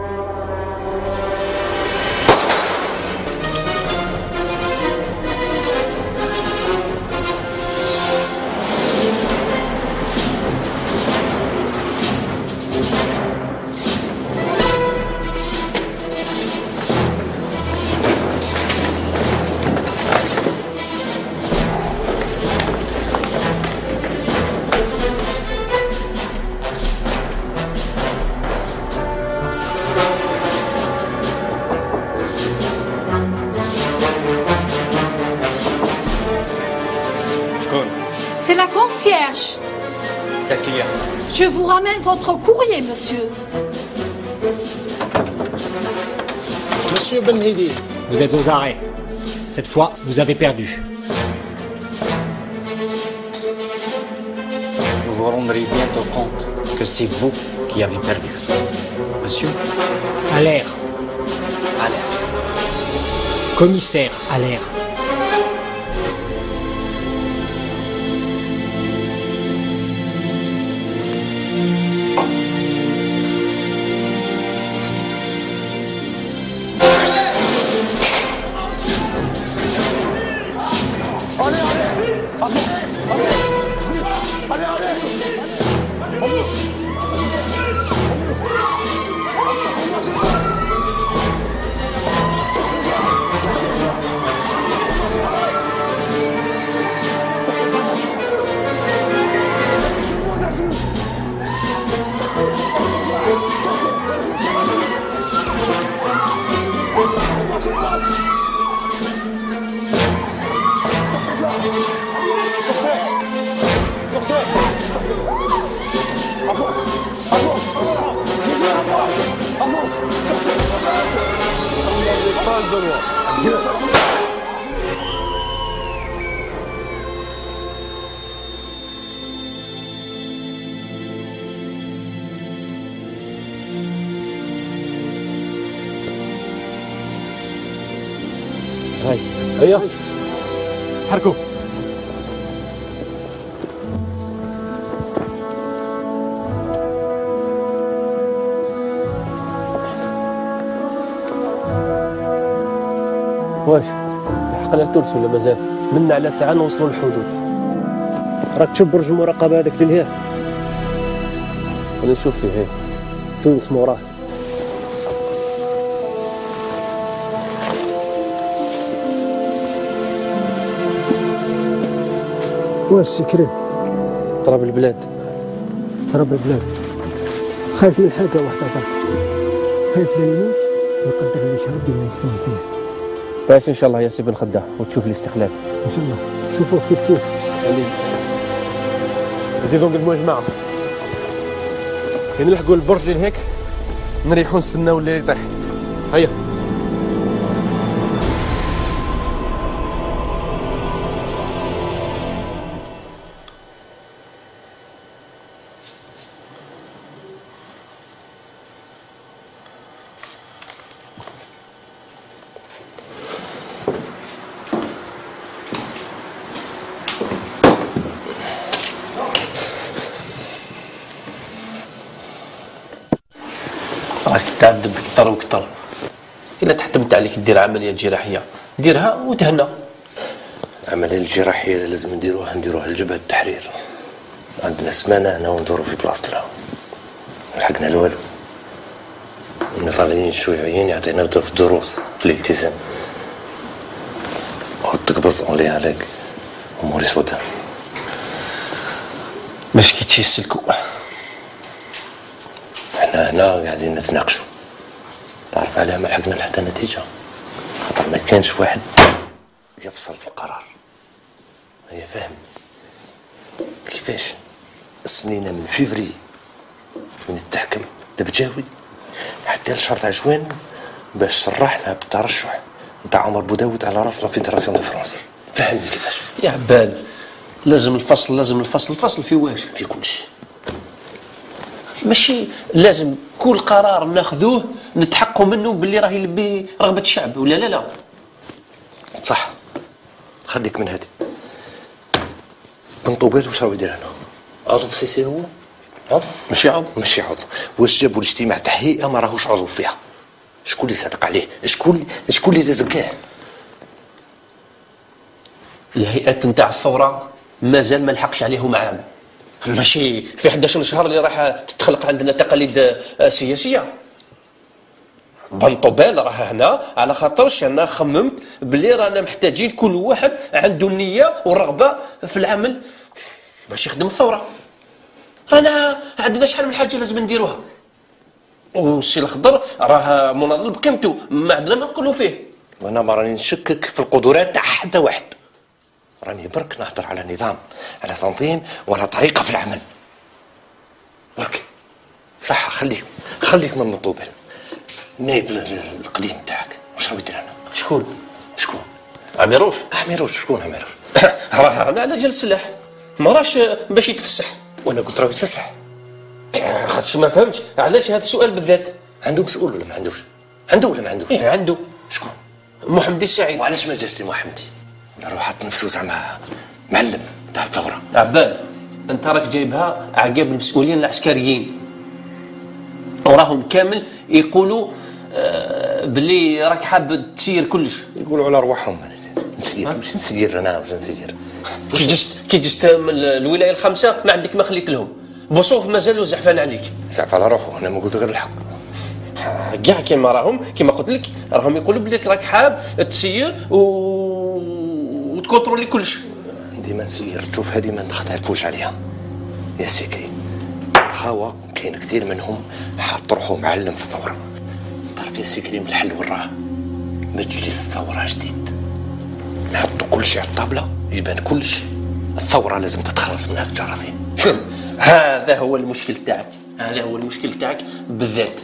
S15: C'est la concierge.
S18: Qu'est-ce qu'il y a?
S15: Je vous ramène votre courrier, monsieur.
S23: Monsieur Benhidi, vous êtes aux arrêts. Cette fois, vous avez perdu.
S18: Vous vous rendrez bientôt compte que c'est vous qui avez perdu. Monsieur?
S23: Allaire.
S18: Allaire.
S23: Commissaire Allaire.
S2: هاي هيا
S1: حركوا.
S2: واش لحقنا لتونس ولا مازال؟ منا على ساعة نوصلوا للحدود. راك تشوف برج المراقبة هذاك اللي لهيه؟ أنا نشوف فيه تونس موراه.
S21: واش سكري؟
S2: تراب البلاد.
S21: تراب البلاد. خايف من حاجة واحدة برك. خايف لا يموت ويقدر اللي شرب بما يدفن فيه.
S2: تعيش ان شاء الله يا سي بن خدام وتشوف الاستقلال
S21: ان شاء الله. شوفوه كيف
S3: زيدوا نقدموا يا جماعه، نلحقوا البرج اللي هيك نريحوا نستناو الليل يطيح. هيا
S2: راك تتعذب كثر وكثر. إلا تحتمت عليك دير عملية جراحية ديرها وتهنى.
S22: العملية الجراحية اللي لازم نديروها لجبهة التحرير. عندنا سمانة هنا وندورو في بلاصتنا، لحقنا لا والو. النضاليين الشيوعيين يعطينا دروس في الالتزام وتقبض عليها عليك أموري سوداء.
S20: باش كي تيسلكوا
S22: احنا هنا قاعدين نتناقشوا، تعرف علاه ما لحقنا لحتى نتيجة، خاطر ما كانش واحد يفصل في قرار. هي فاهم كيفاش السنينة من فيفري من التحكم دبجاوي حتى لشهر تاع جوان باش صرحنا بالترشح نتاع عمر بوداود على راس لا فيدراسيون دو فرنسا. فهمني كيفاش
S20: يا عبال، لازم الفصل في واش؟
S22: في كل شيء.
S20: ماشي لازم كل قرار ناخذوه نتحققوا منه باللي راه يلبي رغبة الشعب ولا لا؟
S22: صح، خليك من هذه. بن طوبال واش راهو يدير هنا؟ عضو في سيسي هو؟ عضو؟ ماشي عضو. واش جابوا الاجتماع تاع هيئة ما راهوش عضو فيها؟ شكون اللي صادق عليه؟ شكون اللي زكاه؟
S20: الهيئات نتاع الثورة مازال ما لحقش عليهم عام. ماشي في 11 شهر اللي راح تتخلق عندنا تقاليد سياسية. بن طوبال راه هنا على خاطرش انا خممت بلي رانا محتاجين كل واحد عنده النية والرغبة في العمل باش يخدم الثورة. رانا عندنا شحال من حاجة لازم نديروها، والسي الخضر راه مناضل بقيمته، ما عندنا ما نقولوا فيه.
S22: وانا ما راني نشكك في القدرات تاع حتى واحد، راني برك نهضر على نظام، على تنظيم وعلى طريقة في العمل. برك صح. خليك من طوبال. النائب القديم تاعك واش راهو يدير هنا؟
S20: شكون؟ عميروش.
S22: شكون عميروش؟
S20: راه هنا على جال السلاح، ما راهش باش يتفسح.
S22: وانا قلت راه يتفسح.
S20: خاطرش ما فهمتش علاش هذا السؤال بالذات.
S22: عنده مسؤول ولا ما عندوش؟ عنده ولا ما عندوش؟
S20: ايه عنده.
S22: شكون؟
S20: محمدي السعيد.
S22: وعلاش ما جاش سي محمدي؟ ولا روح حط نفسه زعما معلم تاع الثوره؟
S20: عبال انت راك جايبها عقاب المسؤولين العسكريين، وراهم كامل يقولوا باللي راك حاب تسير كلش.
S22: يقولوا على رواحهم. مش نسير انا واش نسير.
S20: كي جست من الولايه الخمسه ما عندك ما خليت لهم. بوصوف مازالوا زعفان عليك.
S22: زعف على روحه، انا ما قلت غير الحق.
S20: كاع كيما قلت لك راهم يقولوا بلي راك حاب تسير وتكونترولي كلش.
S22: ديما نسير. شوف هذه ما نختلفوش عليها يا سيكري. الخاوة كاين كثير منهم حاط روحو معلم في الثوره. تعرف يا سيكري من الحل وراه مجلس الثوره جديد، نحطوا كل شيء على الطابله يبان كلش. الثوره لازم تتخلص منها الجراثيم.
S20: هذا هو المشكل تاعك بالذات.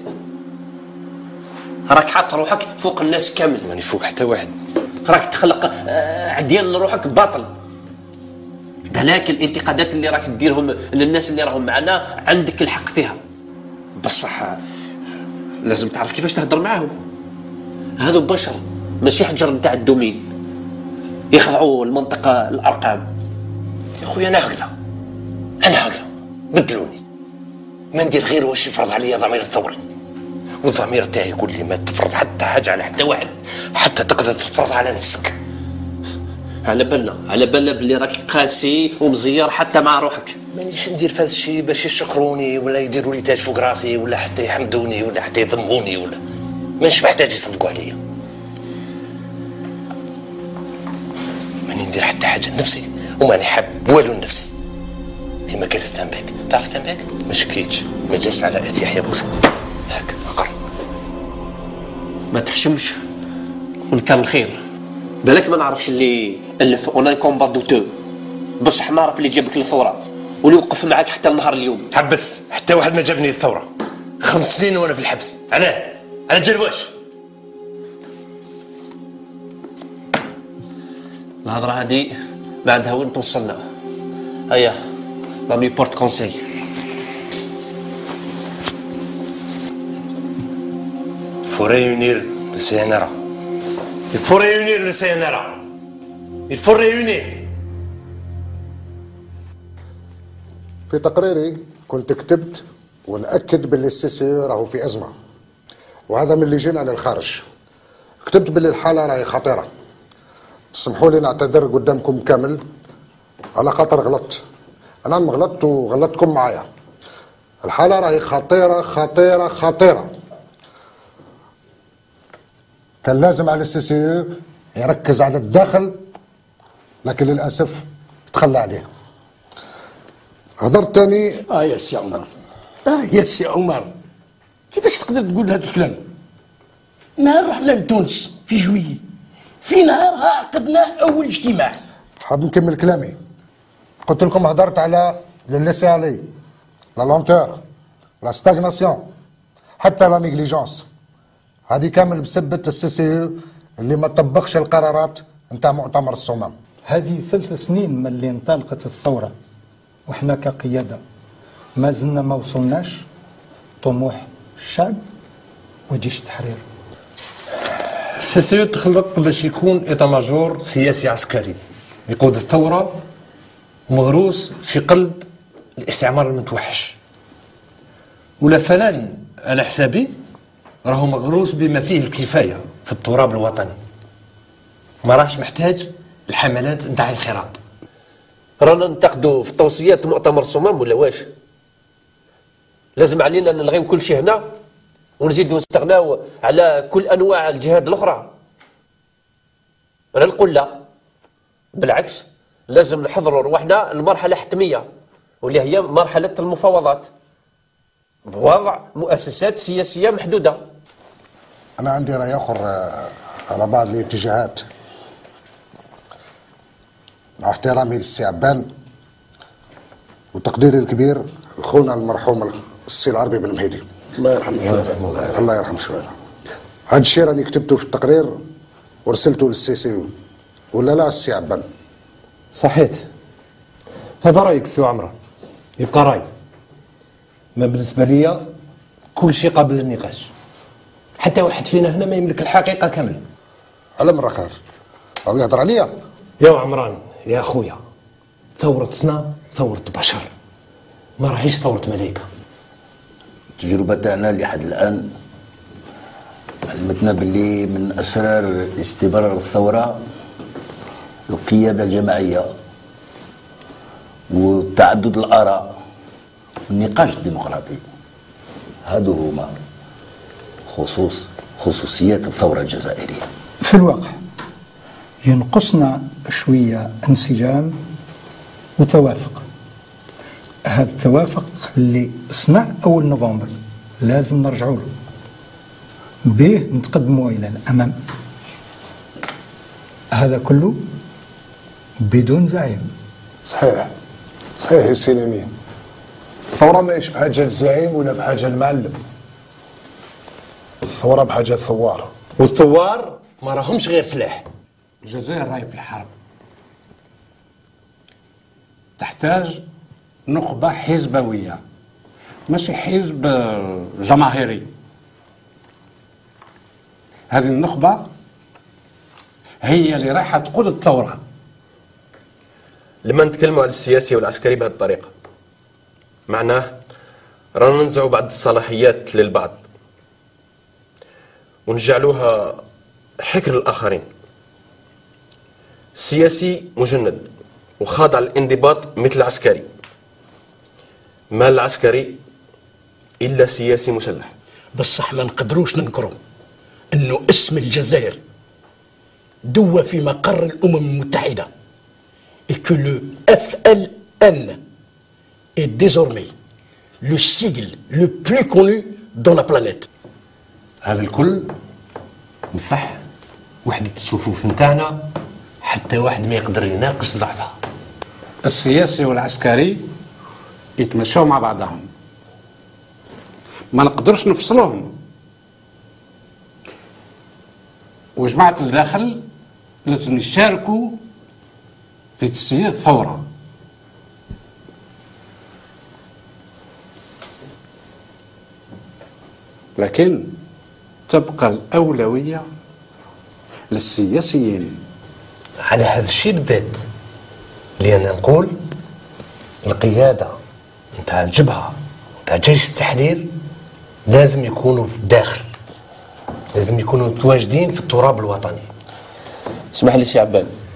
S20: راك حاط روحك فوق الناس كامل.
S22: ماني فوق حتى واحد.
S20: راك تخلق عديان روحك باطل. هلاك الانتقادات اللي راك تديرهم للناس اللي راهم معنا عندك الحق فيها، بصح لازم تعرف كيفاش تهدر معاهم. هذو بشر ماشي حجر نتاع الدومين يخضعوا المنطقة الأرقام.
S22: يا خويا أنا هكذا بدلوني، ما ندير غير واش يفرض عليا ضمير الثوري، والضمير تاعي يقول لي ما تفرض حتى حاجة على حتى واحد حتى تقدر تفرض على نفسك.
S20: على بالنا بلي راك قاسي ومزير حتى مع روحك.
S22: مانيش ندير في هذا الشيء باش يشكروني ولا يديروا لي تاج فوق راسي ولا حتى يحمدوني ولا حتى يضموني ولا مانيش محتاج يصفقوا عليا. ماني ندير حتى حاجه لنفسي وماني حاب والو لنفسي. كيما قال ستانباك، تعرف ستانباك؟ ما شكيتش، ما جاش على اتي يحيى بوسه هاك اقرا.
S20: ما تحشمش وان كان الخير. بالك ما نعرفش اللي الف اون كومبا دوتو، بصح نعرف اللي جابك للثوره واللي وقف معاك حتى النهار اليوم.
S22: حبس، حتى واحد ما جابني للثوره. 5 سنين وانا في الحبس. علاه؟ على جال واش؟
S20: الهضره هذه ما عندها وين توصلنا. هيا لا بورت كونساي.
S22: faut réunir le CNRA. Il faut réunir le CNRA. Il faut réunir.
S16: في تقريري كنت كتبت ونأكد باللي السيسي راهو في أزمة، وهذا من اللي جينا للخارج. كتبت باللي الحالة راهي خطيرة، تسمحوا لي نعتذر قدامكم كامل على خاطر غلطت. انا غلطت وغلطتكم معايا. الحالة راهي خطيرة خطيرة خطيرة. كان لازم على السي سي يركز على الداخل، لكن للأسف تخلى عليه. هضرت تاني.
S21: يا سي عمر، يا سي عمر، كيفاش تقدر تقول هذا الكلام؟ نهار رحنا لتونس في جويي، في نهارها عقدنا أول اجتماع.
S16: حاب نكمل كلامي. قلت لكم هضرت على لسي علي، لا لونتور، لا ستاغناسيون، حتى لا نيغليجونس. هذه كامل بسبة السي سي اللي ما طبقش القرارات نتاع مؤتمر الصمام.
S4: هذه 3 سنين من اللي انطلقت الثورة، وإحنا كقيادة ما زلنا ما وصلناش طموح الشعب وجيش التحرير.
S22: السي سي تخلق باش يكون ايتا ماجور سياسي عسكري يقود الثورة مغروس في قلب الاستعمار المتوحش، ولا فلان على حسابي راهو مغروس بما فيه الكفاية في التراب الوطني، ما راهش محتاج الحملات نتاع الانخراط.
S2: رانا ننتقدوا في توصيات مؤتمر الصمام ولا واش؟ لازم علينا نلغيو كل شيء هنا ونزيدوا نستغناو على كل انواع الجهاد الاخرى؟ انا نقول لا، بالعكس لازم نحضروا رواحنا لمرحله حتميه واللي هي مرحله المفاوضات بوضع مؤسسات سياسيه محدوده.
S16: أنا عندي رأي آخر على بعض الاتجاهات. مع احترامي للسي عبان وتقديري الكبير لخونا المرحوم السي العربي بن مهيدي،
S21: الله يرحمه شويه.
S16: الله يرحم شويه. هذا الشيء راني كتبته في التقرير ورسلته للسي سي، ولا لا السي عبان؟
S22: صحيت، هذا رايك سي عمران، يبقى راي. ما بالنسبه ليا كل شيء قابل للنقاش، حتى واحد فينا هنا ما يملك الحقيقه كامله.
S16: على مرة خير او يهضر عليا
S22: يا عمران يا اخويا، ثورتنا ثوره بشر، ما راهيش ثوره ملائكه.
S5: التجربه تاعنا لحد الان علمتنا باللي من اسرار استمرار الثوره القياده الجماعيه وتعدد الاراء والنقاش الديمقراطي. هادو هما خصوصيات الثوره الجزائريه.
S4: في الواقع ينقصنا شوية انسجام وتوافق. هذا التوافق اللي صنع أول نوفمبر لازم نرجعوا له، به نتقدموا إلى الأمام. هذا كله بدون زعيم.
S9: صحيح صحيح يا سي لمين، الثورة ماهيش بحاجة للزعيم ولا بحاجة للمعلم، الثورة بحاجة الثوار،
S22: والثوار ما راهمش غير سلاح. الجزائر راهي في الحرب، تحتاج نخبة حزبوية ماشي حزب جماهيري. هذه النخبة هي اللي رايحة تقود الثورة.
S2: لما نتكلموا على السياسي والعسكري بهذه الطريقة معناه رانا ننزعوا بعض الصلاحيات للبعض ونجعلوها حكر الآخرين. السياسي مجند وخاضع للانضباط مثل العسكري، ما العسكري إلا سياسي مسلح.
S21: بصح ما نقدروش ننكروا انه اسم الجزائر دوى في مقر الامم المتحده et que le FLN est désormais le sigle le plus connu dans la planète.
S22: هذا الكل بصح وحدة الصفوف نتاعنا حتى واحد ما يقدر يناقش ضعفها. السياسي والعسكري يتمشوا مع بعضهم، ما نقدرش نفصلوهم. وجماعة الداخل لازم يشاركوا في تسيير الثورة. لكن تبقى الأولوية للسياسيين. على هذا الشيء بالذات اللي أنا نقول القيادة نتاع الجبهة نتاع جيش التحرير لازم يكونوا في الداخل، لازم يكونوا متواجدين في التراب الوطني.
S20: اسمح لي سي عبان،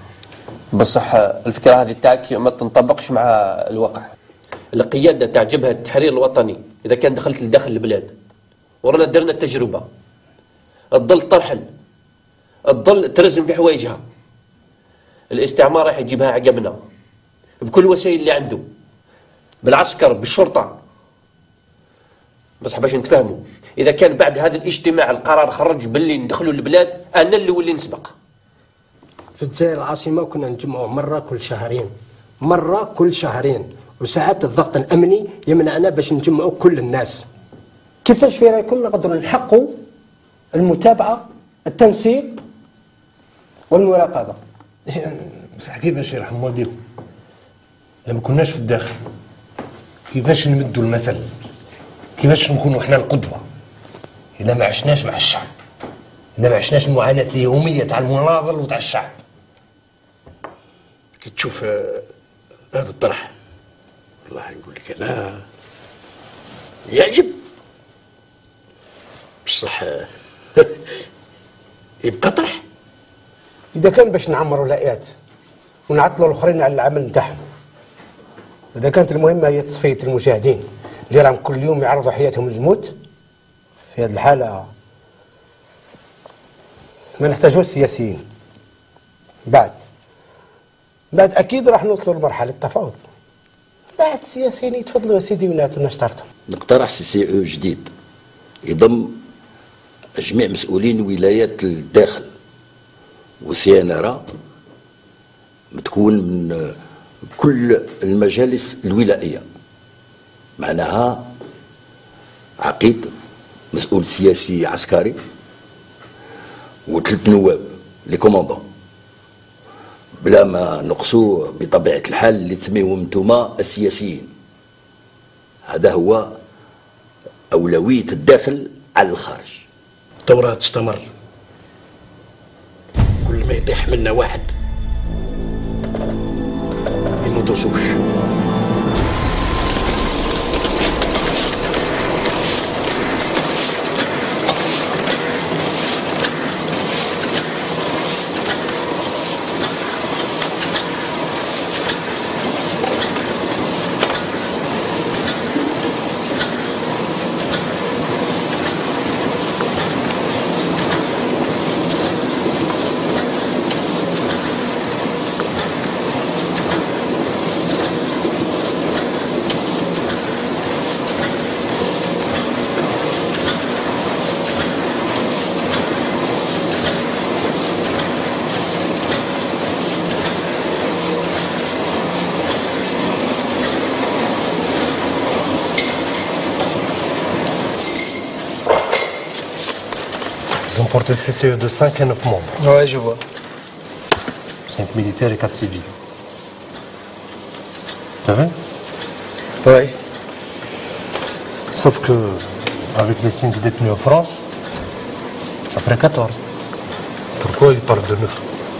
S2: بصح الفكره هذه تاعك ما تنطبقش مع الواقع. القياده تاع جبهه التحرير الوطني اذا كان دخلت لداخل البلاد ورانا درنا التجربه، تظل ترحل، تظل ترزم في حوايجها. الاستعمار راح يجيبها عقبنا بكل الوسائل اللي عنده، بالعسكر، بالشرطه. بصح باش نتفاهموا، اذا كان بعد هذا الاجتماع القرار خرج باللي ندخلوا البلاد، انا اللي ولي نسبق.
S7: في الجزائر العاصمه كنا نجمعوا مره كل شهرين، مره كل شهرين، وساعات الضغط الامني يمنعنا باش نجمعوا كل الناس. كيفاش في رايكم نقدروا نحققوا المتابعه، التنسيق والمراقبه؟
S22: بصح كيفاش يرحم والديكم لما كناش في الداخل؟ كيفاش نمدوا المثل؟ كيفاش نكونوا احنا القدوه اذا ما عشناش مع الشعب، اذا ما عشناش المعاناه اليوميه تاع المناضل وتاع الشعب؟
S21: كي تشوف هذا الطرح والله نقول لك انا يعجب بصح يبقى طرح.
S7: اذا كان باش نعمروا الهيئات ونعطلوا الاخرين على العمل نتاعهم، اذا كانت المهمه هي تصفيه المجاهدين اللي راهم كل يوم يعرضوا حياتهم للموت، في هذه الحاله ما نحتاجوش السياسيين. بعد اكيد راح نوصلوا لمرحله التفاوض. بعد السياسيين يتفضلوا يا سيدي ونعطوا نشطارتهم.
S11: نقترح CCE جديد يضم جميع مسؤولين ولايات الداخل، وسيانرة متكون من كل المجالس الولائية، معناها عقيد، مسؤول سياسي عسكري، وثلاث نواب لي كوموندون، بلا ما نقصوا بطبيعة الحال اللي تسميهم انتوما السياسيين. هذا هو أولوية الداخل على الخارج.
S21: الثورة تستمر، كل ما يطيح منا واحد ما ندوسوش.
S22: Ils ont porté le CCE de 5 à 9 membres.
S7: Ouais, je vois.
S22: 5 militaires et 4 civils. T'as vu?
S7: Oui.
S22: Sauf que, avec les 5 détenus en France, ça ferait 14. Pourquoi ils parlent de 9?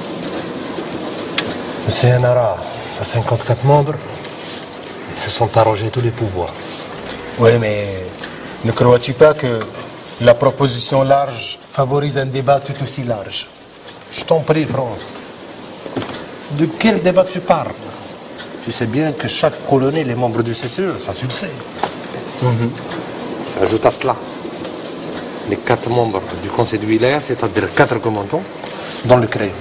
S22: Le CNRA a 54 membres. Ils se sont arrogés tous les pouvoirs.
S7: Oui, mais ne crois-tu pas que la proposition large favorise un débat tout aussi large?
S22: Je t'en prie, France. De quel débat tu parles? Tu sais bien que chaque colonel est membre du CCE, ça tu le sais. Ajoute à cela les 4 membres du conseil de wilaya, c'est-à-dire 4 commandants, dans le crayon.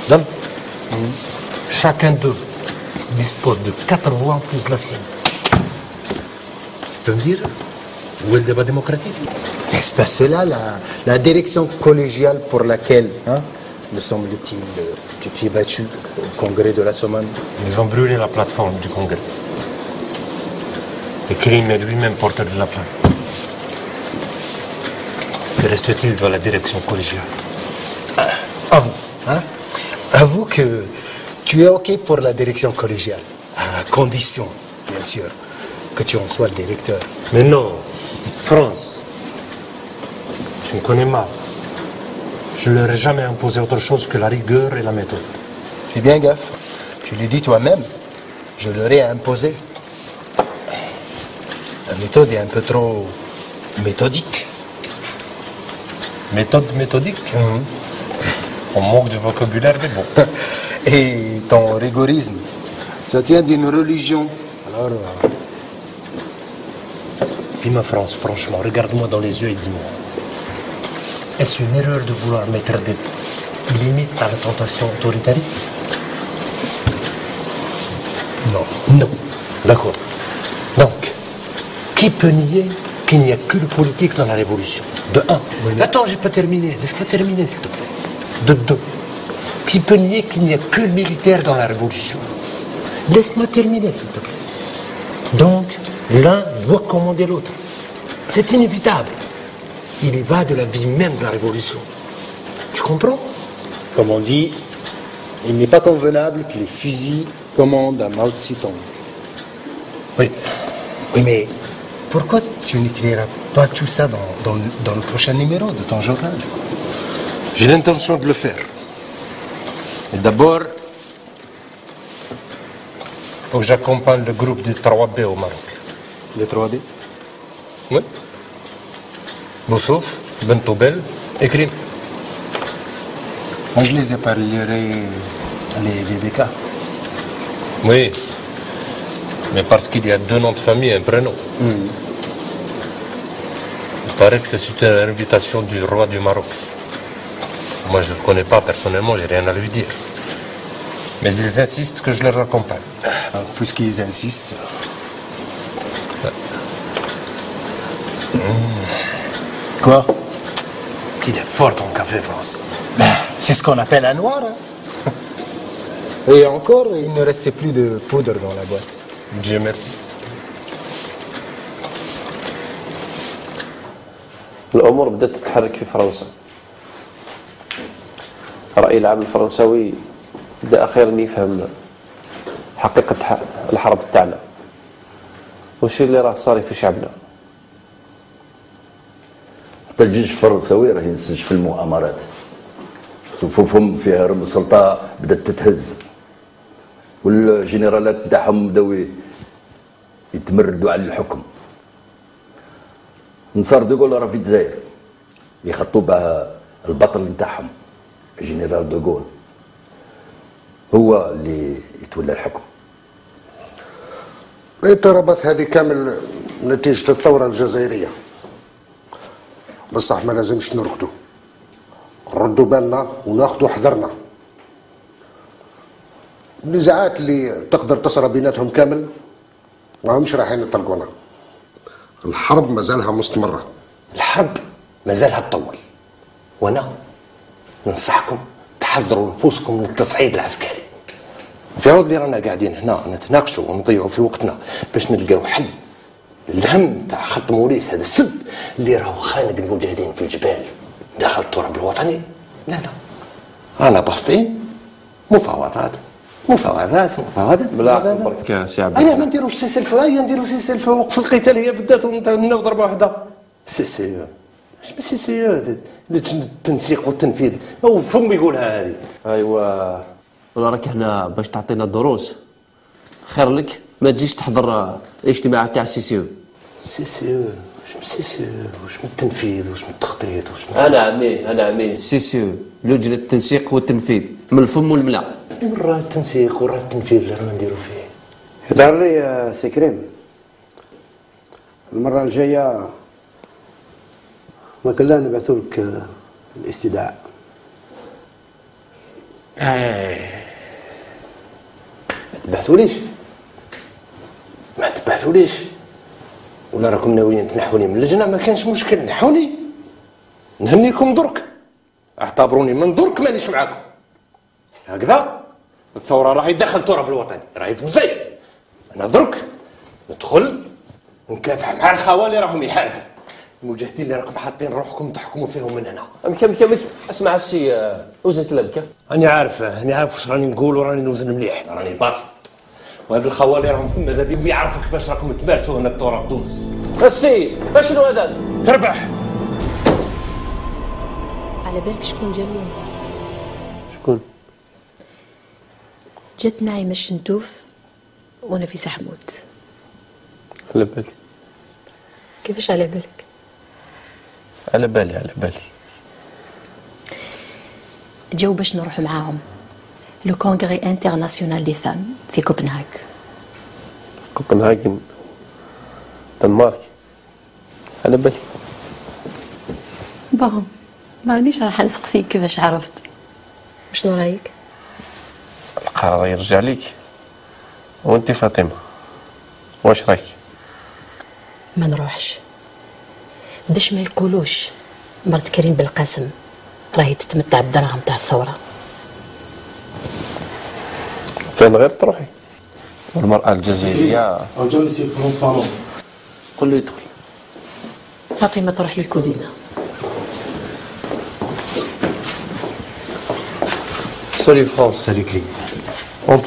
S22: Chacun d'eux dispose de 4 voix plus la sienne. Tu peux me dire où est le débat démocratique?
S7: N'est-ce pas cela la direction collégiale pour laquelle, me semble-t-il, tu t'es battu au congrès de la Sommane?
S22: Ils ont brûlé la plateforme du congrès. Et Krim est lui-même porteur de la flamme. Que reste-t-il de la direction collégiale?
S7: Avoue que tu es OK pour la direction collégiale, à condition, bien sûr, que tu en sois le directeur.
S22: Mais non, France, tu me connais mal. Je ne leur ai jamais imposé autre chose que la rigueur et la méthode.
S7: Fais bien gaffe, tu le dis toi-même, je leur ai imposé. La méthode est un peu trop méthodique.
S22: Méthode méthodique? On manque de vocabulaire, mais bon.
S4: Et ton rigorisme, ça tient d'une religion. Alors,
S22: dis-moi France, franchement, regarde-moi dans les yeux et dis-moi. Est-ce une erreur de vouloir mettre des limites à la tentation autoritariste? Non. Non. D'accord. Donc, qui peut nier qu'il n'y a que le politique dans la révolution? De un. Attends, j'ai pas terminé. Laisse-moi terminer, s'il te plaît. De deux. Qui peut nier qu'il n'y a que le militaire dans la révolution? Laisse-moi terminer, s'il te plaît. Donc, l'un doit commander l'autre. C'est inévitable. Il y va de la vie même de la révolution. Tu comprends?
S4: comme on dit, il n'est pas convenable que les fusils commandent à Mao Tse-tung.
S22: Oui.
S4: Oui, mais pourquoi tu n'écriras pas tout ça dans le prochain numéro de ton journal?
S22: J'ai l'intention de le faire. Mais d'abord, il faut que j'accompagne le groupe des 3B au Maroc.
S4: Les 3B?
S22: Oui. Boussouf, Bentoubel et Krim.
S4: Moi, je les épargnerai les BBK.
S22: Oui. Mais parce qu'il y a deux noms de famille et un prénom. Il paraît que c'est une invitation du roi du Maroc. Moi, je ne le connais pas personnellement, j'ai rien à lui dire. Mais ils insistent que je leur accompagne.
S4: Puisqu'ils insistent. Quoi?
S22: Qu'il est fort ton café, France.
S4: C'est ce qu'on appelle un noir. Hein. Et encore, il ne restait plus de poudre dans la boîte.
S22: Dieu merci.
S20: الأمور بدأت تتحرك في فرنسا. الرأي العام الفرنساوي بدأ أخيرا يفهم حقيقة الحرب تاعنا وش اللي راه صاري في شعبنا.
S11: حتى الجيش الفرنساوي راه ينسج في المؤامرات. صفوفهم فيها رمز السلطة بدأت تتهز والجنرالات نتاعهم بداو يتمردوا على الحكم. نصار دوغول راه في الجزائر يخطوا به البطل نتاعهم جنرال دوغول هو اللي يتولى الحكم.
S16: الاضطرابات هذه كامل نتيجة الثورة الجزائرية، بصح ما لازمش نركضوا، نردوا بالنا وناخذوا حذرنا. النزاعات اللي تقدر تصرى بيناتهم كامل ما همش رايحين يطلقونا. الحرب مازالها مستمرة.
S22: الحرب مازالها تطول، وانا ننصحكم تحضروا نفوسكم من التصعيد العسكري. في عوض اللي رانا قاعدين هنا نتناقشوا ونضيعوا في وقتنا باش نلقاو حل الهم تاع خط موريس، هذا السد اللي راهو خانق المجاهدين في الجبال داخل التراب الوطني. لا رانا باسطين مفاوضات
S20: بلا برك يا سي عبد.
S22: انا ما نديروش سي سلفه، هيا نديرو سي سلفه وقف القتال هي بدات ونبداو ضربه واحده. سي التنسيق والتنفيذ هو فم يقولها هذه.
S20: ايوا راك هنا باش تعطينا دروس، خير لك ما تجيش تحضر الاجتماع تاع السي
S22: واش من التنفيذ واش من التخطيط واش من
S20: انا عمي سي لجنه التنسيق والتنفيذ من الفم والملا.
S22: وراه التنسيق وراه التنفيذ اللي رانا نديرو فيه.
S8: يظهر لي يا سي كريم المرة الجاية ما كنا نبعثوا لك الاستدعاء.
S22: ما تبعثوليش ولا راكم ناويين تنحوني من اللجنه؟ ما كانش مشكل، نحوني نهنيكم درك، اعتبروني من درك مانيش معاكم. هكذا الثوره راهي داخل التراب الوطني، راهي في الجزائر. انا درك ندخل نكافح مع الخوالي راهم يحاربوا المجاهدين اللي راكم حاطين روحكم تحكموا فيهم من هنا.
S20: مكا اسمع السي وزن كلامك.
S22: راني عارف واش راني نقول وراني نوزن مليح، راني باسط. وهاد الخوالي راهم ثم ماذا بهم يعرفوا كيفاش راكم تمارسوا هنا التراب تونس.
S20: السي شنو هذا؟
S22: تربح.
S13: على بالك شكون جا اليوم؟
S20: شكون؟
S13: جات نعيمة الشنتوف ونفيسة حمود.
S20: على بالي.
S13: كيفاش على بالك؟
S20: على بالي.
S13: جاو باش نروح معاهم لو كونغري انترناسيونال دي فام في كوبنهاغ.
S2: كوبنهاجن دنمارك على بالي.
S13: بون مانيش راح نسقسيك كيفاش عرفت. شنو رايك؟
S2: القرار يرجع ليك. وانت فاطمه واش رايك؟
S13: ما نروحش باش ما يقولوش مرت كريم بالقاسم راهي تتمتع بالدراهم تاع الثوره.
S2: فين غير تروحي؟ والمرأة الجزائرية قل له يدخل.
S13: فاطمه تروح للكوزينه.
S2: Salut France. Salut Clé. Entre.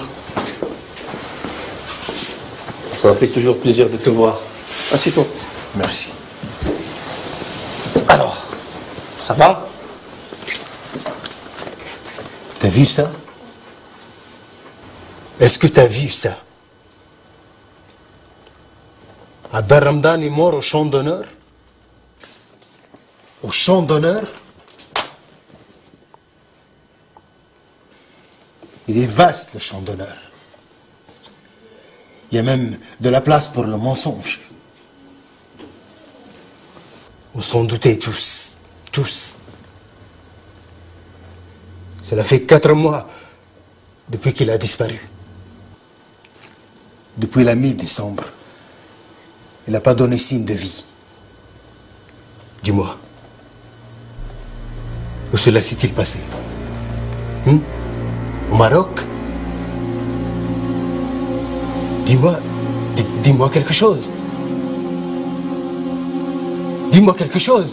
S2: Ça fait toujours plaisir de te voir. Assieds-toi.
S22: Merci.
S2: Alors, ça va?
S21: T'as vu ça? Est-ce que t'as vu ça? Abdel Ramadan est mort au champ d'honneur? Au champ d'honneur? Il est vaste le champ d'honneur. Il y a même de la place pour le mensonge. On s'en doutait tous. Tous. Cela fait 4 mois depuis qu'il a disparu. Depuis la mi-décembre. Il n'a pas donné signe de vie. Dis-moi. Où cela s'est-il passé? Au Maroc? Dis-moi quelque chose. Dis-moi quelque chose.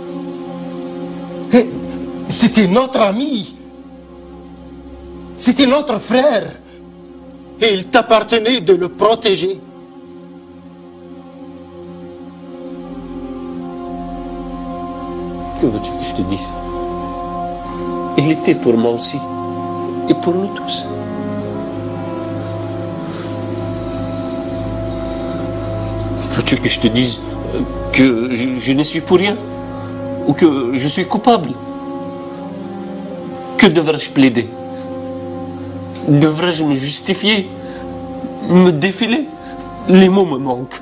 S21: C'était notre ami. C'était notre frère. Et il t'appartenait de le protéger.
S2: Que veux-tu que je te dise? Il était pour moi aussi. Et pour nous tous. Veux-tu que je te dise que je ne suis pour rien? Ou que je suis coupable? Que devrais-je plaider? Devrais-je me justifier? Me défiler? Les mots me manquent.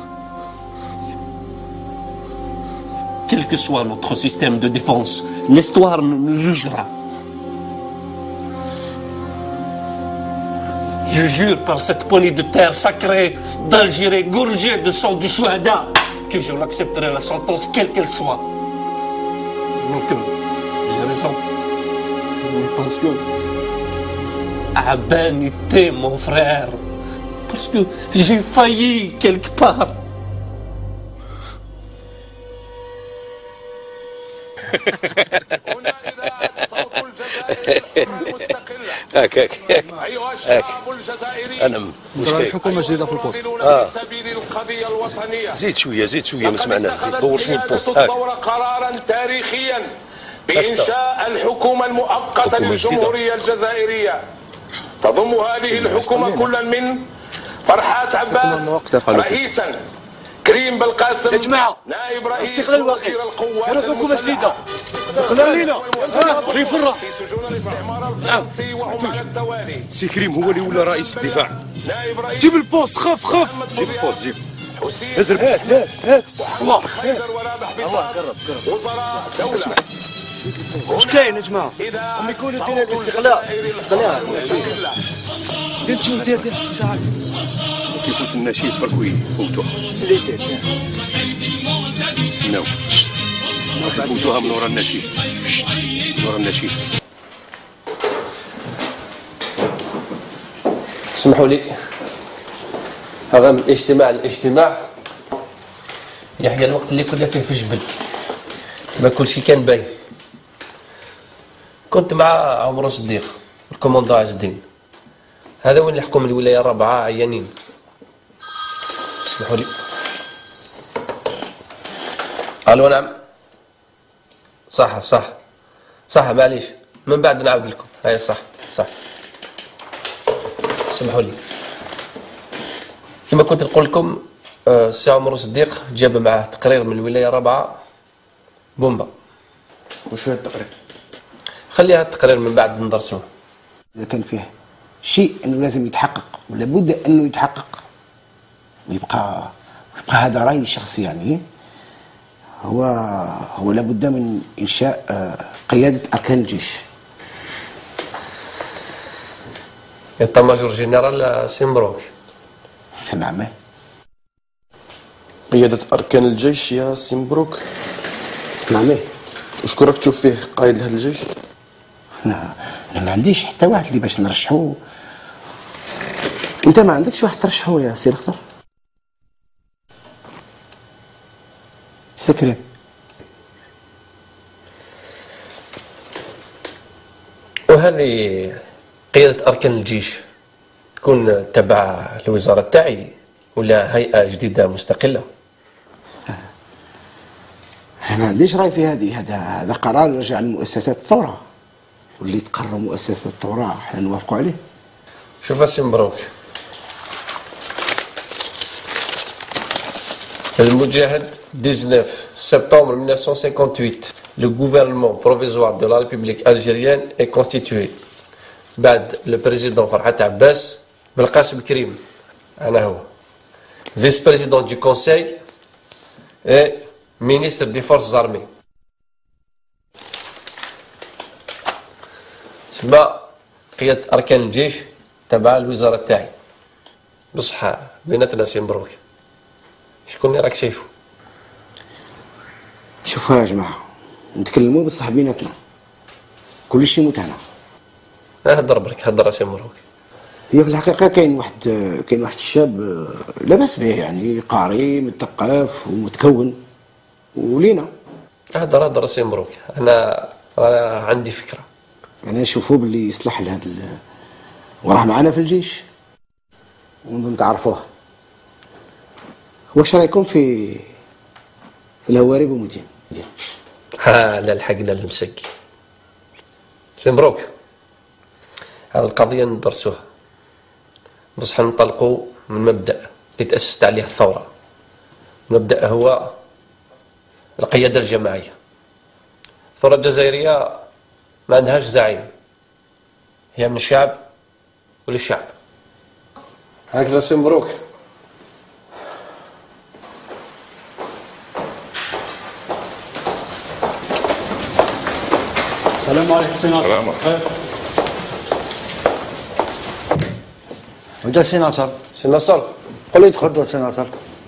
S2: Quel que soit notre système de défense, l'histoire nous jugera. Je jure par cette poignée de terre sacrée d'Algérie gorgée de sang du Chouhada que je l'accepterai la sentence quelle qu'elle soit. Donc, j'ai raison. Mais parce que Aben était mon frère. Parce que j'ai failli quelque part.
S22: هاك انا مشكل
S16: الحكومه الجديده في البوست
S22: زيد شويه ما سمعناش زيد دور شويه البوست
S10: قرارا تاريخيا بانشاء الحكومه المؤقته للجمهوريه الجزائريه تضم هذه الحكومه كلا من فرحات عباس رئيسا، كريم بالقاسم نائب رئيس وزير القوات المسلحة في سجون الاستعمار الفرنسي وهم على التوالي.
S22: سي كريم هو اللي ولا رئيس الدفاع.
S10: نائب رئيس
S22: جيب البوست خف جيب البوست جيب ازرب
S10: محمد خيدر ورابح بطاط وزراء دولة.
S22: واش كاين يا جماعه؟
S10: هم يكونوا فينا الاستقلال
S22: دير شو دير كيفوت النشيد بركوي فوتوها سناو فوتوها من ورا النشيد من ورا النشيد.
S2: اسمحوا لي هذا من الاجتماع يحيى الوقت اللي كنا فيه في الجبل ما كل شيء كان باين. كنت مع عمرو صديق الكوموندو عز الدين، هذا وين اللي حكم الولايه الرابعه عيانين. اسمحوا لي. الو نعم صح معليش من بعد نعاود لكم. هاي صح اسمحوا لي. كما كنت نقول لكم السي عمرو صديق جاب معاه تقرير من الولايه الرابعه بومبا.
S22: واش فيه التقرير؟
S2: خليها التقرير من بعد ندرسوه.
S14: إذا كان فيه شيء أنه لازم يتحقق ولا بد أنه يتحقق ويبقى هذا رأيي الشخصي، يعني هو لابد من إنشاء قيادة أركان الجيش.
S2: إيطا ماجور جنرال سيمبروك.
S14: نعم.
S17: قيادة أركان الجيش يا سيمبروك.
S14: نعم.
S17: وشكون راك تشوف فيه قائد لهذا الجيش؟
S14: أنا ما عنديش حتى واحد اللي باش نرشحوه. أنت ما عندكش واحد ترشحوه يا سي الخطر؟ سكري.
S2: وهذه قيادة أركان الجيش تكون تبع الوزارة تاعي ولا هيئة جديدة مستقلة؟
S14: أنا ما عنديش رأي في هذه. هذا قرار يرجع لمؤسسات الثورة، واللي تقرر مؤسسات الثورة احنا نوافقوا عليه.
S2: شوف السي مبروك، المجاهد 19 septembre 1958 le gouvernement provisoire de la République algérienne est constitué. بعد le président Farhat Abbas Belkacem Karim أنا هو vice-président du conseil et ministre des forces armées. سما قيادة أركان الجيش تبع الوزارة تاعي. بصح بيناتنا سي مبروك، شكون اللي راك شايفه؟
S14: شوفوا يا جماعة، نتكلموا بصح بيناتنا، كل شيء متعنا.
S2: هدر برك، هدر سي مبروك.
S14: هي في الحقيقة كاين واحد الشاب لا بأس به، يعني قاري مثقف ومتكون ولينا.
S2: هدر سي مبروك، أنا عندي فكرة.
S14: أنا نشوفوا باللي يصلح لهذا وراه معنا في الجيش ونظن تعرفوه. واش رايكم في الهواري بومتين؟
S2: لا لحقنا المسكي سي مبروك. هذه القضية ندرسوها بصح ننطلقوا من مبدأ اللي تأسست عليه الثورة. المبدأ هو القيادة الجماعية. الثورة الجزائرية ما عندهاش زعيم، هي من الشعب وللشعب. هكذا سي مبروك.
S23: السلام عليكم سي ناصر.
S22: السلام عليكم.
S23: ودا سي ناصر.
S2: سي ناصر قول لي ادخل.
S23: تفضل سي ناصر.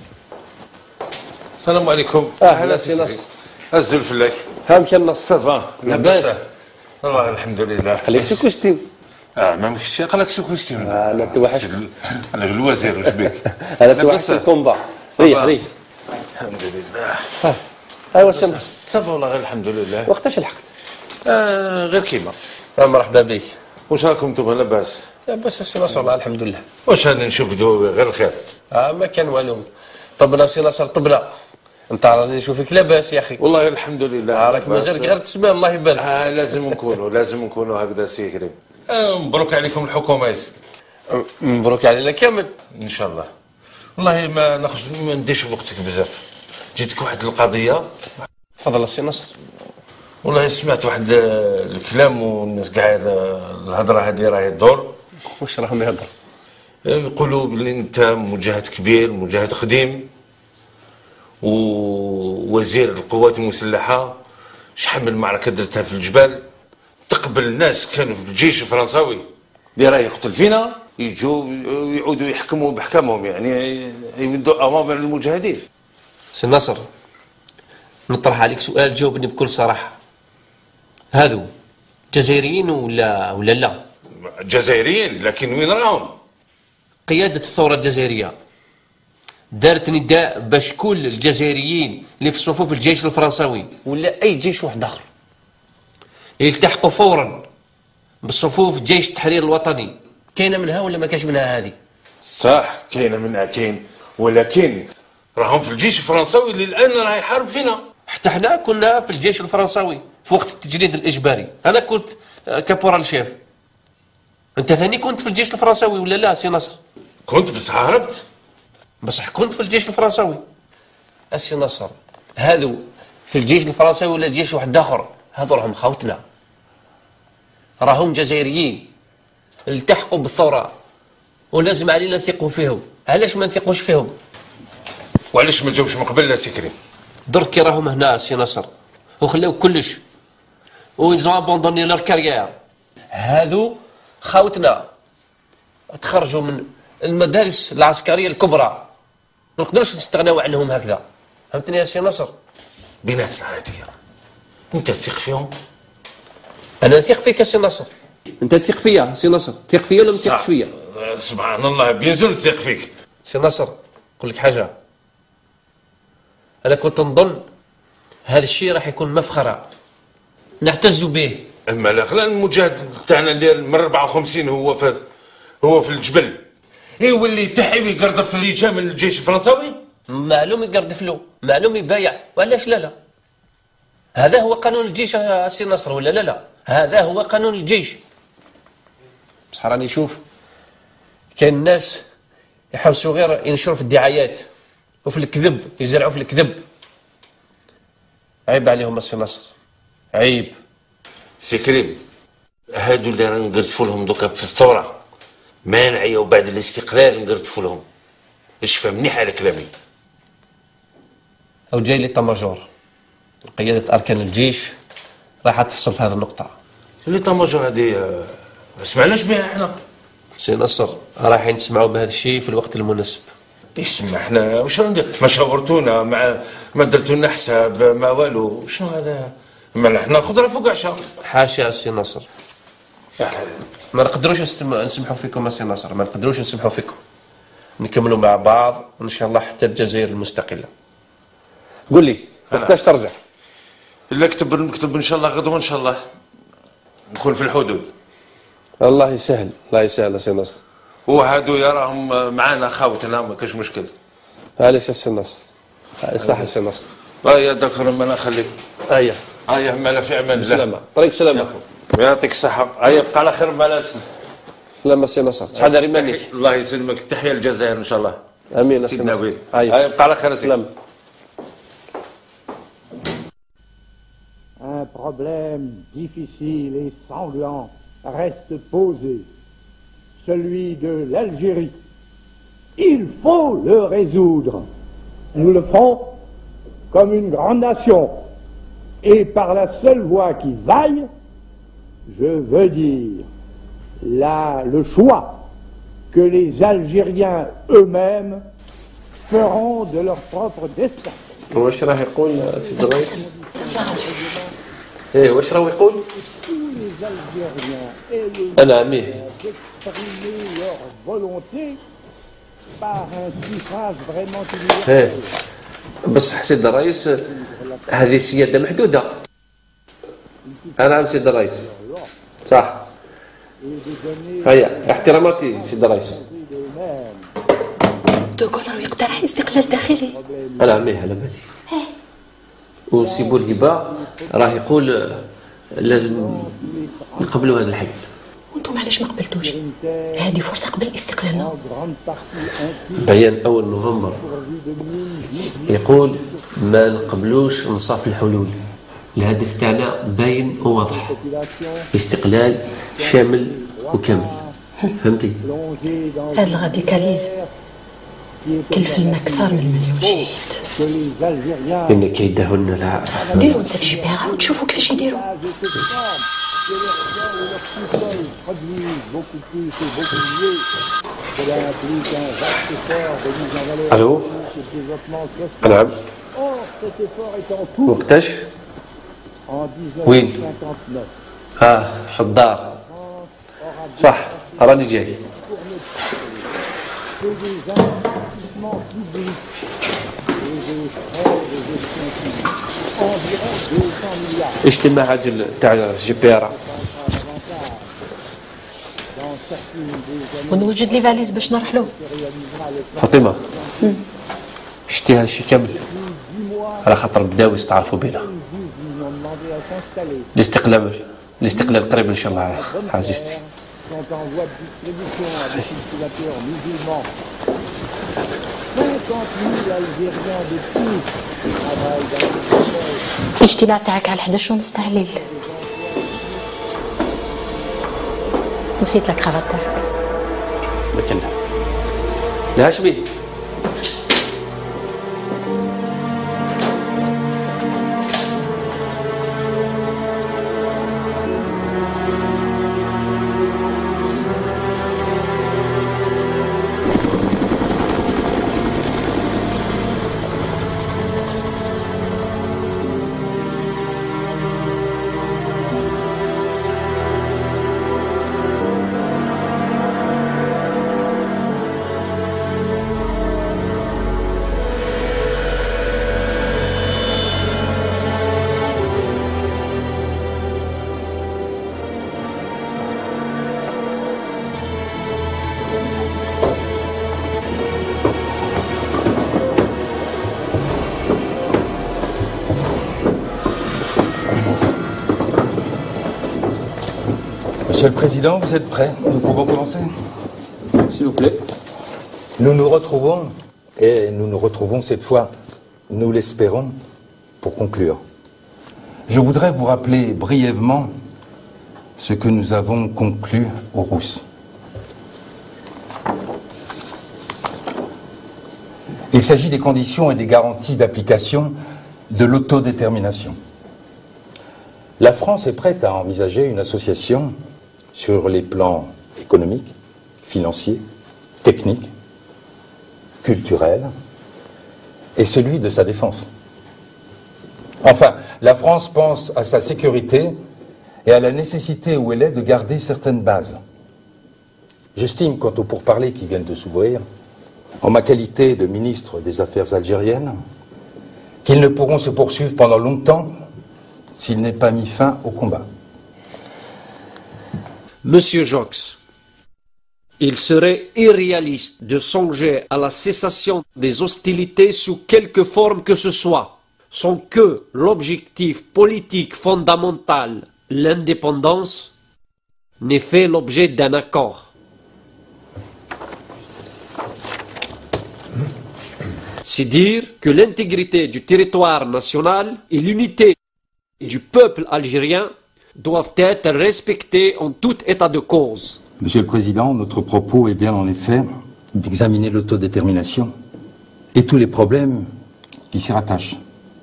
S22: السلام عليكم.
S2: اهلا سي ناصر.
S22: أزل فلاك.
S2: ها مشى النصر.
S22: صافا
S2: لاباس؟
S22: والله الحمد لله.
S2: خليك سكوستيو.
S22: ما مكش قالك سكوستيو.
S2: انا توحشت.
S22: انا الوزير واش بك؟
S2: انا توحشت الكومبا. ريح.
S22: الحمد لله.
S2: ايوا سي ناصر.
S22: صافا والله غير الحمد لله.
S2: وقتاش لحقت؟
S22: غير كيما.
S2: مرحبا بك.
S22: واش راكم نتوما لاباس؟
S2: لاباس سي ناصر والله الحمد لله.
S22: واش هذا نشوف غير الخير؟
S2: ما كان والو. طبنا سي ناصر طبنا. انت راني نشوفك لاباس يا اخي.
S22: والله الحمد لله.
S2: راك مازالك غير تسمع الله يبارك.
S22: لازم نكونوا هكذا سي كريم. مبروك عليكم الحكومه يا سيدي.
S2: مبروك علينا كامل
S22: ان شاء الله. والله ما ناخذ ما نديش وقتك بزاف. جيتك واحد القضيه.
S2: تفضل سي ناصر.
S22: والله سمعت واحد الكلام والناس كاع الهضره هذه راهي تدور.
S2: واش راهم يهضروا؟
S22: يقولوا بلي انت مجاهد كبير، مجاهد قديم، ووزير القوات المسلحه. شحال من معركه درتها في الجبال، تقبل ناس كانوا في الجيش الفرنساوي اللي راه يقتل فينا، يجوا يعودوا يحكموا بحكامهم، يعني يمدوا اوامر المجاهدين.
S2: سي ناصر نطرح عليك سؤال جاوبني بكل صراحه. هذو جزائريين ولا لا؟
S22: جزائريين، لكن وين راهم؟
S2: قياده الثوره الجزائريه دارت نداء باش كل الجزائريين اللي في صفوف الجيش الفرنساوي ولا اي جيش واحد اخر يلتحقوا فورا بالصفوف جيش التحرير الوطني. كاينه منها ولا ما كاش منها هذه؟
S22: صح كاينه منها، كاين، ولكن راهم في الجيش الفرنساوي اللي الان راه يحارب فينا.
S2: حتى حنا كنا في الجيش الفرنساوي في وقت التجنيد الاجباري. انا كنت كابورال شيف. انت ثاني كنت في الجيش الفرنساوي ولا لا سي نصر؟
S22: كنت بصح هربت.
S2: بصح كنت في الجيش الفرنساوي. السي نصر هذو في الجيش الفرنساوي ولا جيش واحد اخر، هذو راهم خوتنا، راهم جزائريين التحقوا بالثوره ولازم علينا نثقوا فيهم. علاش ما نثقوش فيهم؟
S22: وعلاش ما جاوش من قبل سي كريم؟
S2: درك كي راهم هنا سي نصر وخلاو كلش ويزون ابوندوني لور كارير. هادو خاوتنا تخرجوا من المدارس العسكريه الكبرى، ما نقدرش نستغناو عنهم هكذا. فهمتني يا سي نصر؟
S22: بيناتنا عاديه. انت تثق فيهم؟
S2: انا نثق فيك يا سي نصر. انت تثق فيا سي نصر؟ تثق فيا ولا ما تثقش فيا؟
S22: سبحان الله، بيان سور نثق فيك.
S2: سي نصر نقول لك حاجه، انا كنت نظن هذا الشيء راح يكون مفخره نعتز به.
S22: اما لا، خلينا المجاهد تاعنا اللي من 54 هو في الجبل يولي يتحي ويقردف اللي جا من الجيش الفرنساوي.
S2: معلوم يقردف له، معلوم يبايع، وعلاش لا؟ هذا هو قانون الجيش يا سي نصر ولا لا؟ هذا هو قانون الجيش. بصح راني نشوف كاين الناس يحوسوا غير ينشروا في الدعايات وفي الكذب، يزرعوا في الكذب. عيب عليهم السي نصر، عيب.
S22: سي كريم، هادو اللي رانا نقرطفوا لهم دوكا في الثوره مانعيه وبعد الاستقلال نقرطفوا لهم. اش مليح على كلامي.
S2: او جاي لي ماجور قياده اركان الجيش راح تفصل في هذه النقطه.
S22: لي ماجور هذه ما سمعناش بها احنا.
S2: سي نصر رايحين نسمعوا بهذا الشيء في الوقت المناسب.
S22: يسمع احنا واش ندير؟ ما شاورتونا، ما درتوا لنا حساب، ما والو. شنو هذا؟ ما احنا خضره فوق عشاء.
S2: حاشا سي نصر، ما نقدروش نسمحوا فيكم سي نصر، ما نقدروش نسمحوا فيكم. نكملوا مع بعض ان شاء الله حتى الجزائر المستقله. قول لي وقتاش ترجع؟
S22: الا كتب المكتب ان شاء الله غدوه ان شاء الله نكون في الحدود.
S2: الله يسهل، الله يسهل سي نصر.
S22: وهادو يراهم معانا خاوتنا، ما كاش مشكل.
S2: علاش سي نصر؟ صح سي نصر.
S22: يا دكتور ما نخليك.
S2: اييه
S22: مالا في امان الله.
S2: سلامة، طريق سلامة.
S22: يعطيك الصحة. بقى على خير مالا.
S2: سلامة سي نصر، صحة داري ماني.
S22: الله يسلمك، تحية للجزائر ان شاء الله.
S2: امين سي نصر.
S22: بقى على خير.
S2: سلامة.
S6: Un problème difficile et sanglant reste posé, celui de l'Algérie. Il faut le résoudre. Nous le ferons comme une grande nation et par la seule voie qui vaille, je veux dire le choix que les Algériens eux-mêmes feront de leur propre destin.
S2: واش راه يقول سيدي الرئيس؟ ايه واش راه يقول؟ انا عميه. ايه بصح سيدي الرئيس هذه السياده محدوده. انا عم سيدي الرئيس صح. هيا احتراماتي سيدي الرئيس.
S13: دوغول راه يقترح استقلال داخلي.
S2: انا عميه على بالي. وسي بورقيبه راه يقول لازم نقبلوا هذا الحل.
S13: وانتم علاش ما قبلتوش؟ هذه فرصه قبل استقلالنا.
S2: بيان اول نوفمبر يقول ما نقبلوش نصاف الحلول. الهدف تاعنا باين وواضح، استقلال شامل وكامل. فهمتي؟
S13: هذا الراديكاليزم كلف لنا اكثر من مليون شهيد.
S2: إن كيدهن لا
S13: ديروا نسف جبهة وتشوفوا كيفاش يديروا.
S2: الو نعم. وقتاش؟ وين؟ في الدار. صح راني جاي. اجتماع عاجل تاع جي بي ار.
S13: ونوجد لي فاليز باش نرحلو.
S2: فاطمه شتي هذا الشيء كامل على خاطر بداو يستعرفوا بينا. الاستقلال قريب ان شاء الله عزيزتي.
S13: الاجتماع تاعك على 11:30 تاع الليل. نسيت لك خبر تاعك.
S20: لكن لهاش بيه.
S12: Monsieur le Président, vous êtes prêt? Nous pouvons commencer?
S20: S'il vous plaît.
S12: Nous nous retrouvons, et nous nous retrouvons cette fois, nous l'espérons, pour conclure. Je voudrais vous rappeler brièvement ce que nous avons conclu au Rousse. Il s'agit des conditions et des garanties d'application de l'autodétermination. La France est prête à envisager une association sur les plans économiques, financiers, techniques, culturels et celui de sa défense. Enfin, la France pense à sa sécurité et à la nécessité où elle est de garder certaines bases. J'estime, quant aux pourparlers qui viennent de s'ouvrir, en ma qualité de ministre des Affaires algériennes, qu'ils ne pourront se poursuivre pendant longtemps s'il n'est pas mis fin au combat.
S2: Monsieur Jox, il serait irréaliste de songer à la cessation des hostilités sous quelque forme que ce soit, sans que l'objectif politique fondamental, l'indépendance, n'ait fait l'objet d'un accord. C'est dire que l'intégrité du territoire national et l'unité du peuple algérien doivent être respectées en tout état de cause.
S12: Monsieur le Président, notre propos est bien en effet d'examiner l'autodétermination et tous les problèmes qui s'y rattachent.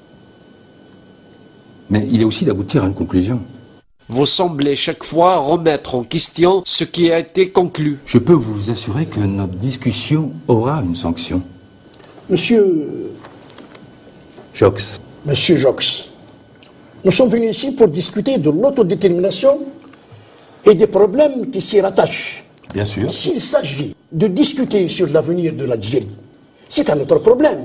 S12: Mais il est aussi d'aboutir à une conclusion.
S2: Vous semblez chaque fois remettre en question ce qui a été conclu.
S12: Je peux vous assurer que notre discussion aura une sanction.
S21: Monsieur
S12: Jox.
S21: Monsieur Jox, nous sommes venus ici pour discuter de l'autodétermination et des problèmes qui s'y rattachent.
S12: Bien sûr.
S21: S'il s'agit de discuter sur l'avenir de l'Algérie, c'est un autre problème.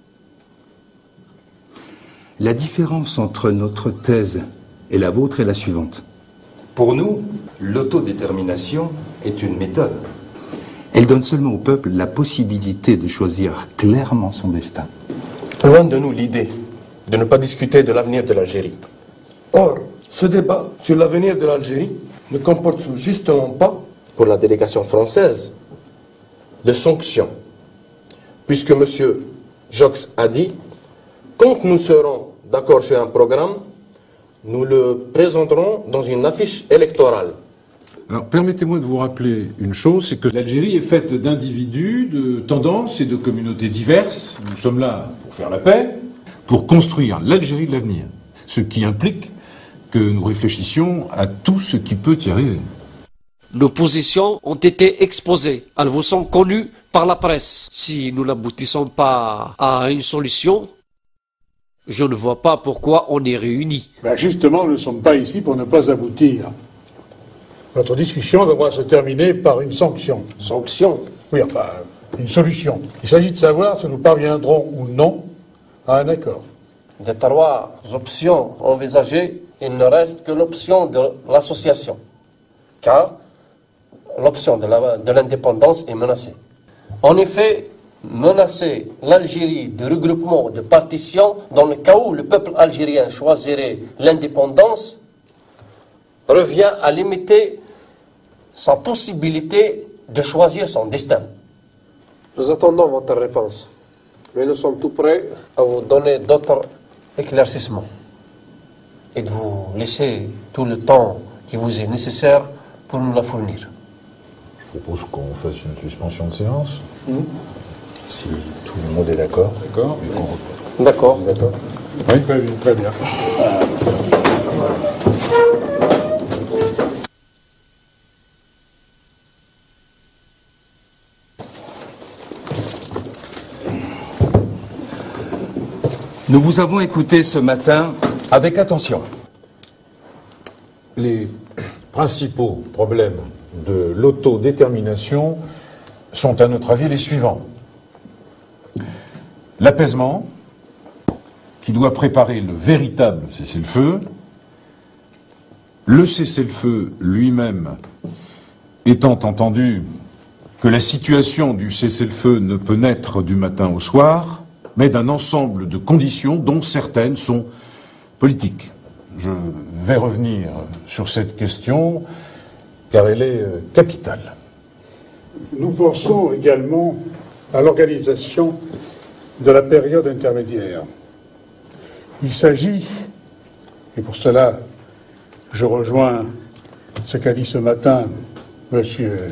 S12: La différence entre notre thèse et la vôtre est la suivante. Pour nous, l'autodétermination est une méthode. Elle donne seulement au peuple la possibilité de choisir clairement son destin.
S17: Loin de nous l'idée de ne pas discuter de l'avenir de l'Algérie.
S15: Or, ce débat sur l'avenir de l'Algérie ne comporte justement pas,
S17: pour la délégation française, de sanctions. Puisque M. Jox a dit, quand nous serons d'accord sur un programme, nous le présenterons dans une affiche électorale.
S9: Alors, permettez-moi de vous rappeler une chose, c'est que l'Algérie est faite d'individus, de tendances et de communautés diverses. Nous sommes là pour faire la paix, pour construire l'Algérie de l'avenir. Ce qui implique que nous réfléchissions à tout ce qui peut y arriver.
S2: Nos positions ont été exposées. Elles vous sont connues par la presse. Si nous n'aboutissons pas à une solution, je ne vois pas pourquoi on est réunis.
S9: Ben justement, nous ne sommes pas ici pour ne pas aboutir. Notre discussion devra se terminer par une sanction.
S2: Sanction?
S9: Oui, enfin, une solution. Il s'agit de savoir si nous parviendrons ou non à un accord.
S2: Des trois options envisagées, il ne reste que l'option de l'association. Car l'option de l'indépendance est menacée. En effet, menacer l'Algérie de regroupement, de partition, dans le cas où le peuple algérien choisirait l'indépendance, revient à limiter sa possibilité de choisir son destin. Nous attendons votre réponse, mais nous sommes tout prêts à vous donner d'autres éclaircissements et de vous laisser tout le temps qui vous est nécessaire pour nous la fournir.
S1: Je propose qu'on fasse une suspension de séance. Si tout le monde est d'accord. D'accord.
S20: D'accord.
S1: D'accord.
S9: Oui, très bien, très bien.
S12: Nous vous avons écouté ce matin avec attention.
S1: Les principaux problèmes de l'autodétermination sont, à notre avis, les suivants. L'apaisement, qui doit préparer le véritable cessez-le-feu. Le cessez-le-feu lui-même étant entendu que la situation du cessez-le-feu ne peut naître du matin au soir, mais d'un ensemble de conditions dont certaines sont politiques. Je vais revenir sur cette question car elle est capitale.
S9: Nous pensons également à l'organisation de la période intermédiaire. Il s'agit, et pour cela je rejoins ce qu'a dit ce matin M.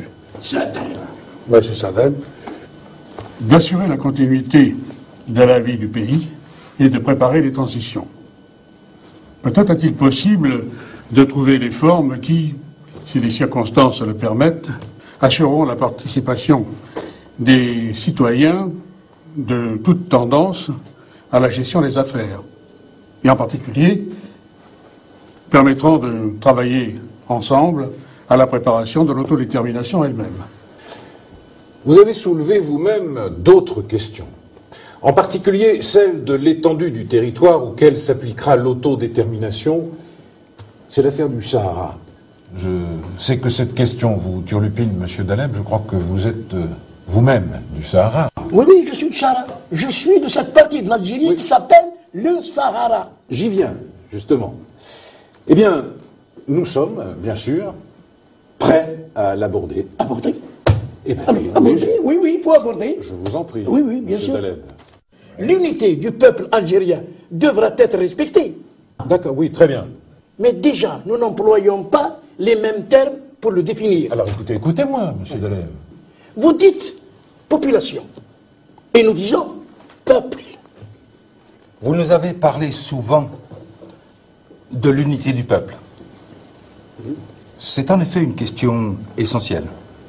S9: Sadem, d'assurer la continuité de la vie du pays et de préparer les transitions. Peut-être est-il possible de trouver les formes qui, si les circonstances le permettent, assureront la participation des citoyens de toute tendance à la gestion des affaires. Et en particulier, permettront de travailler ensemble à la préparation de l'autodétermination elle-même.
S1: Vous avez soulevé vous-même d'autres questions, en particulier celle de l'étendue du territoire auquel s'appliquera l'autodétermination. C'est l'affaire du Sahara. Je sais que cette question vous turlupine, Monsieur Daleb. Je crois que vous êtes vous-même du Sahara.
S21: Oui, oui, je suis du Sahara. Je suis de cette partie de l'Algérie qui s'appelle le Sahara.
S1: J'y viens, justement. Eh bien, nous sommes, bien sûr, prêts à l'aborder.
S21: Aborder?
S1: Eh bien,
S21: aborder, oui, oui, il faut aborder.
S1: Je vous en prie,
S21: oui, oui, bien
S1: Monsieur
S21: sûr.
S1: Daleb.
S21: L'unité du peuple algérien devra être respectée.
S1: D'accord, oui, très bien.
S21: Mais déjà, nous n'employons pas les mêmes termes pour le définir.
S1: Alors écoutez-moi, Monsieur Daleb.
S21: Vous dites population, et nous disons peuple.
S12: Vous nous avez parlé souvent de l'unité du peuple. C'est en effet une question essentielle.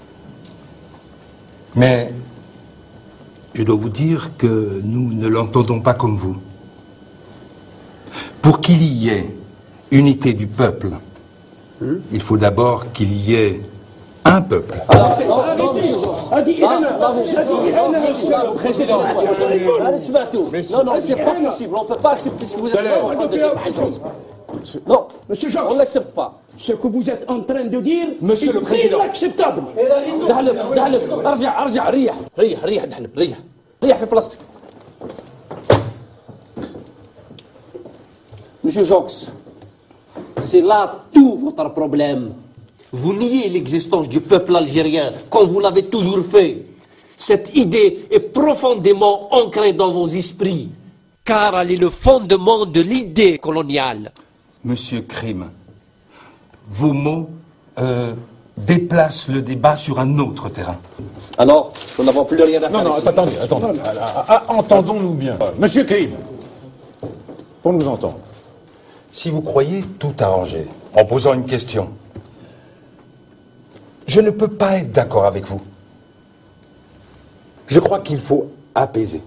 S12: Mais je dois vous dire que nous ne l'entendons pas comme vous. Pour qu'il y ait unité du peuple, il faut d'abord qu'il y ait un peuple.
S2: Non, c'est pas possible. On ne peut pas accepter ce que vous êtes en train de dire. Non,
S21: Monsieur Georges,
S2: on n'accepte pas.
S21: Ce que vous êtes en train de dire
S2: Monsieur le
S21: est
S2: Président.
S21: inacceptable.
S2: دحلب ارجع ريح دحلب ريح في بلاصتك. Monsieur Jox, c'est là tout votre problème. Vous niez l'existence du peuple algérien, comme vous l'avez toujours fait. Cette idée est profondément ancrée dans vos esprits, car elle est le fondement de l'idée coloniale.
S12: Monsieur Krim, vos mots déplacent le débat sur un autre terrain.
S2: Alors, nous n'avons plus rien à faire.
S1: Non, attendez. Entendons-nous bien. Monsieur Krim, pour nous entendre.
S12: Si vous croyez tout arranger en posant une question, je ne peux pas être d'accord avec vous. Je crois qu'il faut apaiser,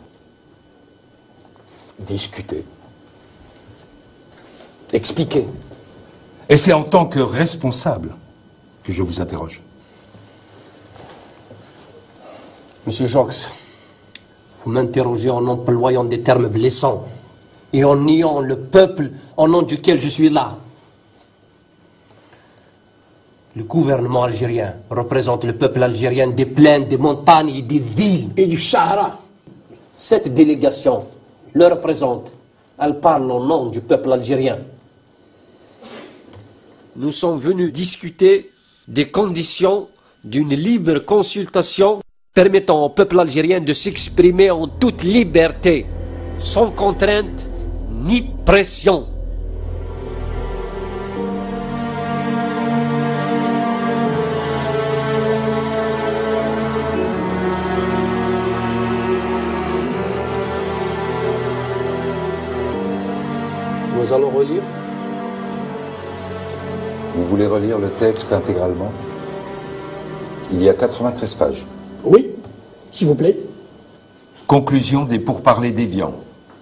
S12: discuter, expliquer. Et c'est en tant que responsable que je vous interroge.
S2: Monsieur Jox, vous m'interrogez en employant des termes blessants et en niant le peuple au nom duquel je suis là. Le gouvernement algérien représente le peuple algérien des plaines, des montagnes et des villes.
S21: Et du Sahara.
S2: Cette délégation le représente. Elle parle au nom du peuple algérien. Nous sommes venus discuter des conditions d'une libre consultation permettant au peuple algérien de s'exprimer en toute liberté, sans contrainte ni pression.
S3: Nous allons relire.
S12: Vous voulez relire le texte intégralement? Il y a 93 pages.
S21: Oui, s'il vous plaît.
S12: Conclusion des pourparlers d'Évian.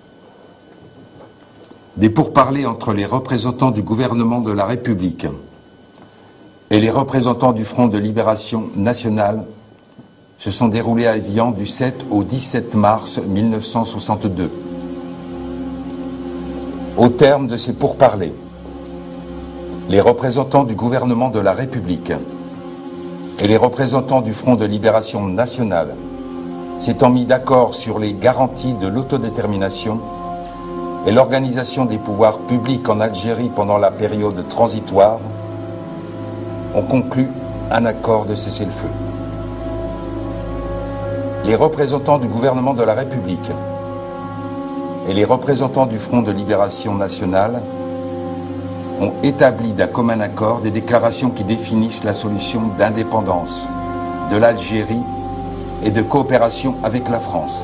S12: Des pourparlers entre les représentants du gouvernement de la République et les représentants du Front de Libération Nationale se sont déroulés à Évian du 7 au 17 mars 1962. Au terme de ces pourparlers, les représentants du gouvernement de la République et les représentants du Front de Libération Nationale s'étant mis d'accord sur les garanties de l'autodétermination et l'organisation des pouvoirs publics en Algérie pendant la période transitoire, ont conclu un accord de cessez-le-feu. Les représentants du gouvernement de la République et les représentants du Front de Libération Nationale ont établi d'un commun accord des déclarations qui définissent la solution d'indépendance de l'Algérie et de coopération avec la France.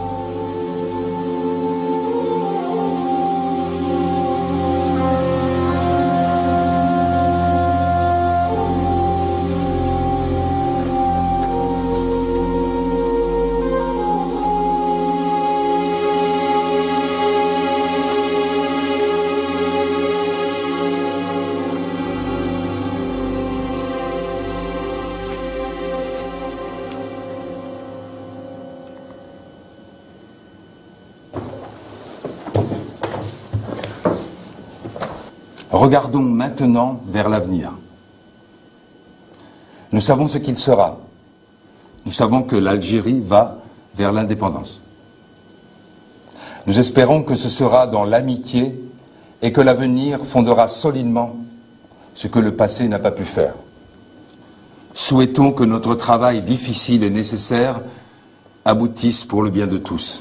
S12: Regardons maintenant vers l'avenir. Nous savons ce qu'il sera. Nous savons que l'Algérie va vers l'indépendance. Nous espérons que ce sera dans l'amitié et que l'avenir fondera solidement ce que le passé n'a pas pu faire. Souhaitons que notre travail difficile et nécessaire aboutisse pour le bien de tous.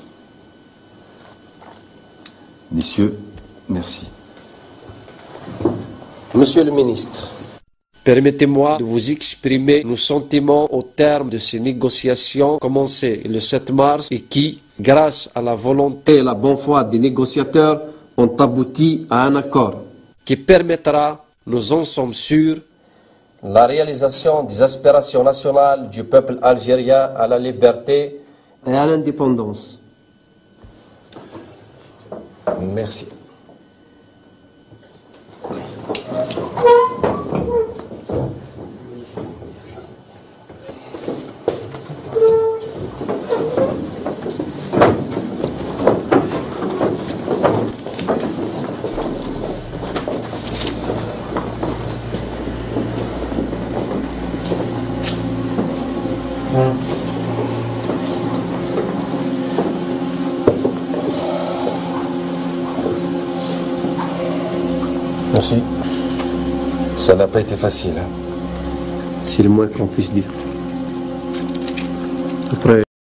S12: Messieurs, merci.
S3: Monsieur le ministre,
S2: permettez-moi de vous exprimer nos sentiments au terme de ces négociations commencées le 7 mars et qui, grâce à la volonté
S3: et la bonne foi des négociateurs, ont abouti à un accord
S2: qui permettra, nous en sommes sûrs,
S3: la réalisation des aspirations nationales du peuple algérien à la liberté et à l'indépendance.
S12: Merci. Merci. Ça n'a pas été facile.
S3: C'est le moins qu'on puisse dire.